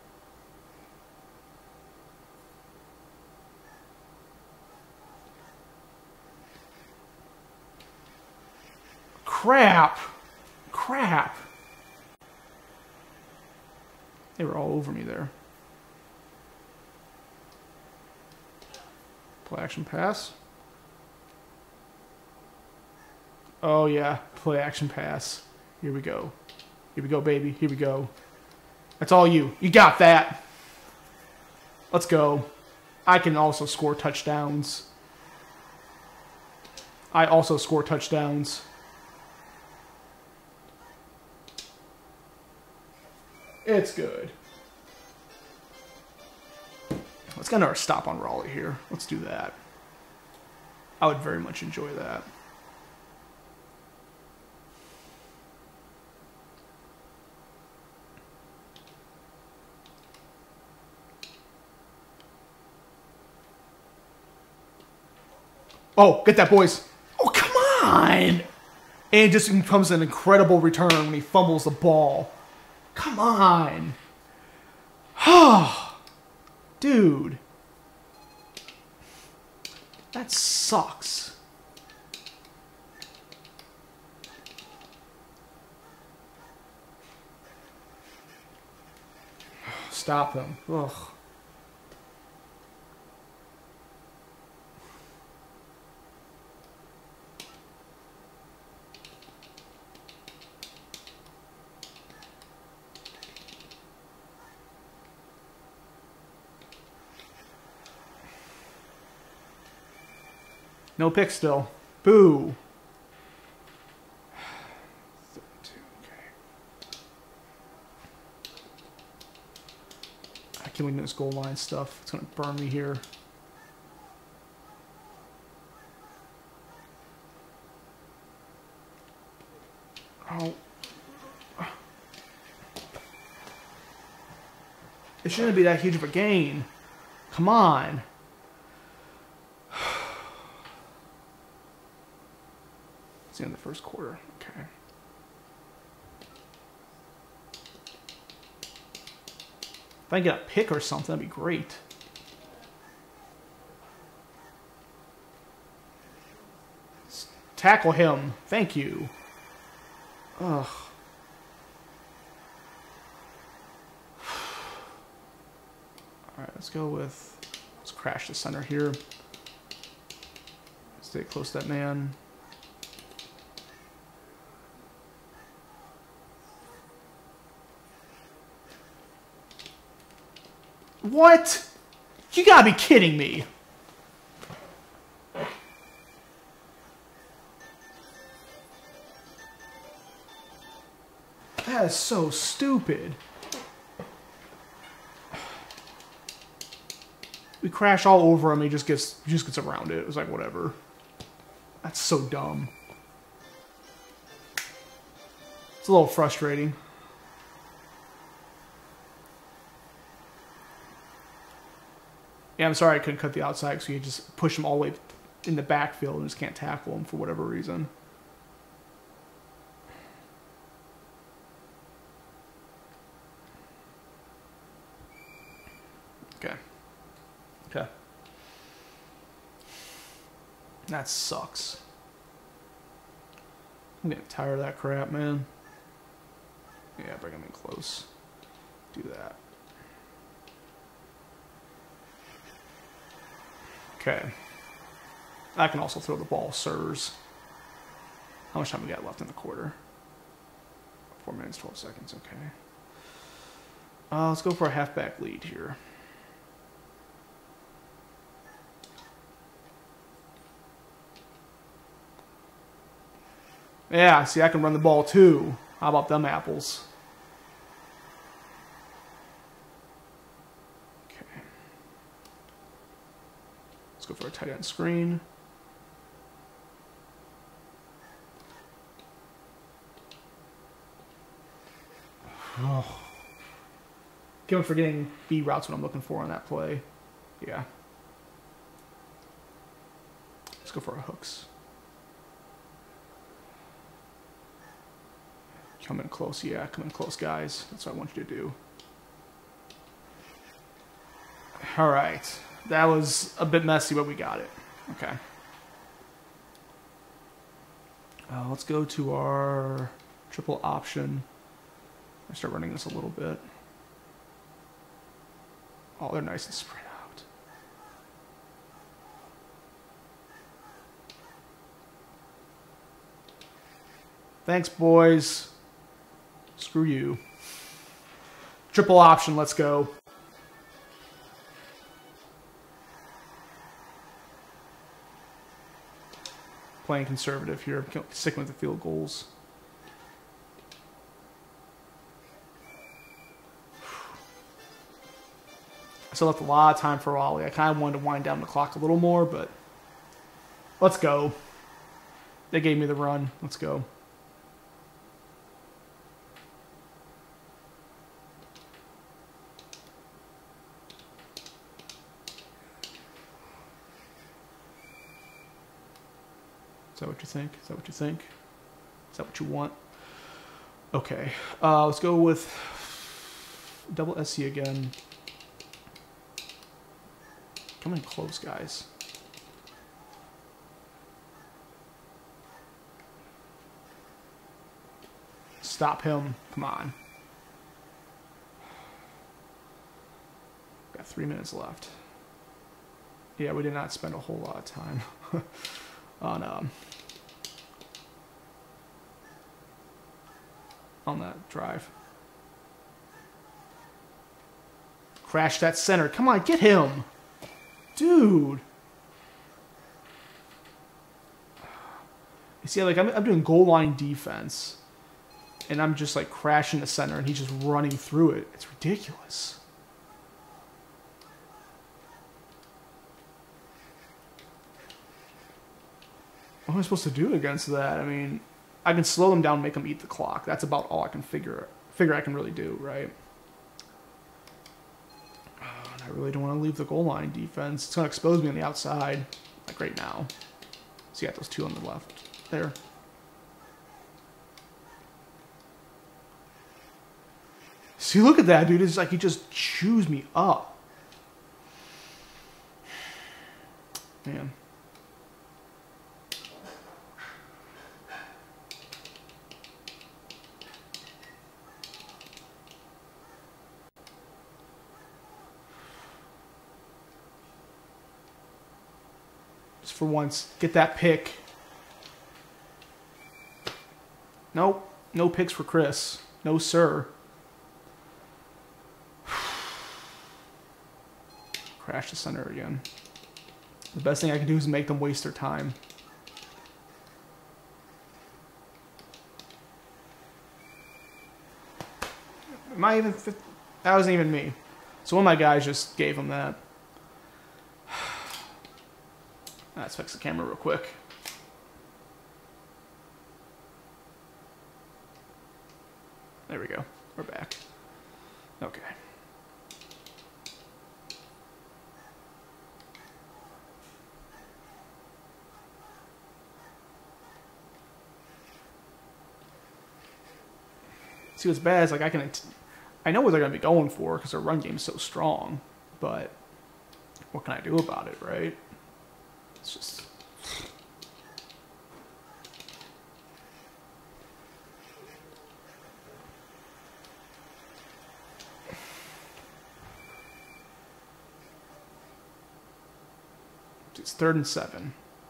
Crap. Crap. They were all over me there. Play action pass. Oh yeah, play action pass. Here we go. Here we go, baby. Here we go. That's all you. You got that. Let's go. I can also score touchdowns. I also score touchdowns. It's good. Let's get another stop on Raleigh here. Let's do that. I would very much enjoy that. Oh, get that, boys. Oh, come on. And it just becomes an incredible return when he fumbles the ball. Come on. Oh, dude. That sucks. Stop them. Ugh. No pick still. Boo. thirty-two, okay. I can't win this goal line stuff. It's going to burn me here. Oh. It shouldn't be that huge of a gain. Come on. It's the end of the first quarter. Okay. If I can get a pick or something, that'd be great. Let's tackle him. Thank you. Ugh. Alright, let's go with... Let's crash the center here. Stay close to that man. What? You gotta be kidding me. That is so stupid. We crash all over him. He just gets he just gets around it. It was like whatever. That's so dumb. It's a little frustrating. Yeah, I'm sorry I couldn't cut the outside, so you just push him all the way in the backfield and just can't tackle him for whatever reason. Okay. Okay. That sucks. I'm getting tired of that crap, man. Yeah, bring him in close. Do that. Okay. I can also throw the ball, sirs. How much time we got left in the quarter? Four minutes, twelve seconds, okay. Uh, let's go for a halfback lead here. Yeah, see, I can run the ball too. How about them apples? Okay. Let's go for a tight end screen. Oh. Keep on forgetting B routes what I'm looking for on that play. Yeah. Let's go for our hooks. Come in close, yeah, come in close, guys. That's what I want you to do. Alright. That was a bit messy, but we got it. Okay. Uh, let's go to our triple option. I start running this a little bit. Oh, they're nice and spread out. Thanks, boys. Screw you. Triple option, let's go. Playing conservative here, sticking with the field goals. I still left a lot of time for Raleigh. I kind of wanted to wind down the clock a little more, but let's go. They gave me the run. Let's go. Is that what you think? Is that what you think? Is that what you want? Okay. Uh, let's go with double S C again. Come in close, guys. Stop him. Come on. Got three minutes left. Yeah, we did not spend a whole lot of time on um on that drive. Crash that center. Come on, get him. Dude. You see, like, I'm, I'm doing goal line defense, and I'm just, like, crashing the center, and he's just running through it. It's ridiculous. What am I supposed to do against that? I mean, I can slow them down, make them eat the clock. That's about all I can figure figure I can really do, right? Oh, and I really don't want to leave the goal line defense. It's going to expose me on the outside, like right now. So you got those two on the left there. See, look at that, dude. It's like he just chews me up. Man. Just for once, get that pick. Nope. No picks for Chris. No, sir. Crash the center again. The best thing I can do is make them waste their time. Am I even... That wasn't even me. So one of my guys just gave him that. Let's fix the camera real quick. There we go. We're back. Okay. See, what's bad is, like, I can... I know what they're going to be going for because their run game is so strong, but what can I do about it, right? It's just... It's third and seven.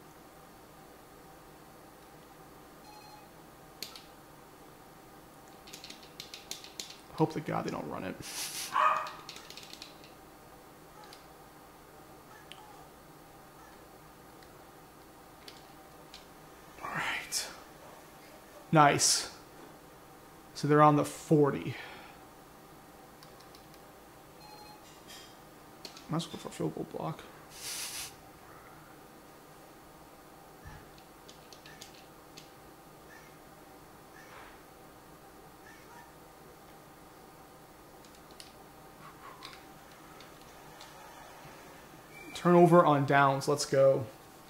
Hope to God they don't run it. All right. Nice. So they're on the forty. Might as well go for a field goal block. Turnover on downs. Let's go.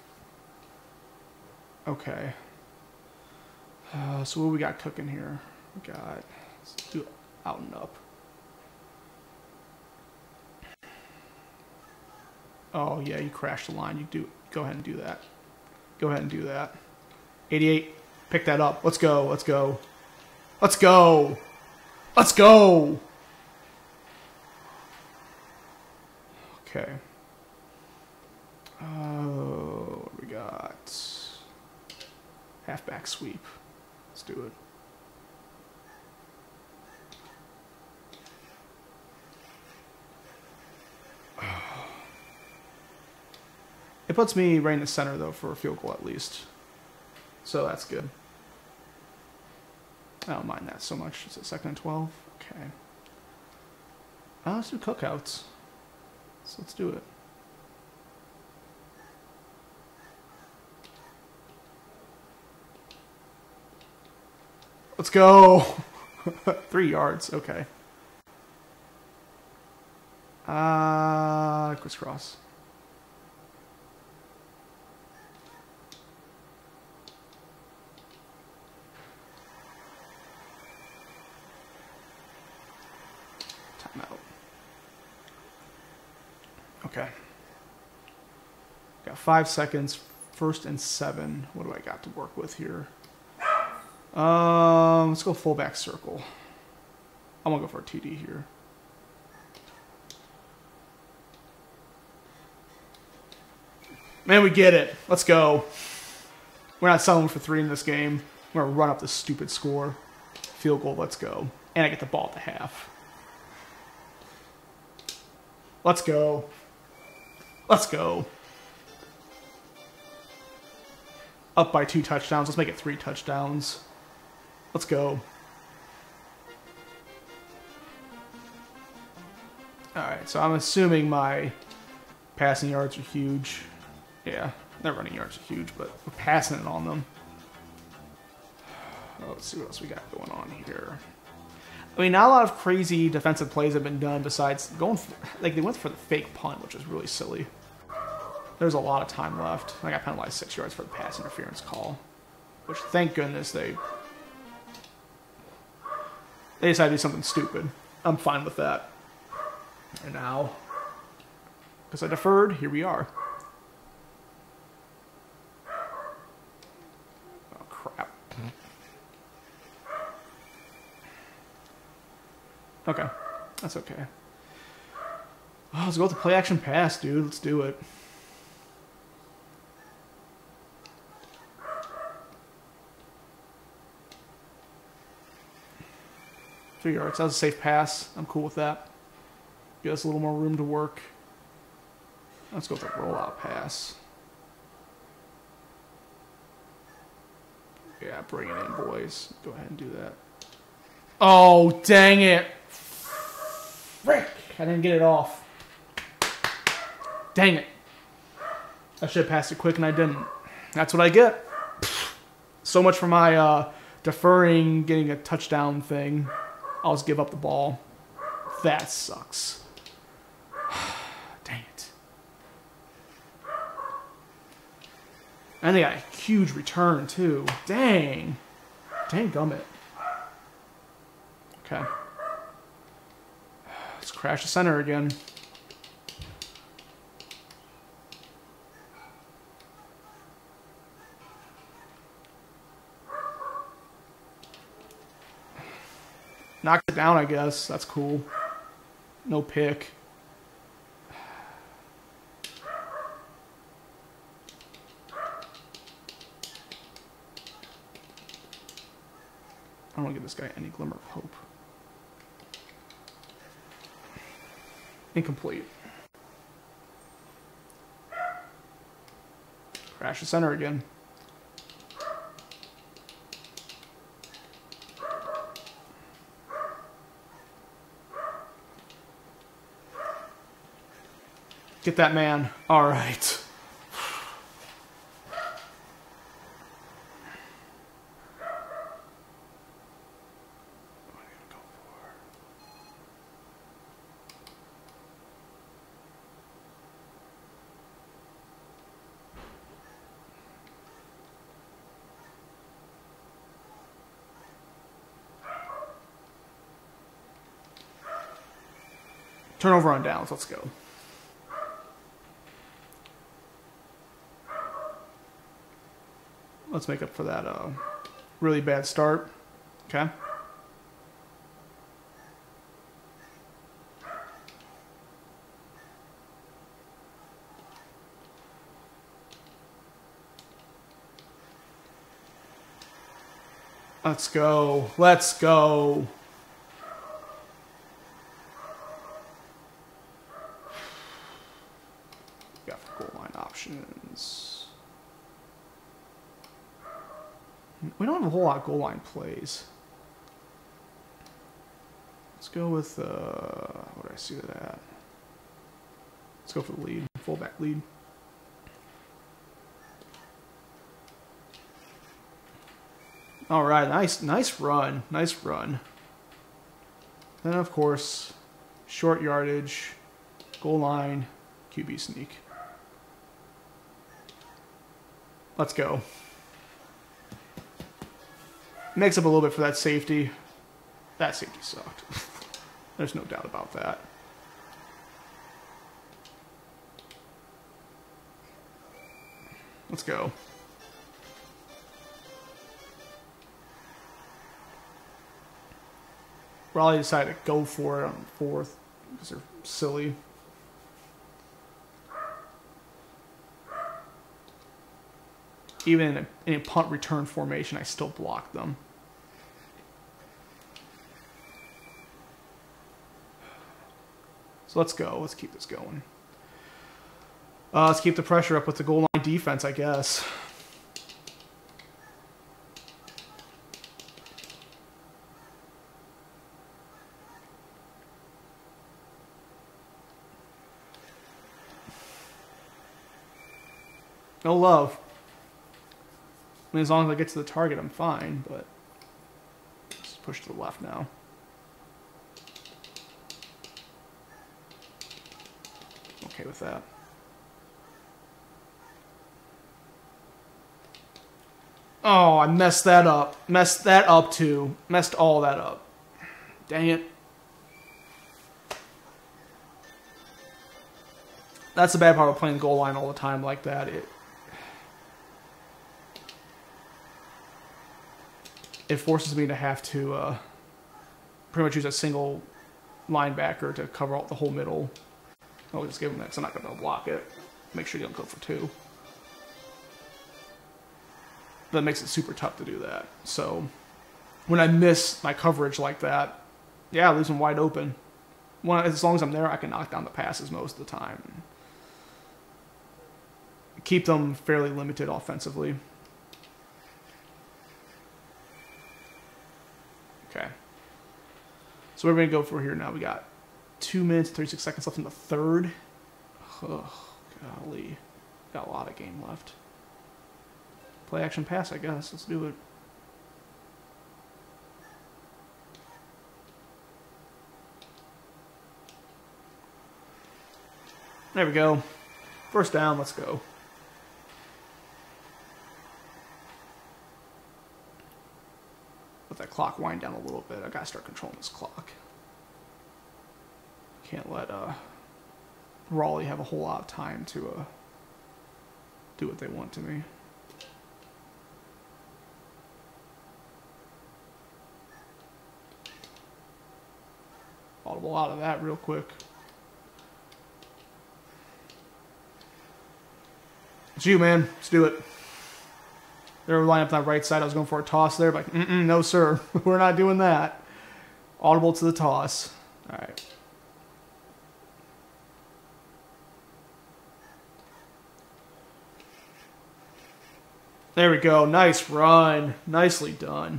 Okay. Uh, so what we got cooking here? We got... Let's do out and up. Oh, yeah, you crashed the line. You do. Go ahead and do that. Go ahead and do that. eighty-eight. Pick that up. Let's go. Let's go. Let's go. Let's go. Okay. Oh, what do we got? Halfback sweep. Let's do it. It puts me right in the center, though, for a field goal at least. So that's good. I don't mind that so much. It's a second and twelve. Okay. Uh, let's do cookouts. So let's do it. Let's go. Three yards. Okay. Uh, crisscross. Timeout. Okay. Got five seconds. First and seven. What do I got to work with here? Um, let's go fullback circle. I'm gonna go for a T D here. Man, we get it. Let's go. We're not settling for three in this game. We're gonna run up this stupid score. Field goal, let's go. And I get the ball at the half. Let's go. Let's go. up by two touchdowns. Let's make it three touchdowns. Let's go. Alright, so I'm assuming my passing yards are huge. Yeah, their running yards are huge, but we're passing it on them. Oh, let's see what else we got going on here. I mean, not a lot of crazy defensive plays have been done besides going for, like, they went for the fake punt, which was really silly. There's a lot of time left. I got penalized six yards for the pass interference call, which, thank goodness, they they decided to do something stupid. I'm fine with that. And now, because I deferred, here we are. Oh, crap. Okay, that's okay. Oh, let's go with the play action pass, dude. Let's do it. Three yards. That was a safe pass. I'm cool with that. Give us a little more room to work. Let's go with the rollout pass. Yeah, bring it in, boys. Go ahead and do that. Oh, dang it. Frick. I didn't get it off. Dang it. I should have passed it quick and I didn't. That's what I get. So much for my uh, deferring, getting a touchdown thing. I'll just give up the ball. That sucks. Dang it. And they got a huge return, too. Dang. Dang gummit. Okay. Let's crash the center again. Knocked it down, I guess. That's cool. No pick. I don't want to give this guy any glimmer of hope. Incomplete. Crash the center again. Get that man. All right. Turnover on downs. Let's go. Let's make up for that uh, really bad start. Okay. Let's go. Let's go. Got goal line options. We don't have a whole lot of goal line plays. Let's go with, uh, what did I see with that? Let's go for the lead, fullback lead. All right, nice, nice run, nice run. Then, of course, short yardage, goal line, Q B sneak. Let's go. Makes up a little bit for that safety. That safety sucked. There's no doubt about that. Let's go. Raleigh decided to go for it on fourth because they're silly. Even in a, in a punt return formation, I still blocked them. So let's go. Let's keep this going. Uh, let's keep the pressure up with the goal line defense, I guess. No love. I mean, as long as I get to the target, I'm fine, but let's push to the left now. Okay with that. Oh, I messed that up. Messed that up too. Messed all that up. Dang it. That's the bad part of playing goal line all the time like that. It it forces me to have to uh, pretty much use a single linebacker to cover all, the whole middle. I'll just give him that because I'm not going to block it. Make sure you don't go for two. That makes it super tough to do that. So when I miss my coverage like that, yeah, it leaves them wide open. When, as long as I'm there, I can knock down the passes most of the time. Keep them fairly limited offensively. Okay. So what are we going to go for here now? We got two minutes, thirty-six seconds left in the third. Oh, golly. Got a lot of game left. Play action pass, I guess. Let's do it. There we go. First down, let's go. Let that clock wind down a little bit. I gotta start controlling this clock. Can't let uh, Raleigh have a whole lot of time to uh, do what they want to me. Audible out of that real quick. It's you, man. Let's do it. They were lining up on that right side. I was going for a toss there, but mm-mm, no, sir. We're not doing that. Audible to the toss. All right. There we go. Nice run. Nicely done.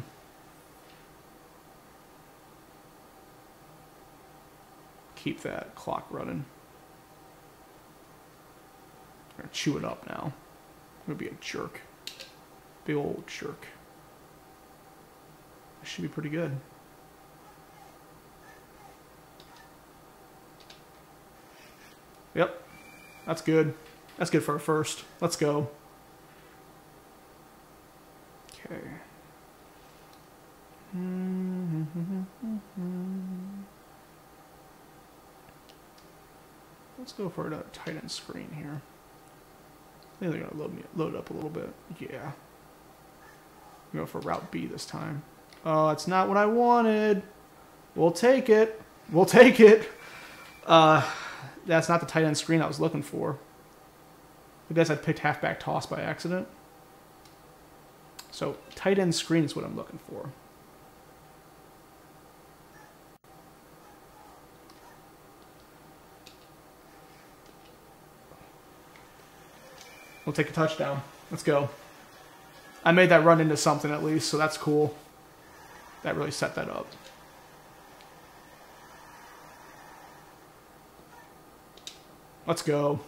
Keep that clock running. I'm going to chew it up now. I'm going to be a jerk. Big old jerk. This should be pretty good. Yep. That's good. That's good for a first. Let's go. Okay. Let's go for a tight end screen here. I think they're going to load me load it up a little bit. Yeah. Go for route B this time. Oh, it's not what I wanted. We'll take it. We'll take it. Uh, that's not the tight end screen I was looking for. I guess I picked halfback toss by accident. So tight end screen is what I'm looking for. We'll take a touchdown. Let's go. I made that run into something at least, so that's cool. That really set that up. Let's go.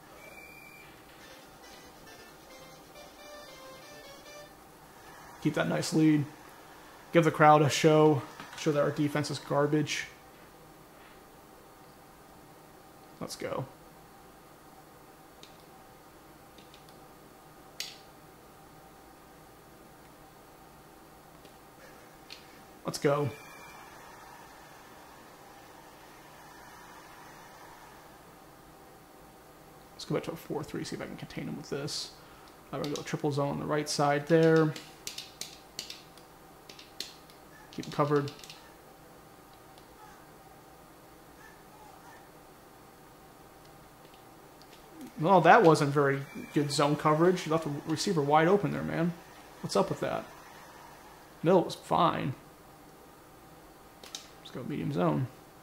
Keep that nice lead. Give the crowd a show. Show that our defense is garbage. Let's go. Let's go. Let's go back to a four three, see if I can contain him with this. I'm going to go triple zone on the right side there. Keep him covered. Well, that wasn't very good zone coverage. You left the receiver wide open there, man. What's up with that? Middle was fine. Let's go medium zone.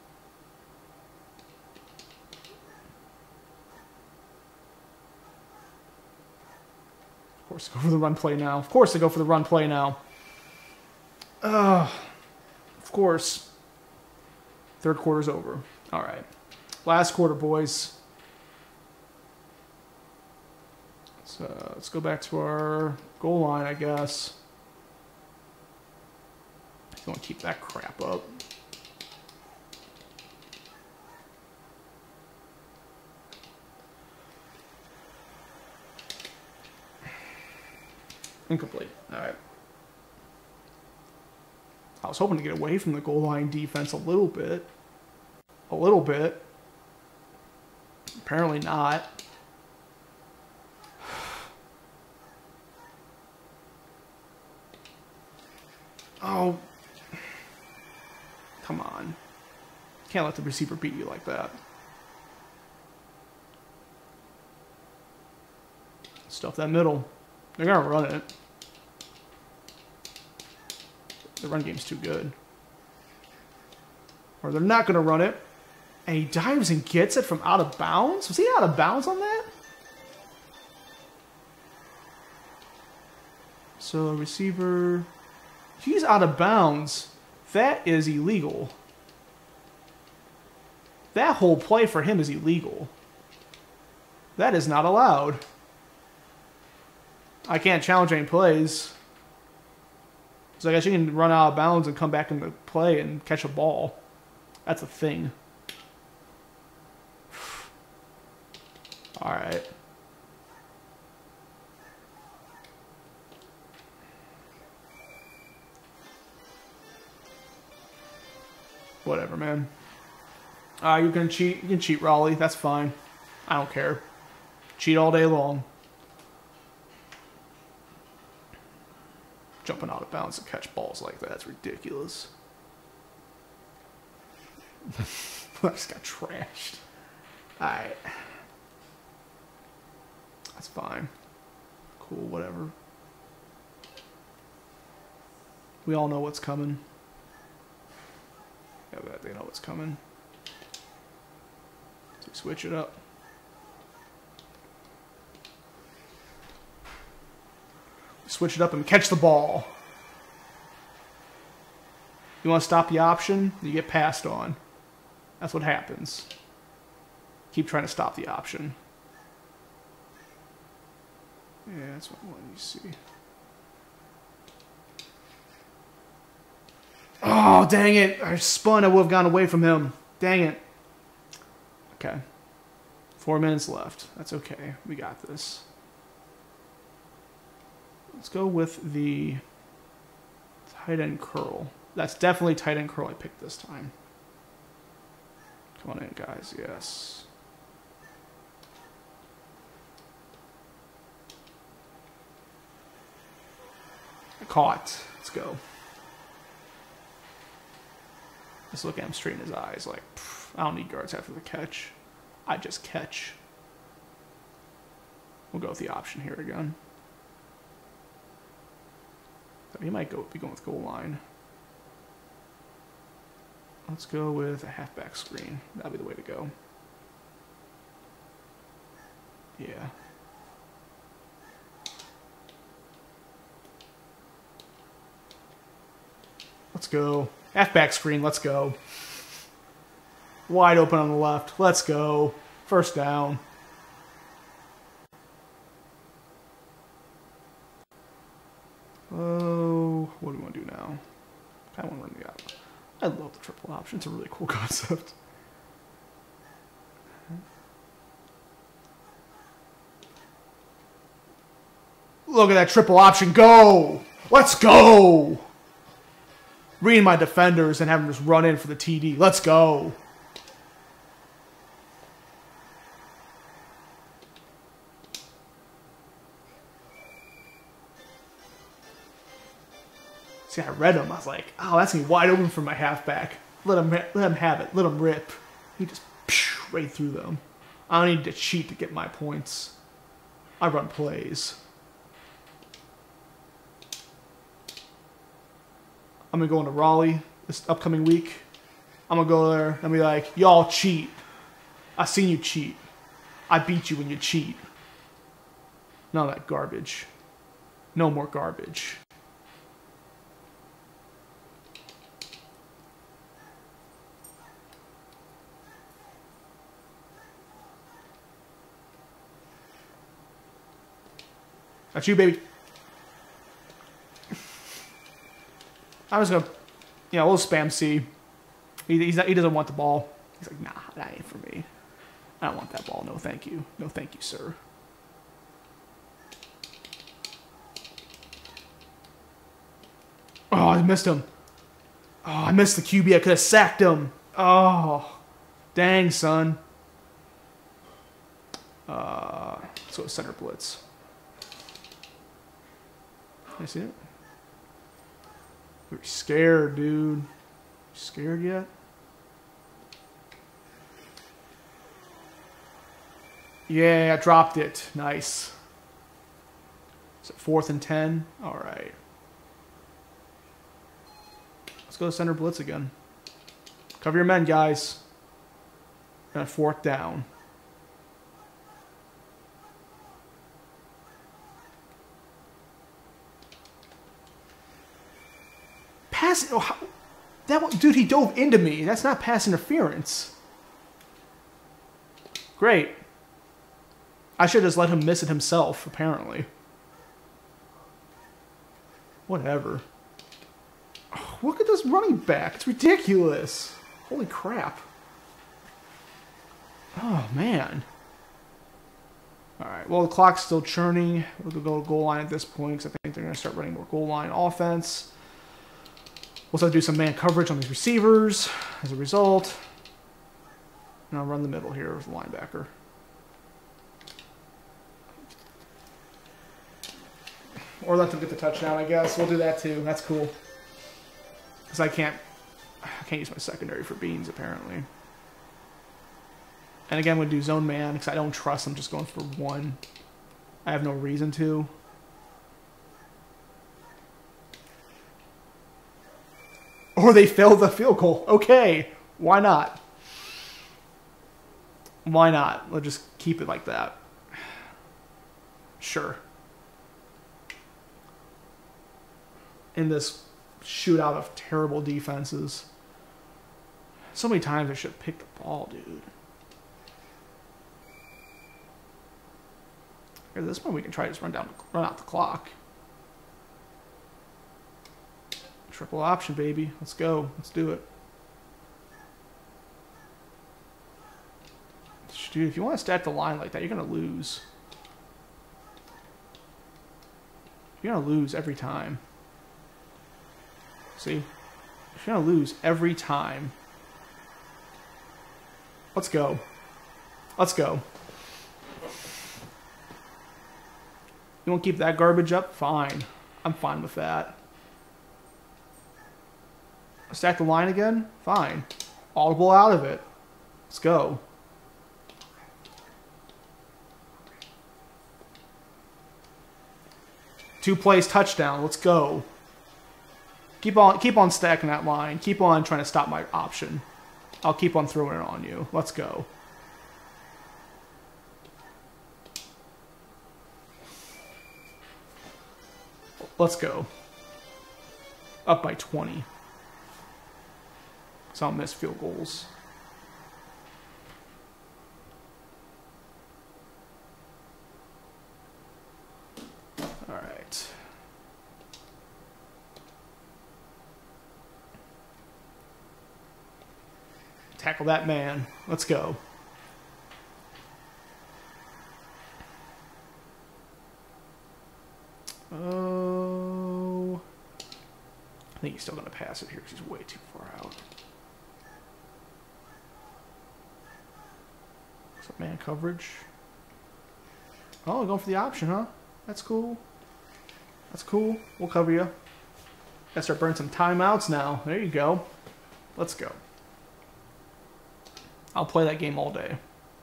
Of course, go for the run play now. Of course, they go for the run play now. Uh, of course. Third quarter's over. All right. Last quarter, boys. Let's So let's go back to our goal line, I guess. Don't keep that crap up. Incomplete. All right. I was hoping to get away from the goal line defense a little bit. A little bit. Apparently not. Oh. Come on. Can't let the receiver beat you like that. Stuff that middle. They're going to run it. The run game's too good. Or they're not going to run it. And he dives and gets it from out of bounds? Was he out of bounds on that? So, receiver... He's out of bounds. That is illegal. That whole play for him is illegal. That is not allowed. I can't challenge any plays. So I guess you can run out of bounds and come back into play and catch a ball. That's a thing. Alright. Whatever, man. Ah, uh, you can cheat. You can cheat, Raleigh. That's fine. I don't care. Cheat all day long. Jumping out of bounds to catch balls like that's ridiculous. I just got trashed. Alright. That's fine. Cool, whatever. We all know what's coming. Yeah, they know what's coming. So switch it up. Switch it up and catch the ball. You want to stop the option, you get passed on. That's what happens. Keep trying to stop the option. Yeah, that's what I want you to see. Oh, dang it. I spun. I would have gone away from him. Dang it. Okay. Four minutes left. That's okay. We got this. Let's go with the tight end curl. That's definitely tight end curl I picked this time. Come on in, guys. Yes. Caught. Let's go. Just look at him straight in his eyes like, I don't need guards after the catch. I just catch. We'll go with the option here again. So he might go be going with goal line. Let's go with a halfback screen. That'll be the way to go. Yeah. Let's go. Halfback screen, let's go. Wide open on the left. Let's go. First down. Oh, what do we want to do now? I want to run the option. I love the triple option. It's a really cool concept. Look at that triple option. Go! Let's go! Reading my defenders and having them just run in for the T D. Let's go. See, I read him. I was like, oh, that's me wide open for my halfback. Let him, let him have it. Let him rip. He just phew, right through them. I don't need to cheat to get my points. I run plays. I'm going to go into Raleigh this upcoming week. I'm going to go there and be like, y'all cheat. I seen you cheat. I beat you when you cheat. None of that garbage. No more garbage. That's you, baby. I was gonna, you know, we'll spam C. He, he's not, he doesn't want the ball. He's like, nah, that ain't for me. I don't want that ball. No, thank you. No, thank you, sir. Oh, I missed him. Oh, I missed the Q B. I could have sacked him. Oh, dang, son. Uh, let's go center blitz. Can I see it? We're scared, dude. Scared yet? Yeah, I dropped it. Nice. Is it fourth and ten? All right. Let's go center blitz again. Cover your men, guys. And fourth down. Pass. Oh, how, that one, dude, he dove into me. That's not pass interference. Great. I should have just let him miss it himself, apparently. Whatever. Oh, look at this running back. It's ridiculous. Holy crap. Oh, man. Alright, well, the clock's still churning. We'll go to goal line at this point because I think they're going to start running more goal line offense. We'll start to do some man coverage on these receivers as a result. And I'll run the middle here with the linebacker. Or let them get the touchdown, I guess. We'll do that too. That's cool. Because I can't, I can't use my secondary for beans, apparently. And again, we'll do zone man because I don't trust them just going for one. I have no reason to. Or they failed the field goal. Okay, why not? Why not? Let's just keep it like that. Sure. In this shootout of terrible defenses. So many times I should have picked the ball, dude. Here, at this point we can try to just run down, run out the clock. Triple option, baby. Let's go. Let's do it. Dude, if you want to stack the line like that, you're going to lose. You're going to lose every time. See? You're going to lose every time. Let's go. Let's go. You want to keep that garbage up? Fine. I'm fine with that. Stack the line again? Fine. Audible out of it. Let's go. Two plays, touchdown. Let's go. Keep on, keep on stacking that line. Keep on trying to stop my option. I'll keep on throwing it on you. Let's go. Let's go. Up by twenty. So I'll miss field goals. All right. Tackle that man. Let's go. Oh. I think he's still going to pass it here because he's way too far out. Man coverage. Oh, we're going for the option, huh? That's cool. That's cool. We'll cover you. Gotta start burning some timeouts now. There you go. Let's go. I'll play that game all day.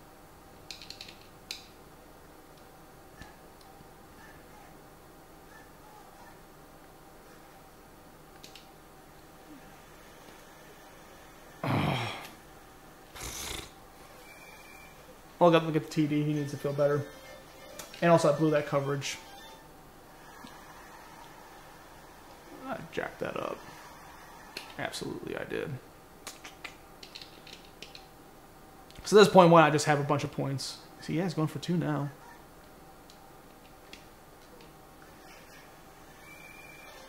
Well, I got to look at the T D. He needs to feel better. And also, I blew that coverage. I jacked that up. Absolutely, I did. So at this point, why not just have a bunch of points? See, yeah, he's going for two now.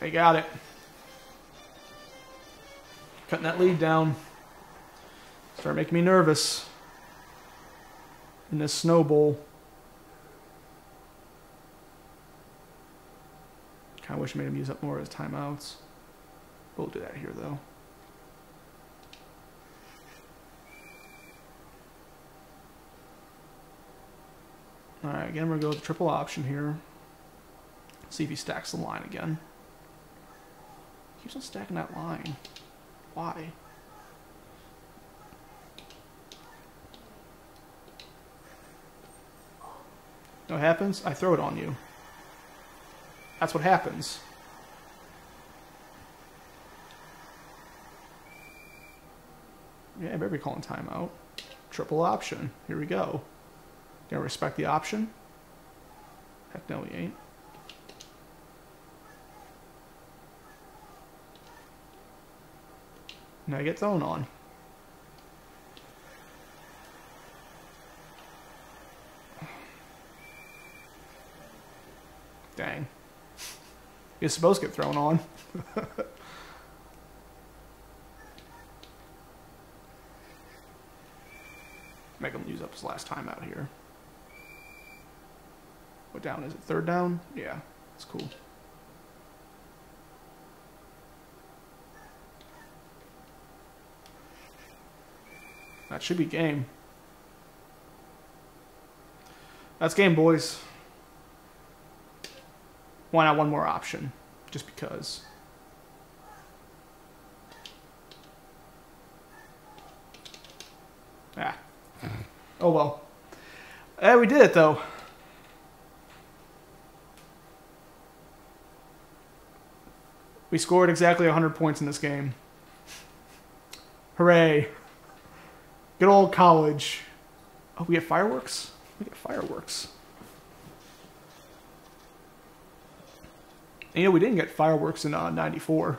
They got it. Cutting that lead down. Start making me nervous. In this snow bowl. Kind of wish I made him use up more of his timeouts. We'll do that here, though. Alright, again, we're going to go with the triple option here. See if he stacks the line again. Keeps on stacking that line. Why? You know what happens? I throw it on you. That's what happens. Yeah, I better be calling timeout. Triple option. Here we go. Gonna respect the option? Heck no, we ain't. Now I get thrown on. Dang. You're supposed to get thrown on. Make him use up his last time out here. What down is it? Third down? Yeah, that's cool. That should be game. That's game, boys. Why not one more option? Just because. Ah. Oh well. Eh, we did it though. We scored exactly one hundred points in this game. Hooray. Good old college. Oh, we get fireworks? We get fireworks. And, you know, we didn't get fireworks in uh, ninety-four.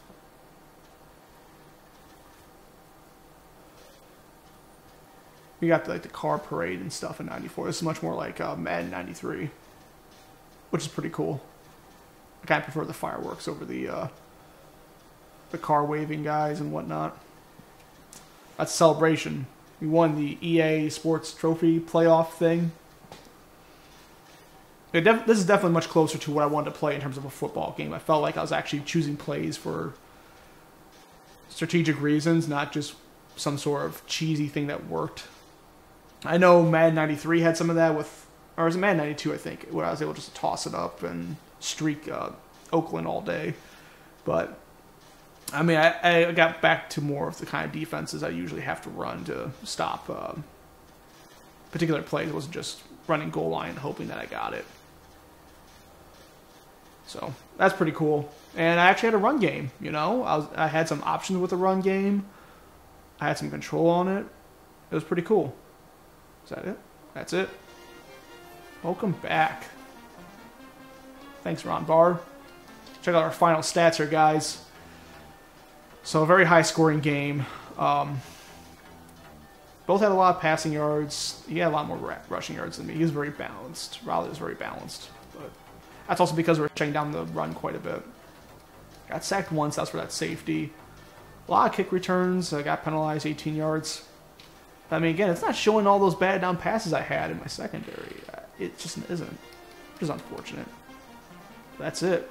We got the, like the car parade and stuff in ninety-four. This is much more like uh, Madden ninety-three, which is pretty cool. I kind of prefer the fireworks over the uh, the car waving guys and whatnot. That's a celebration. We won the E A Sports Trophy playoff thing. It def this is definitely much closer to what I wanted to play in terms of a football game. I felt like I was actually choosing plays for strategic reasons, not just some sort of cheesy thing that worked. I know Madden ninety-three had some of that with, or was it Madden ninety-two, I think, where I was able just to toss it up and streak uh, Oakland all day. But, I mean, I, I got back to more of the kind of defenses I usually have to run to stop uh, particular plays. It wasn't just running goal line and hoping that I got it. So, that's pretty cool. And I actually had a run game, you know? I, was, I had some options with the run game. I had some control on it. It was pretty cool. Is that it? That's it. Welcome back. Thanks, Ron Barr. Check out our final stats here, guys. So, a very high-scoring game. Um, both had a lot of passing yards. He had a lot more rushing yards than me. He was very balanced. Riley was very balanced. But that's also because we were shutting down the run quite a bit. Got sacked once. That's for that safety. A lot of kick returns. I got penalized eighteen yards. I mean, again, it's not showing all those bad down passes I had in my secondary. It just isn't. Which is unfortunate. That's it.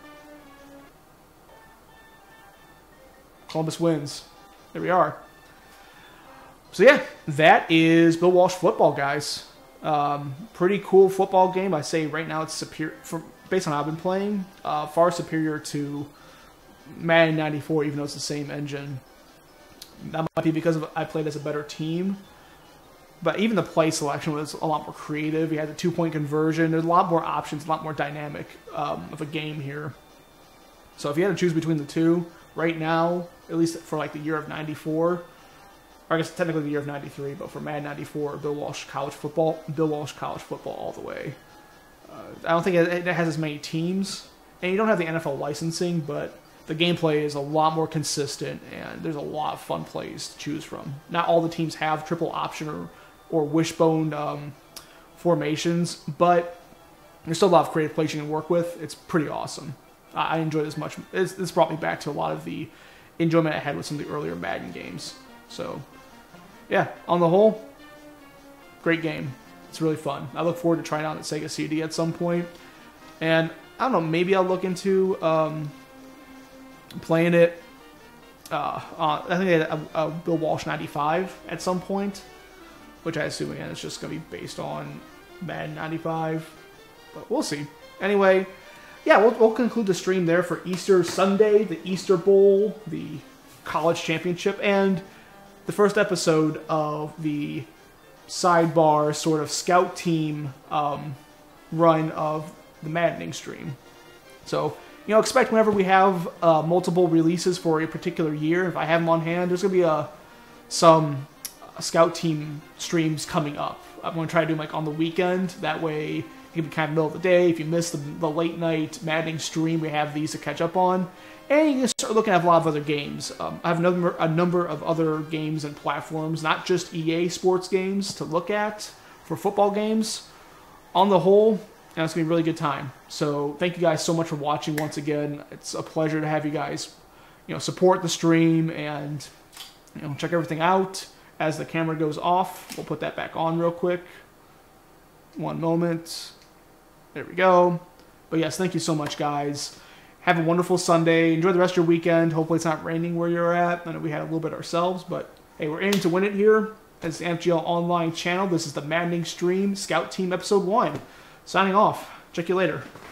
Columbus wins. There we are. So yeah, that is Bill Walsh football, guys. Um, pretty cool football game. I say right now it's superior, for, based on how I've been playing, uh, far superior to Madden ninety-four, even though it's the same engine. That might be because of, I played as a better team. But even the play selection was a lot more creative. You had the two-point conversion. There's a lot more options, a lot more dynamic um, of a game here. So if you had to choose between the two, right now, at least for like the year of ninety-four, or I guess technically the year of ninety-three, but for Madden ninety-four, Bill Walsh college football, Bill Walsh college football all the way. Uh, I don't think it, it has as many teams, and you don't have the N F L licensing, but the gameplay is a lot more consistent, and there's a lot of fun plays to choose from. Not all the teams have triple option or, or wishbone um, formations, but there's still a lot of creative plays you can work with. It's pretty awesome. I, I enjoy this much. It's, this brought me back to a lot of the enjoyment I had with some of the earlier Madden games. So, yeah, on the whole, great game. It's really fun. I look forward to trying out at Sega C D at some point. And I don't know, maybe I'll look into um, playing it. Uh, uh, I think they had a, a Bill Walsh ninety-five at some point, which I assume again is just going to be based on Madden ninety-five. But we'll see. Anyway, yeah, we'll, we'll conclude the stream there for Easter Sunday, the Easter Bowl, the college championship, and the first episode of the sidebar sort of scout team um, run of the Maddening stream. So, you know, expect whenever we have uh, multiple releases for a particular year, if I have them on hand, there's going to be a, some uh, scout team streams coming up. I'm going to try to do them like on the weekend. That way, it can be kind of middle of the day. If you miss the, the late night Maddening stream, we have these to catch up on. And you can start looking at a lot of other games. Um, I have another, a number of other games and platforms, not just E A sports games, to look at for football games. On the whole, and it's going to be a really good time. So thank you guys so much for watching once again. It's a pleasure to have you guys, you know, support the stream and, you know, check everything out. As the camera goes off, we'll put that back on real quick. One moment. There we go. But yes, thank you so much, guys. Have a wonderful Sunday. Enjoy the rest of your weekend. Hopefully it's not raining where you're at. I know we had a little bit ourselves, but hey, we're aiming to win it here. As the N F G L Online channel, this is the Maddening Stream Scout Team Episode one. Signing off. Check you later.